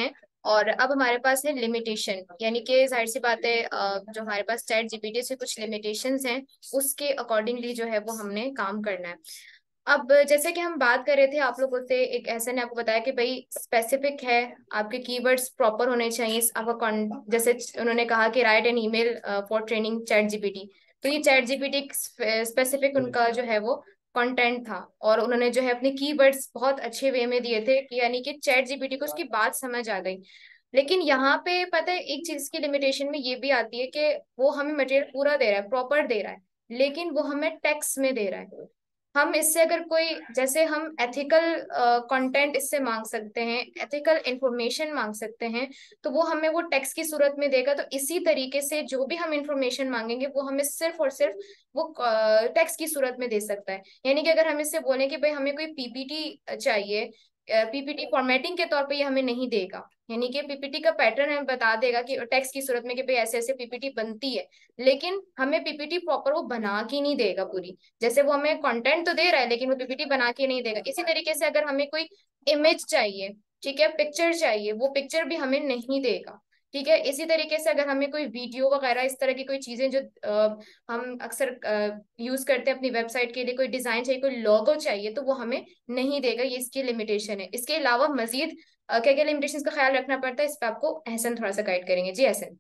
[SPEAKER 4] और अब हमारे पास है लिमिटेशन, यानी कि जाहिर सी बात है जो हमारे पास चैट जीपीटी से कुछ लिमिटेशंस हैं, उसके अकॉर्डिंगली जो है वो हमने काम करना है। अब जैसे कि हम बात कर रहे थे आप लोगों से, एक ऐसा ने आपको बताया कि भाई स्पेसिफिक है, आपके कीवर्ड्स प्रॉपर होने चाहिए आपका जैसे उन्होंने कहा कि write an email for training chat GPT, तो ये चैट जीपीटी स्पेसिफिक उनका जो है वो कंटेंट था, और उन्होंने जो है अपने कीवर्ड्स बहुत अच्छे वे में दिए थे कि यानी कि चैट जीपीटी को उसकी बात समझ आ गई। लेकिन यहाँ पे पता है एक चीज की लिमिटेशन में ये भी आती है कि वो हमें मटेरियल पूरा दे रहा है, प्रॉपर दे रहा है, लेकिन वो हमें टेक्स्ट में दे रहा है। हम इससे अगर कोई, जैसे हम एथिकल कंटेंट इससे मांग सकते हैं, एथिकल इंफॉर्मेशन मांग सकते हैं, तो वो हमें वो टेक्स्ट की सूरत में देगा। तो इसी तरीके से जो भी हम इंफॉर्मेशन मांगेंगे वो हमें सिर्फ और सिर्फ वो टेक्स्ट की सूरत में दे सकता है। यानी कि अगर हम इससे बोलें कि भाई हमें कोई पीपीटी चाहिए, पीपीटी फॉर्मेटिंग के तौर पे ये हमें नहीं देगा, यानी कि पीपीटी का पैटर्न हमें बता देगा कि टेक्स्ट की सूरत में कि भाई ऐसे ऐसे पीपीटी बनती है, लेकिन हमें पीपीटी प्रॉपर वो बना के नहीं देगा पूरी। जैसे वो हमें कंटेंट तो दे रहा है लेकिन वो पीपीटी बना के नहीं देगा। इसी तरीके से अगर हमें कोई इमेज चाहिए, ठीक है, पिक्चर चाहिए, वो पिक्चर भी हमें नहीं देगा। ठीक है, इसी तरीके से अगर हमें कोई वीडियो वगैरह इस तरह की कोई चीजें जो हम अक्सर यूज करते हैं अपनी वेबसाइट के लिए, कोई डिजाइन चाहिए, कोई लोगो चाहिए, तो वो हमें नहीं देगा। ये इसकी लिमिटेशन है। इसके अलावा मजीद क्या क्या लिमिटेशंस का ख्याल रखना पड़ता है, इस पर आपको एहसन थोड़ा सा गाइड करेंगे। जी एहसन।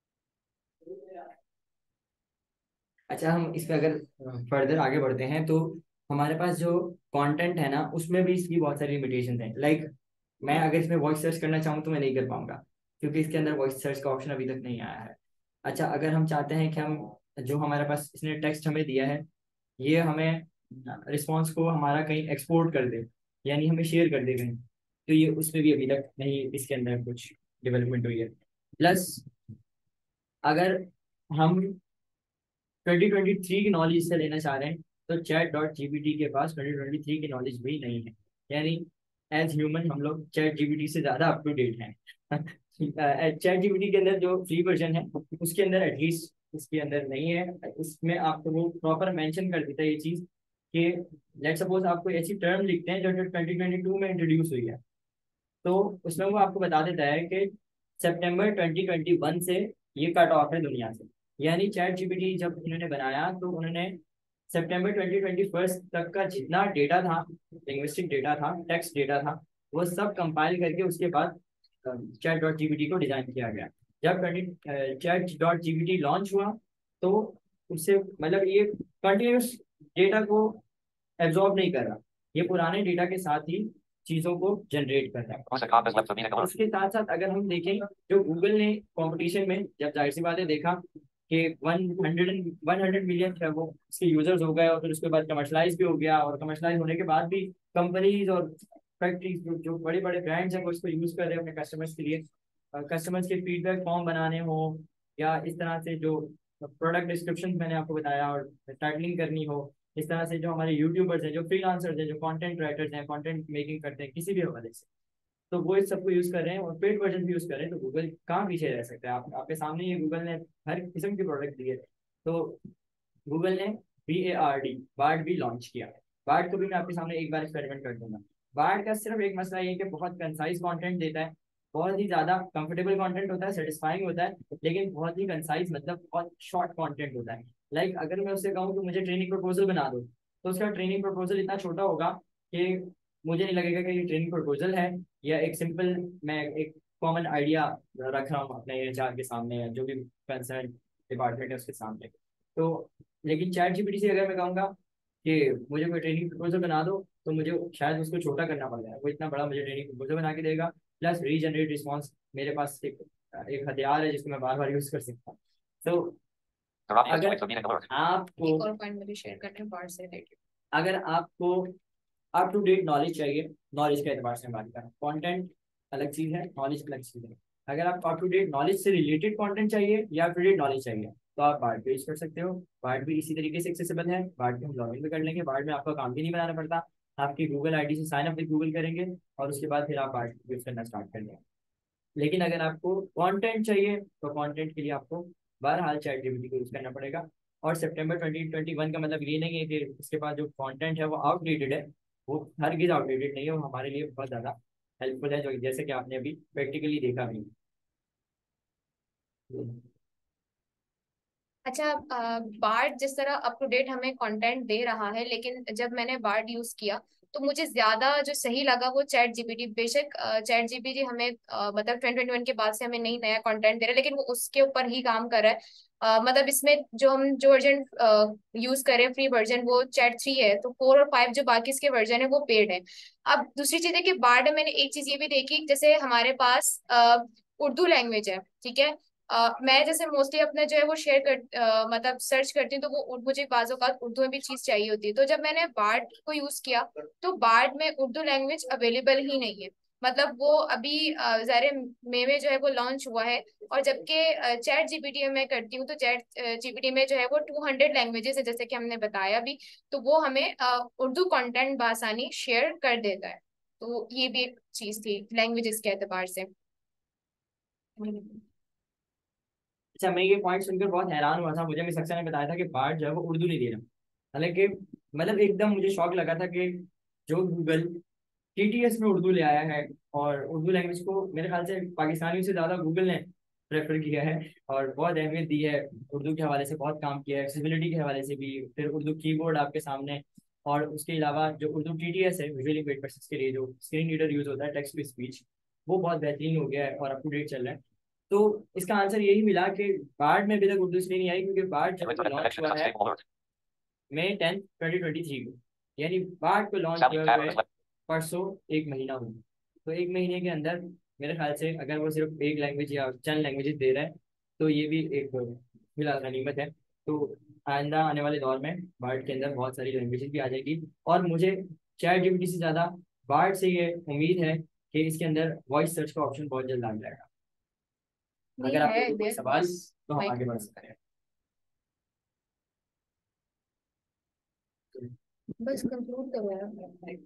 [SPEAKER 3] अच्छा, हम इस पे अगर फर्दर आगे बढ़ते हैं तो हमारे पास जो कंटेंट है ना, उसमें भी इसकी बहुत सारी लिमिटेशन हैं। लाइक मैं अगर इसमें वॉइस सर्च करना चाहूँ तो मैं नहीं कर पाऊंगा, क्योंकि इसके अंदर वॉइस सर्च का ऑप्शन अभी तक नहीं आया है। अच्छा, अगर हम चाहते हैं कि हम जो हमारे पास इसने टेक्स्ट हमें दिया है, ये हमें रिस्पॉन्स को हमारा कहीं एक्सपोर्ट कर दे, यानी हमें शेयर कर दे कहीं, तो ये उसमें भी अभी तक नहीं इसके अंदर कुछ डेवलपमेंट हुई है। प्लस अगर हम 2023 की नॉलेज से लेना चाह रहे हैं तो चैट डॉट जीपीटी के पास 2023 की नॉलेज भी नहीं है। यानी एज ह्यूमन हम लोग चैट जीपीटी से ज़्यादा अप टू डेट हैं। चैट जीपीटी के अंदर जो फ्री वर्जन है उसके अंदर एटलीस्ट उसके अंदर नहीं है। उसमें आपको वो प्रॉपर मेंशन कर देता है ये चीज़ कि लेट सपोज आप कोई ऐसी टर्म लिखते हैं जो 2022 में इंट्रोड्यूस हुई है, तो उसमें वो आपको बता देता है कि सितंबर 2021 से ये कट ऑफ है दुनिया से। यानी चैट जीपीटी जब उन्होंने बनाया तो उन्होंने सितंबर 2021 तक का जितना डेटा था, लिंग्विस्टिक डेटा था, टेक्स्ट डेटा था, वो सब कंपाइल करके उसके बाद चैट डॉट जीपीटी को डिजाइन किया गया। जब चैट डॉट जीपीटी लॉन्च हुआ तो उससे मतलब ये कंटिन्यूस डेटा को एब्जॉर्ब नहीं कर रहा, ये पुराने डेटा के साथ ही चीजों को जनरेट कर रहा है। उसके साथ साथ अगर हम देखें, जो गूगल ने कंपटीशन में जब जाहिर सी बात है देखा कि 100 मिलियन है वो उसके यूजर्स हो गए, और फिर उसके बाद कमर्शलाइज भी हो गया, और कमर्शलाइज होने के बाद भी कंपनीज और फैक्ट्रीज जो बड़े बड़े ब्रांड्स हैं वो इसको यूज कर रहे हैं अपने कस्टमर्स के लिए, कस्टमर्स के फीडबैक फॉर्म बनाने हो, या इस तरह से जो प्रोडक्ट डिस्क्रिप्शन मैंने आपको बताया और टाइटलिंग करनी हो, इस तरह से जो हमारे यूट्यूबर्स हैं, जो फ्रीलांसर्स हैं, जो कंटेंट राइटर्स हैं, कंटेंट मेकिंग करते हैं किसी भी हवाले से, तो वो इस सबको यूज कर रहे हैं और पेड वर्जन भी यूज कर रहे हैं। तो गूगल कहाँ पीछे रह सकता है? आपके सामने ये गूगल ने हर किस्म के प्रोडक्ट दिए। तो गूगल ने बार्ड भी लॉन्च किया। बार्ड को भी मैं आपके सामने एक बार एक्सपेरिमेंट कर दूंगा। बार्ड का सिर्फ एक मसला ये है कि बहुत कंसाइज कंटेंट देता है, बहुत ही ज्यादा कंफर्टेबल कंटेंट होता है, सेटिस्फाइंग होता है, लेकिन बहुत ही कंसाइज मतलब बहुत शॉर्ट कंटेंट होता है। लाइक अगर मैं उससे कहूँ कि मुझे ट्रेनिंग प्रपोजल बना दो, तो उसका ट्रेनिंग प्रपोजल इतना छोटा होगा कि मुझे नहीं लगेगा कि ये ट्रेनिंग प्रपोजल है, या एक सिंपल मैं एक कॉमन आइडिया रख रहा हूँ अपने एचआर के सामने या जो भी कंसर्न डिपार्टमेंट है उसके सामने। तो लेकिन चैट जीपीटी से अगर मैं कहूँगा कि मुझे कोई ट्रेनिंग प्रपोजल बना दो, तो मुझे शायद उसको छोटा करना पड़ जाए, वो इतना बड़ा मुझे ट्रेनिंग प्रपोजल बना के देगा। प्लस रीजनरेट रिस्पॉन्स मेरे पास एक हथियार है जिसको मैं बार बार यूज कर सकता हूँ। तो अगर आपको
[SPEAKER 4] एक और पॉइंट मुझे शेयर करना है बार्ड से रिलेटेड।
[SPEAKER 3] अगर आपको अप टू डेट नॉलेज चाहिए, नॉलेज के एतबार से बात करें, कंटेंट अलग चीज है, नॉलेज अलग चीज है। अगर आप अप टू डेट नॉलेज से रिलेटेड कंटेंट चाहिए या अप टू डेट नॉलेज चाहिए, तो आप बार्ड पे यूज कर सकते हो। बार्ड भी इसी तरीके से एक्सेसिबल है। बार्ड पे हम लॉगिन भी कर लेंगे, बार्ड में आपका काम भी नहीं बनाना पड़ता, आपकी गूगल आईडी से साइन अप विद गूगल करेंगे और उसके बाद फिर आप बार्ड यूज करना स्टार्ट कर देंगे। लेकिन अगर आपको कंटेंट चाहिए तो कंटेंट के लिए आपको बहरहाल चैट जीपीटी को यूज करना पड़ेगा। और सितंबर 2021 का मतलब ये नहीं है कि इसके पास जो कंटेंट है वो आउटडेटेड है, वो हरगिज आउटडेटेड नहीं है, वो हमारे लिए बहुत ज़्यादा हेल्पफुल है, जो जैसे कि आपने अभी प्रैक्टिकली देखा भी।
[SPEAKER 4] अच्छा, बार्ड जिस तरह अप टू डेट हमें कंटेंट दे रहा है, लेकिन जब मैंने बार्ड यूज किया तो मुझे ज्यादा जो सही लगा वो चैट जीपीटी। बेशक चैट जीपीटी हमें मतलब 2021 के बाद से हमें नई नया कंटेंट दे रहा है, लेकिन वो उसके ऊपर ही काम कर रहा है। मतलब इसमें जो वर्जन यूज करें फ्री वर्जन वो चैट 3 है, तो 4 और 5 जो बाकी इसके वर्जन है वो पेड है। अब दूसरी चीज है कि बार्ड में मैंने एक चीज ये भी देखी, जैसे हमारे पास उर्दू लैंग्वेज है, ठीक है। मैं जैसे मोस्टली अपना जो है वो शेयर कर मतलब सर्च करती हूँ, तो वो मुझे बाज़ औक़ात उर्दू में भी चीज चाहिए होती है। तो जब मैंने बार्ड को यूज किया तो बार्ड में उर्दू लैंग्वेज अवेलेबल ही नहीं है। मतलब वो अभी ज़ाहिर मई में जो है वो लॉन्च हुआ है। और जबकि चैट जीपीटी में मैं करती हूँ तो चैट जीपीटी में जो है वो 200 लैंग्वेजेस है, जैसे कि हमने बताया भी। तो वो हमें उर्दू कंटेंट बआसानी शेयर कर देता है। तो ये भी एक चीज थी लैंग्वेजेस के एतबार से।
[SPEAKER 3] अच्छा, मैं ये पॉइंट सुनकर बहुत हैरान हुआ था। मुझे मेरे शख्स ने बताया था कि बार्ड जो है वो उर्दू नहीं दे रहा। हालांकि मतलब एकदम मुझे शौक लगा था कि जो गूगल टीटीएस में उर्दू ले आया है, और उर्दू लैंग्वेज को मेरे ख्याल से पाकिस्तानियों से ज़्यादा गूगल ने प्रेफर किया है और बहुत अहमियत दी है। उर्दू के हवाले से बहुत काम किया है, एक्सेसिबिलिटी के हवाले से भी। फिर उर्दू कीबोर्ड आपके सामने, और उसके अलावा जो उर्दू टीटीएस है, विजुअली इम्पेयर्ड पर्सन्स के लिए जो स्क्रीन रीडर यूज होता है, टेक्स्ट टू स्पीच, वो बहुत बेहतरीन हो गया है और अप टू डेट चल रहा है। तो इसका आंसर यही मिला कि बार्ड में अभी तक उर्दू इसलिए नहीं आई क्योंकि बार्ड जब लॉन्च हुआ है मई 10, 2023 को, यानी बार्ड को लॉन्च किया हुए परसों 1 महीना हुआ। तो 1 महीने के अंदर मेरे ख्याल से अगर वो सिर्फ एक लैंग्वेज या चंद लैंग्वेजेस दे रहा है तो ये भी एक फिलहाल गनीमत है। तो आइंदा आने वाले दौर में बार्ड के अंदर बहुत सारी लैंग्वेजेस भी आ जाएगी। और मुझे चैट जीपीटी से ज़्यादा बार्ड से ये उम्मीद है कि इसके अंदर वॉइस सर्च का ऑप्शन बहुत जल्द आ जाएगा।
[SPEAKER 4] नहीं
[SPEAKER 3] अगर
[SPEAKER 4] है,
[SPEAKER 3] आपको कोई सवाल तो हम
[SPEAKER 4] माइक
[SPEAKER 3] आगे बढ़ सकते हैं।
[SPEAKER 4] बस कंक्लूड करो यार।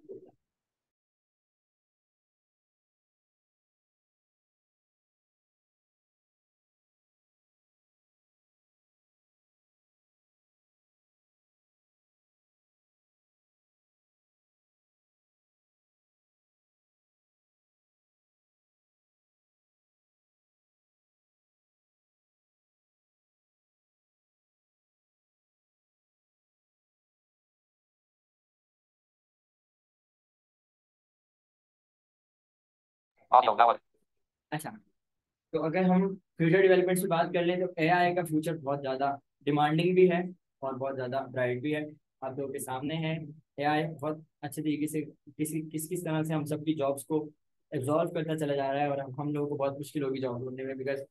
[SPEAKER 3] अच्छा, तो अगर हम फ्यूचर डेवलपमेंट्स की बात कर लें तो एआई का फ्यूचर बहुत ज़्यादा डिमांडिंग भी है और बहुत ज़्यादा ब्राइट भी है। आप लोगों के सामने है एआई बहुत अच्छे तरीके से किस किस तरह से हम सबकी जॉब्स को एब्जॉर्व करता चला जा रहा है, और हम लोगों को बहुत मुश्किल होगी जॉब ढूंढने में। बिकॉज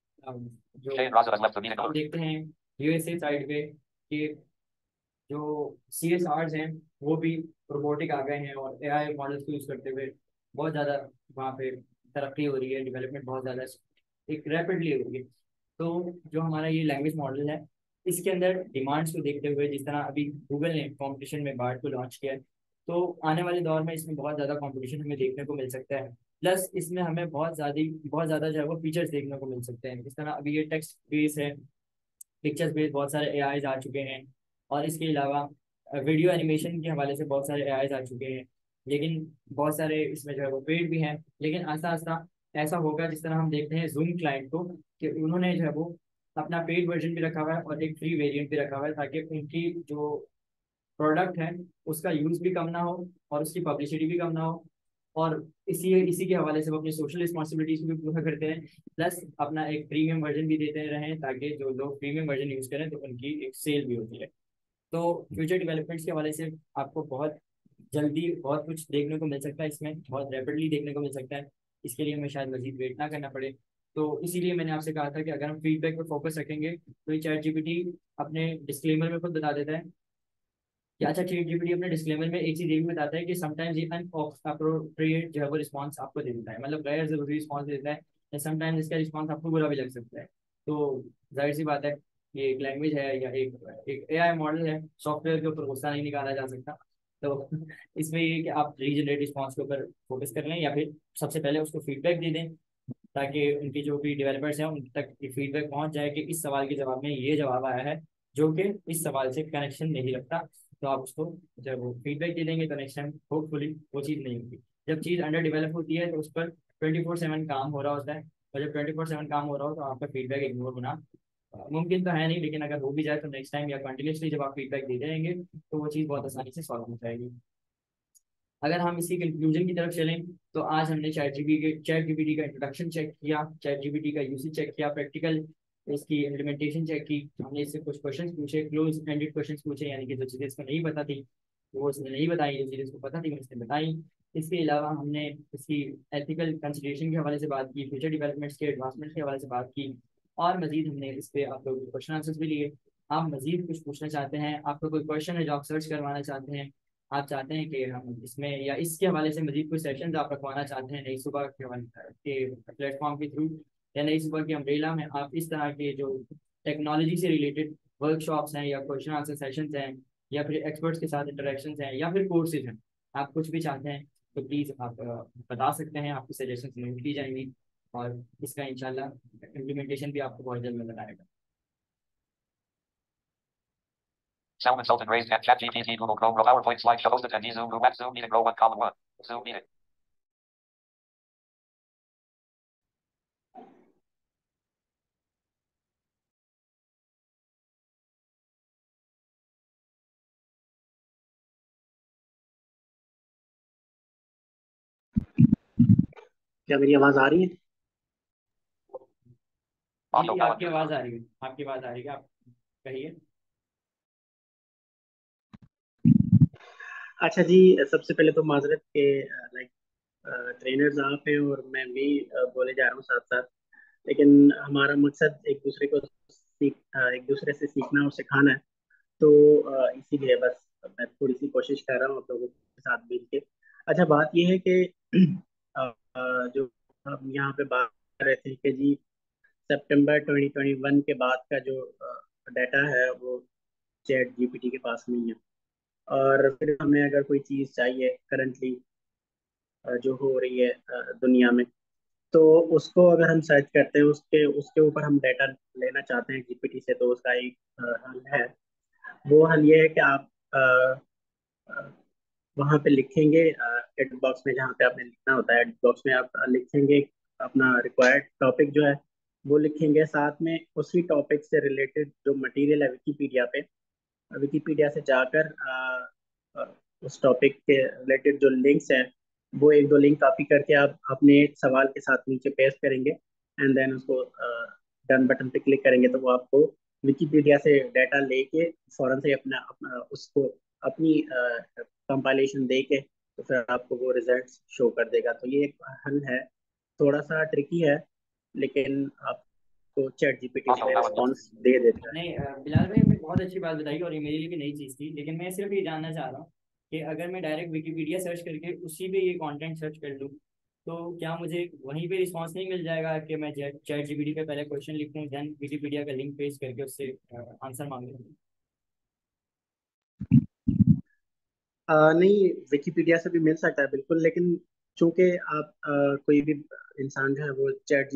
[SPEAKER 3] जो हम देखते हैं यूएसए साइड पे कि जो सीएसआर्स हैं वो भी रोबोटिक आ गए हैं, और एआई मॉडल्स को यूज करते हुए बहुत ज़्यादा वहाँ पे तरक्की हो रही है, डेवलपमेंट बहुत ज़्यादा एक रैपिडली हो रही है। तो जो हमारा ये लैंग्वेज मॉडल है इसके अंदर डिमांड्स को देखते हुए, जिस तरह अभी गूगल ने कंपटीशन में बार्ड को लॉन्च किया है, तो आने वाले दौर में इसमें बहुत ज़्यादा कंपटीशन हमें देखने को मिल सकता है। प्लस इसमें हमें बहुत ज़्यादा जो है वो फीचर्स देखने को मिल सकते हैं। जिस तरह अभी ये टेक्स्ट बेस है, पिक्चर्स बेस्ड बहुत सारे एआईज आ चुके हैं, और इसके अलावा वीडियो एनिमेशन के हवाले से बहुत सारे एआईज आ चुके हैं। लेकिन बहुत सारे इसमें जो है वो पेड भी हैं। लेकिन आस्ता आस्ता ऐसा होगा, जिस तरह हम देखते हैं जूम क्लाइंट को, कि उन्होंने जो है वो अपना पेड वर्जन भी रखा हुआ है और एक फ्री वेरिएंट भी रखा हुआ है, ताकि उनकी जो प्रोडक्ट है उसका यूज भी कम ना हो और उसकी पब्लिसिटी भी कम ना हो। और इसी इसी के हवाले से वो अपनी सोशल रिस्पॉन्सिबिलिटीज को भी पूरा करते हैं, प्लस अपना एक प्रीमियम वर्जन भी देते रहें, ताकि जो लोग प्रीमियम वर्जन यूज करें तो उनकी एक सेल भी होती है। तो फ्यूचर डेवलपमेंट्स के हवाले से आपको बहुत जल्दी बहुत कुछ देखने को मिल सकता है, इसमें बहुत रैपिडली देखने को मिल सकता है। इसके लिए हमें शायद मजीद वेट ना करना पड़े। तो इसीलिए मैंने आपसे कहा था कि अगर हम फीडबैक पर फोकस रखेंगे तो ये चैट जीपीटी अपने डिस्क्लेमर में खुद बता देता है कि अच्छा, चैट जीपीटी अपने डिस्क्लेमर में एक चीज ये भी बताता है कि समटाइम्स ये अनअप्रोप्रिएट जो है वो रिस्पॉन्स आपको दे देता है, मतलब गैर जरूरी रिस्पॉन्स दे देता है, या समटाइम्स इसका रिस्पॉन्स आपको बुरा भी लग सकता है। तो जाहिर सी बात है, ये एक लैंग्वेज है या एक एआई मॉडल है, सॉफ्टवेयर के ऊपर गुस्सा नहीं निकाला जा सकता। तो इसमें ये कि आप रीजनरेट रिस्पॉन्स के ऊपर फोकस कर लें, या फिर सबसे पहले उसको फीडबैक दे दें, ताकि उनकी जो भी डेवलपर्स हैं उन तक ये फीडबैक पहुंच जाए कि इस सवाल के जवाब में ये जवाब आया है जो कि इस सवाल से कनेक्शन नहीं रखता। तो आप उसको जब वो फीडबैक दे देंगे तो नेक्स्ट टाइम होपफुली वो चीज़ नहीं होगी। जब चीज़ अंडर डेवलप होती है तो उस पर 24/7 काम हो रहा होता है, और जब 24/7 काम हो रहा हो तो आपका फीडबैक इग्नोर होना मुमकिन तो है नहीं, लेकिन अगर हो भी जाए तो नेक्स्ट टाइम या कंटिन्यूसली जब आप फीडबैक देते रहेंगे तो वो चीज़ बहुत आसानी से सॉल्व हो जाएगी। अगर हम इसी कंक्लूजन की तरफ चलें तो आज हमने चैट जीपीटी का इंट्रोडक्शन चेक किया, चैट जीपीटी का यूसेज चेक किया, प्रैक्टिकल इसकी इम्प्लीमेंटेशन चेक की, हमने इससे कुछ क्वेश्चंस पूछे, क्लोज एंडेड क्वेश्चंस पूछे, यानी कि जो चीज़ें इसको नहीं पता थी वो उसने नहीं बताई, जो चीज़ें इसको पता थी वो उसने बताई। इसके अलावा हमने इसकी एथिकल कंसिडरेशन के हवाले से बात की, फ्यूचर डेवलपमेंट्स के एडवांसमेंट के हवाले से बात की, और मजीद हमने इस पर आप लोग क्वेश्चन आंसर्स भी लिए। आप मजीद कुछ पूछना चाहते हैं, आपका कोई क्वेश्चन है जो आप सर्च करवाना चाहते हैं, आप चाहते हैं कि हम इसमें या इसके हवाले से मजीद कोई सेशन आप रखवाना चाहते हैं नई सुबह के प्लेटफॉर्म के थ्रू या नई सुबह की अम्ब्रेला में, आप इस तरह के जो टेक्नोलॉजी से रिलेटेड वर्कशॉप्स हैं या क्वेश्चन आंसर सेशंस हैं या फिर एक्सपर्ट्स के साथ इंटरेक्शंस हैं या फिर कोर्सेज हैं, आप कुछ भी चाहते हैं तो प्लीज़ आप बता सकते हैं, आपकी सजेशंस नोट की जाएंगी और इसका इंशाल्लाह इम्प्लीमेंटेशन भी आपको बहुत जल्द नजर आएगा।
[SPEAKER 1] Salman Sultan raised hand. ChatGPT, Google Chrome, PowerPoint slideshow, host attendee, Zoom, Room, Zoom meeting, row 1, column 1. Zoom meeting.
[SPEAKER 6] क्या मेरी आवाज आ रही है?
[SPEAKER 3] जी आपकी आवाज़ आ रही है, आपकी आवाज़ आ रही है, आप कहिए।
[SPEAKER 6] अच्छा जी, सबसे पहले तो माजरत के लाइक ट्रेनर्स आप हैं और मैं भी बोले जा रहा हूँ साथ साथ, लेकिन हमारा मकसद एक दूसरे से सीखना और सिखाना है, तो इसीलिए बस मैं थोड़ी सी कोशिश कर रहा हूँ आप लोगों के साथ मिल के। अच्छा, बात यह है कि जो हम यहाँ पे बात कर रहे थे कि जी सितंबर 2021 के बाद का जो डाटा है वो चैट जीपीटी के पास नहीं है, और फिर हमें अगर कोई चीज़ चाहिए करंटली जो हो रही है दुनिया में, तो उसको अगर हम सर्च करते हैं उसके उसके ऊपर हम डाटा लेना चाहते हैं जीपीटी से, तो उसका एक हल है। वो हल ये है कि आप वहाँ पे लिखेंगे एड बॉक्स में, जहाँ पे आपने लिखना होता है एड बॉक्स में आप लिखेंगे अपना रिक्वायर्ड टॉपिक जो है वो लिखेंगे, साथ में उसी टॉपिक से रिलेटेड जो मटेरियल है विकीपीडिया पे, विकीपीडिया से जाकर अ, उस टॉपिक के रिलेटेड जो लिंक्स हैं वो एक दो लिंक कॉपी करके आप अपने सवाल के साथ नीचे पेस्ट करेंगे, एंड देन उसको डन बटन पे क्लिक करेंगे तो वो आपको विकीपीडिया से डाटा लेके फौरन से अपना अपना उसको अपनी कंपाइलेशन दे के तो फिर आपको वो रिजल्ट्स शो कर देगा। तो ये एक हल है, थोड़ा सा ट्रिकी है, लेकिन आपको चैट जीपीटी से रिस्पॉन्स दे देता है।
[SPEAKER 3] नहीं बिलाल भाई आपने बहुत अच्छी बात बताई और ये मेरे लिए भी नई चीज़ थी, लेकिन मैं सिर्फ ये जानना चाह रहा हूँ कि अगर मैं डायरेक्ट विकीपीडिया सर्च करके उसी पे ये कंटेंट सर्च कर लूँ तो क्या मुझे वहीं पे रिस्पांस नहीं मिल जाएगा कि मैं चैट जीपीटी पे पहले क्वेश्चन लिखूँ देन विकीपीडिया का लिंक पेस्ट करके उससे आंसर मांगूँ?
[SPEAKER 6] नहीं, विकिपीडिया से भी मिल सकता है बिल्कुल, लेकिन चूंकि आप कोई भी इंसान जो है वो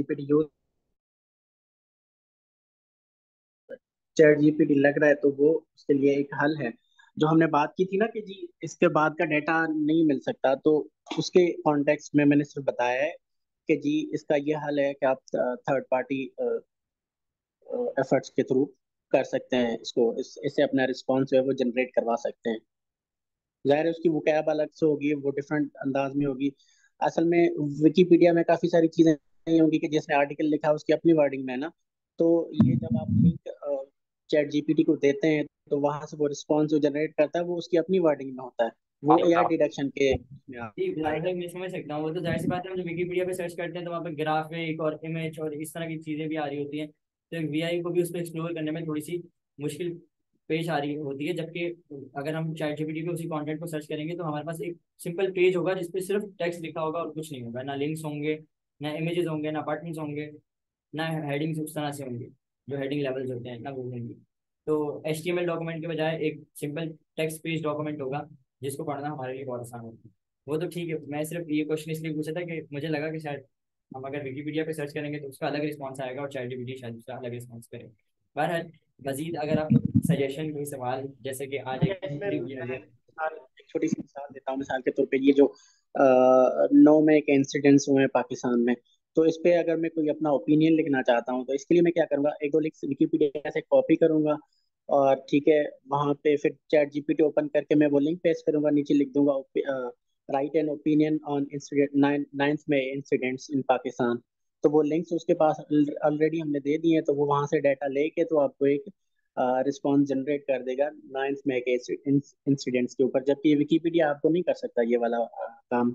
[SPEAKER 6] चैट जीपीटी लग रहा है तो वो उसके लिए एक हल है। जो हमने बात की थी ना कि जी इसके बाद का डाटा नहीं मिल सकता, तो उसके कॉन्टेक्स्ट में मैंने सिर्फ बताया है कि जी इसका ये हल है कि आप थर्ड पार्टी एफर्ट्स के थ्रू कर सकते हैं, इससे अपना रिस्पॉन्स जो है वो जनरेट करवा सकते हैं। जाहिर है उसकी वोकैब अलग से होगी, वो डिफरेंट अंदाज में होगी। असल में विकिपीडिया में काफ़ी सारी चीज़ें नहीं होंगी कि जैसे आर्टिकल लिखा है उसकी अपनी वर्डिंग में है ना, तो ये जब आप लिंक चैट जीपीटी को देते हैं तो वहां से वो रिस्पॉन्स जो जनरेट करता है वो उसकी अपनी वर्डिंग में होता है, वो एआई डिडक्शन के में
[SPEAKER 3] जी बिलाल
[SPEAKER 6] आएगा।
[SPEAKER 3] भाई मैं समझ सकता हूँ, वो तो जाहिर सी बात है, हम जब विकीपीडिया पे सर्च करते हैं तो वहाँ पे ग्राफिक और इमेज और इस तरह की चीज़ें भी आ रही होती हैं, तो एक वीआई को भी उस पर एक्सप्लोर करने में थोड़ी सी मुश्किल पेश आ रही होती है। जबकि अगर हम चैट जीपीटी पे उसी कंटेंट को सर्च करेंगे तो हमारे पास एक सिंपल पेज होगा जिसपे सिर्फ टेक्स्ट लिखा होगा और कुछ नहीं होगा, ना लिंक्स होंगे, ना इमेजेस होंगे, ना बटन्स होंगे, ना हेडिंग्स उस तरह से होंगे जो हेडिंग लेवल्स होते हैं ना वो होंगे। तो एचटीएमएल डॉक्यूमेंट के बजाय एक सिंपल टेक्स्ट पेज डॉक्यूमेंट होगा जिसको पढ़ना हमारे लिए बहुत आसान होगा। वो तो ठीक है, मैं सिर्फ ये क्वेश्चन इसलिए पूछा था कि मुझे लगा कि शायद हम अगर विकीपीडिया पे सर्च करेंगे तो उसका अलग रिस्पॉन्स आएगा और चैट जीपीटी शायद उसका अलग रिस्पॉन्स करेगा। बहरहाल मजीद अगर आप सजेशन कोई सवाल जैसे कि आज एक
[SPEAKER 6] इसमें मैं एक छोटी सी मिसाल देता हूँ, मिसाल के तौर पे ये जो नौ में एक इंसिडेंट्स हुए हैं पाकिस्तान में। तो इस पे अगर मैं कोई अपना ओपिनियन लिखना चाहता हूँ तो इसके लिए मैं क्या करूँगा, एक दो लिंक्स विकिपीडिया से कॉपी करूंगा, और ठीक है वहां पे फिर चैट जीपीटी ओपन करके मैं वो लिंक पेस्ट करूंगा, नीचे लिख दूंगा write an opinion on incident ninth में इंसिडेंट्स इन पाकिस्तान। तो वो लिंक्स उसके पास ऑलरेडी हमने दे दिए हैं, तो वो वहां से डाटा लेके तो आपको एक रिस्पॉन्स जनरेट कर देगा नाइन्थ में के इंसिडेंट्स के ऊपर, जबकि विकिपीडिया आपको नहीं कर सकता ये वाला काम।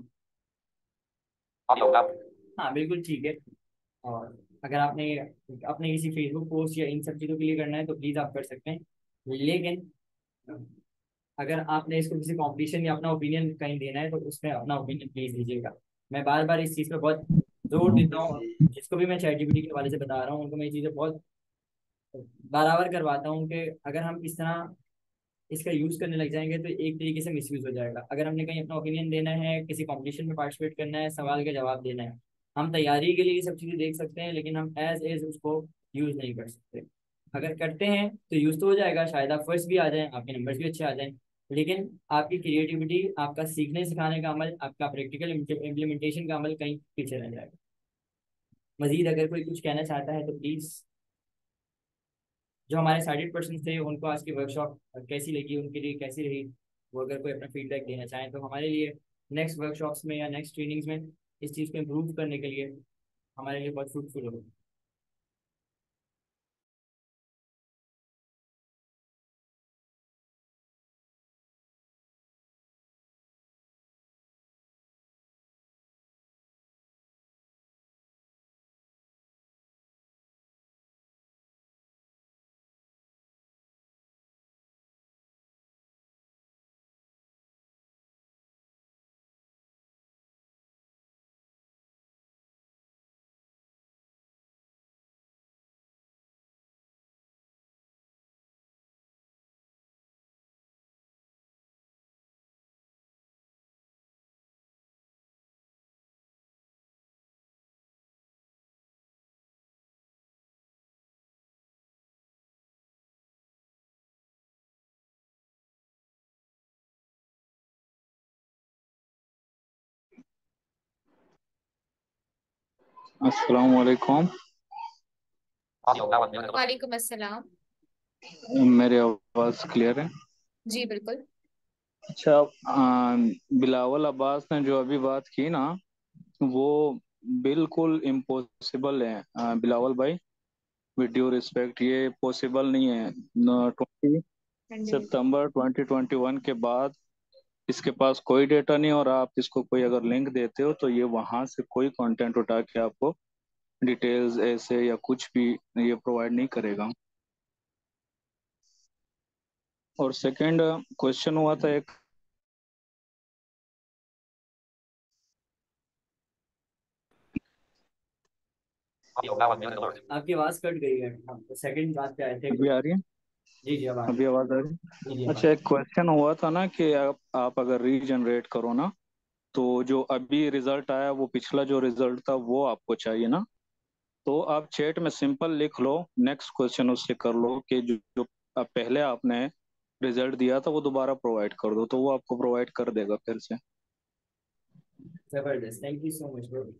[SPEAKER 3] हाँ बिल्कुल ठीक है। और अगर आपने अपने किसी फेसबुक पोस्ट या इन सब चीज़ों के लिए करना है तो प्लीज़ आप कर सकते हैं, लेकिन अगर आपने इसको किसी कंपटीशन या अपना ओपिनियन कहीं देना है तो उसमें अपना ओपिनियन प्लीज दीजिएगा। मैं बार बार इस चीज़ पे बहुत जोर देता हूँ, जिसको भी मैं चैट जीपीटी के हवाले से बता रहा हूँ उनको मैं ये चीज़ें बहुत बराबर करवाता हूँ कि अगर हम इस तरह इसका यूज करने लग जाएंगे तो एक तरीके से मिसयूज हो जाएगा। अगर हमने कहीं अपना ओपिनियन देना है, किसी कंपटीशन में पार्टिसिपेट करना है, सवाल का जवाब देना है, हम तैयारी के लिए ये सब चीज़ें देख सकते हैं, लेकिन हम एज एज उसको यूज नहीं कर सकते। अगर करते हैं तो यूज तो हो जाएगा, शायद आप फर्स्ट भी आ जाएं, आपके नंबर्स भी अच्छे आ जाएं, लेकिन आपकी क्रिएटिविटी, आपका सीखने सिखाने का अमल, आपका प्रैक्टिकल इम्प्लीमेंटेशन का अमल कहीं पीछे रह जाएगा। मजीद अगर कोई कुछ कहना चाहता है तो प्लीज़। जो हमारे साइडेड पर्सन थे उनको आज की वर्कशॉप कैसी लगी, उनके लिए कैसी रही, वो अगर कोई अपना फीडबैक देना चाहें तो हमारे लिए नेक्स्ट वर्कशॉप्स में या नेक्स्ट ट्रेनिंग्स में इस चीज़ को इम्प्रूव करने के लिए हमारे लिए बहुत फ्रूटफुल होगा।
[SPEAKER 12] अस्सलाम वालेकुम।
[SPEAKER 4] वालेकुम अस्सलाम।
[SPEAKER 12] मेरी आवाज़ क्लियर है?
[SPEAKER 4] जी बिल्कुल।
[SPEAKER 12] अच्छा, बिलावल अब्बास ने जो अभी बात की ना, वो बिल्कुल इम्पॉसिबल है। बिलावल भाई, विद ड्यू रिस्पेक्ट, ये पॉसिबल नहीं है। 20 सितंबर 2021 के बाद इसके पास कोई डेटा नहीं, और आप इसको कोई अगर लिंक देते हो तो ये वहां से कोई कंटेंट उठा के आपको डिटेल्स ऐसे या कुछ भी ये प्रोवाइड नहीं करेगा। और सेकंड क्वेश्चन हुआ था एक,
[SPEAKER 3] आपकी आवाज़ कट गई है, हम सेकंड बात पे आए थे
[SPEAKER 12] अभी
[SPEAKER 3] कुछ।
[SPEAKER 12] आ रही है?
[SPEAKER 3] जी जी अब आ रही
[SPEAKER 12] अभी आवाज आ रही
[SPEAKER 3] है। जी
[SPEAKER 12] है?
[SPEAKER 3] अब आ
[SPEAKER 12] अच्छा,
[SPEAKER 3] रही
[SPEAKER 12] एक क्वेश्चन हुआ था ना कि आप अगर रीजनरेट करो ना, तो जो अभी रिजल्ट आया वो पिछला जो रिजल्ट था वो आपको चाहिए ना। तो आप चैट में सिंपल लिख लो, नेक्स्ट क्वेश्चन उससे कर लो कि जो पहले आपने रिजल्ट दिया था वो दोबारा प्रोवाइड कर दो, तो वो आपको प्रोवाइड कर देगा फिर से।
[SPEAKER 3] है। जबरदस्त, thank you so much bro.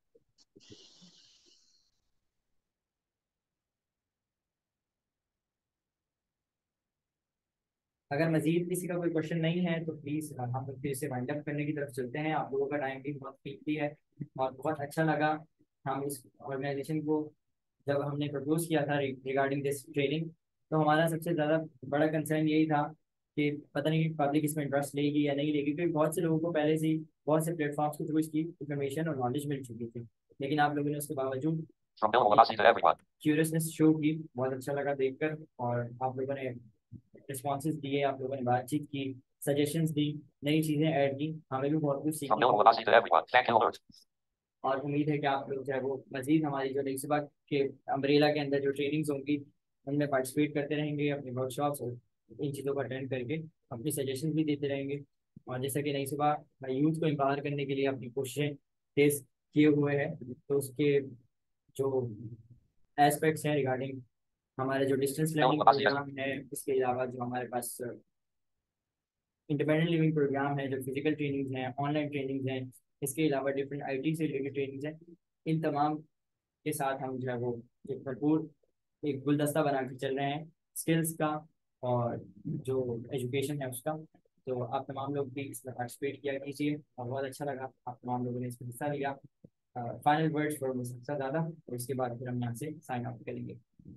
[SPEAKER 3] अगर मजीद किसी का कोई क्वेश्चन नहीं है तो प्लीज हम लोग फिर से वाइंड अप करने की तरफ चलते हैं। आप लोगों का टाइम भी बहुत कीमती है और बहुत अच्छा लगा हम इस ऑर्गेनाइजेशन को जब हमने प्रपोज किया था रिगार्डिंग दिस ट्रेनिंग, तो हमारा सबसे ज़्यादा बड़ा कंसर्न यही था कि पता नहीं पब्लिक इसमें इंटरेस्ट लेगी या नहीं लेगी, क्योंकि बहुत से लोगों को पहले से ही बहुत से प्लेटफॉर्म्स के थ्रू इसकी इन्फॉर्मेशन और नॉलेज मिल चुकी थी, लेकिन आप लोगों ने उसके बावजूद क्यूरियसनेस शो की। बहुत अच्छा लगा देखकर, और आप लोगों ने रिस्पॉन्सेज दिए, आप लोगों ने बातचीत की, सजेशंस दी, नई चीज़ें ऐड की, हमें भी बहुत कुछ सीखने को। और उम्मीद है कि आप लोग जो है वो मजीद हमारी जो सुबह के अम्ब्रेला के अंदर जो ट्रेनिंग्स होंगी उनमें पार्टिसिपेट करते रहेंगे, अपने वर्कशॉप्स और इन चीज़ों को अटेंड करके अपनी सजेशन भी देते रहेंगे। और जैसा कि नई सुबह यूथ को एम्पावर करने के लिए अपनी कोशिशें तेज किए हुए हैं, तो उसके जो एस्पेक्ट्स हैं रिगार्डिंग हमारे जो डिस्टेंस लर्निंग प्रोग्राम है, इसके अलावा जो हमारे पास इंडिपेंडेंट लिविंग प्रोग्राम है, जो फिजिकल ट्रेनिंग है, ऑनलाइन ट्रेनिंग है, इसके अलावा डिफरेंट आईटी से रिलेटेड ट्रेनिंग है, इन तमाम के साथ हम जो है वो एक भरपूर एक गुलदस्ता बना के चल रहे हैं स्किल्स का और जो एजुकेशन है उसका। तो आप तमाम लोग भी इसमें पार्टिसिपेट किया कीजिए और बहुत अच्छा लगा आप तमाम लोगों ने इसमें हिस्सा लिया। फाइनल वर्ड्स फॉर मुझसे ज़्यादा, और इसके बाद फिर हम यहाँ से साइन आउट करेंगे।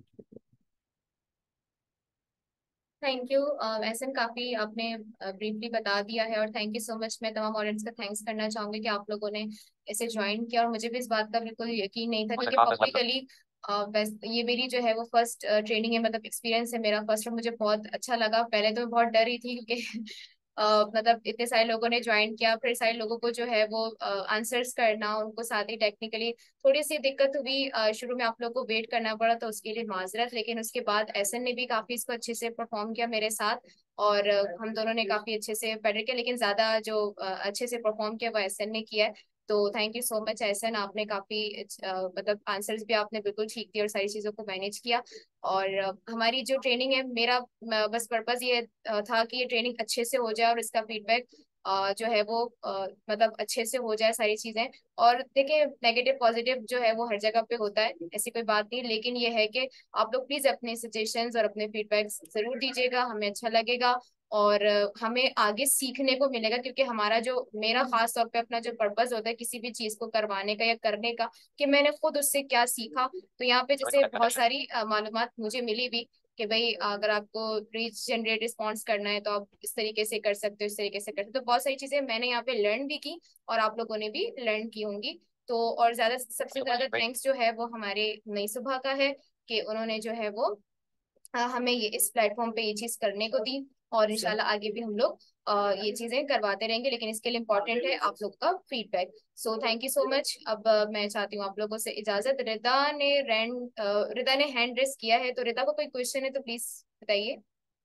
[SPEAKER 4] थैंक यू एहसन, काफी आपने ब्रीफली बता दिया है और थैंक यू सो मच। मैं तमाम ऑडियंस का थैंक्स करना चाहूंगी कि आप लोगों ने इसे ज्वाइन किया, और मुझे भी इस बात का बिल्कुल यकीन नहीं था क्योंकि पब्लिकली ये मेरी जो है वो फर्स्ट ट्रेनिंग है, मतलब एक्सपीरियंस है मेरा फर्स्ट, और मुझे बहुत अच्छा लगा। पहले तो मैं बहुत डर रही थी क्योंकि मतलब इतने सारे लोगों ने ज्वाइन किया, फिर सारे लोगों को जो है वो आंसर्स करना, उनको साथ ही टेक्निकली थोड़ी सी दिक्कत हुई। शुरू में आप लोगों को वेट करना पड़ा तो उसके लिए माजरत, लेकिन उसके बाद एसन ने भी काफी इसको अच्छे से परफॉर्म किया मेरे साथ, और हम दोनों ने काफी अच्छे से बेटर किया, लेकिन ज्यादा जो अच्छे से परफॉर्म किया वो एसन ने किया है। तो thank you so much Ehsan, आपने काफी मतलब आंसर्स भी आपने बिल्कुल ठीक दिए और सारी चीजों को मैनेज किया। और हमारी जो ट्रेनिंग है, मेरा बस पर्पस ये था कि ये ट्रेनिंग अच्छे से हो जाए और इसका फीडबैक जो है वो मतलब अच्छे से हो जाए सारी चीजें। और देखिए नेगेटिव पॉजिटिव जो है वो हर जगह पे होता है, ऐसी कोई बात नहीं, लेकिन ये है कि आप लोग प्लीज अपने सजेशंस और अपने फीडबैक जरूर दीजिएगा, हमें अच्छा लगेगा और हमें आगे सीखने को मिलेगा, क्योंकि हमारा जो मेरा खास तौर पे अपना जो पर्पस होता है किसी भी चीज को करवाने का या करने का, कि मैंने खुद उससे क्या सीखा। तो यहाँ पे जैसे बहुत सारी मालूमात मुझे मिली भी कि भाई अगर आपको रीच जनरेट रिस्पॉन्स करना है तो आप इस तरीके से कर सकते हो, इस तरीके से कर सकते हो। तो बहुत सारी चीजें मैंने यहाँ पे लर्न भी की और आप लोगों ने भी लर्न की होंगी। तो और ज्यादा सबसे ज्यादा थैंक्स जो है वो हमारे नई सुबह का है कि उन्होंने जो है वो हमें ये इस प्लेटफॉर्म पे ये चीज करने को दी, और इंशाल्लाह आगे भी हम लोग ये चीजें करवाते रहेंगे, लेकिन इसके लिए इम्पोर्टेंट है आप लोग का feedback. So thank you so much. अब मैं चाहती हूँ आप लोगों से इजाजत। रिदा ने हैंड रेस किया है, तो रिदा को कोई क्वेश्चन है तो प्लीज बताइए।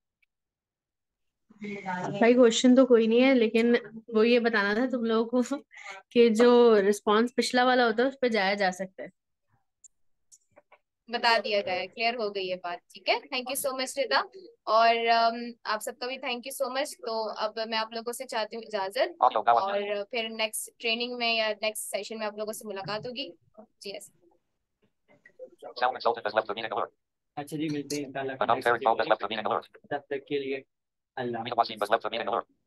[SPEAKER 9] भाई क्वेश्चन तो कोई नहीं है, लेकिन वो ये बताना था तुम लोगों को कि जो रिस्पांस पिछला वाला होता है उस पर जाया जा सकता है।
[SPEAKER 4] बता दिया गया, क्लियर हो गई है बात, ठीक है। Thank you so much Rida, और आप सबका भी थैंक यू सो मच। तो अब मैं आप लोगों से चाहती हूँ इजाजत, और फिर नेक्स्ट ट्रेनिंग में या नेक्स्ट सेशन में आप लोगों से मुलाकात होगी। जी यस।
[SPEAKER 3] अच्छा जी, मिलते हैं इंशाल्लाह
[SPEAKER 1] An unfair
[SPEAKER 3] next
[SPEAKER 1] phone has
[SPEAKER 3] training
[SPEAKER 1] left the meeting alert.
[SPEAKER 3] में। तब तक के लिए अल्लाह
[SPEAKER 1] Amina Wasim has left the meeting alert.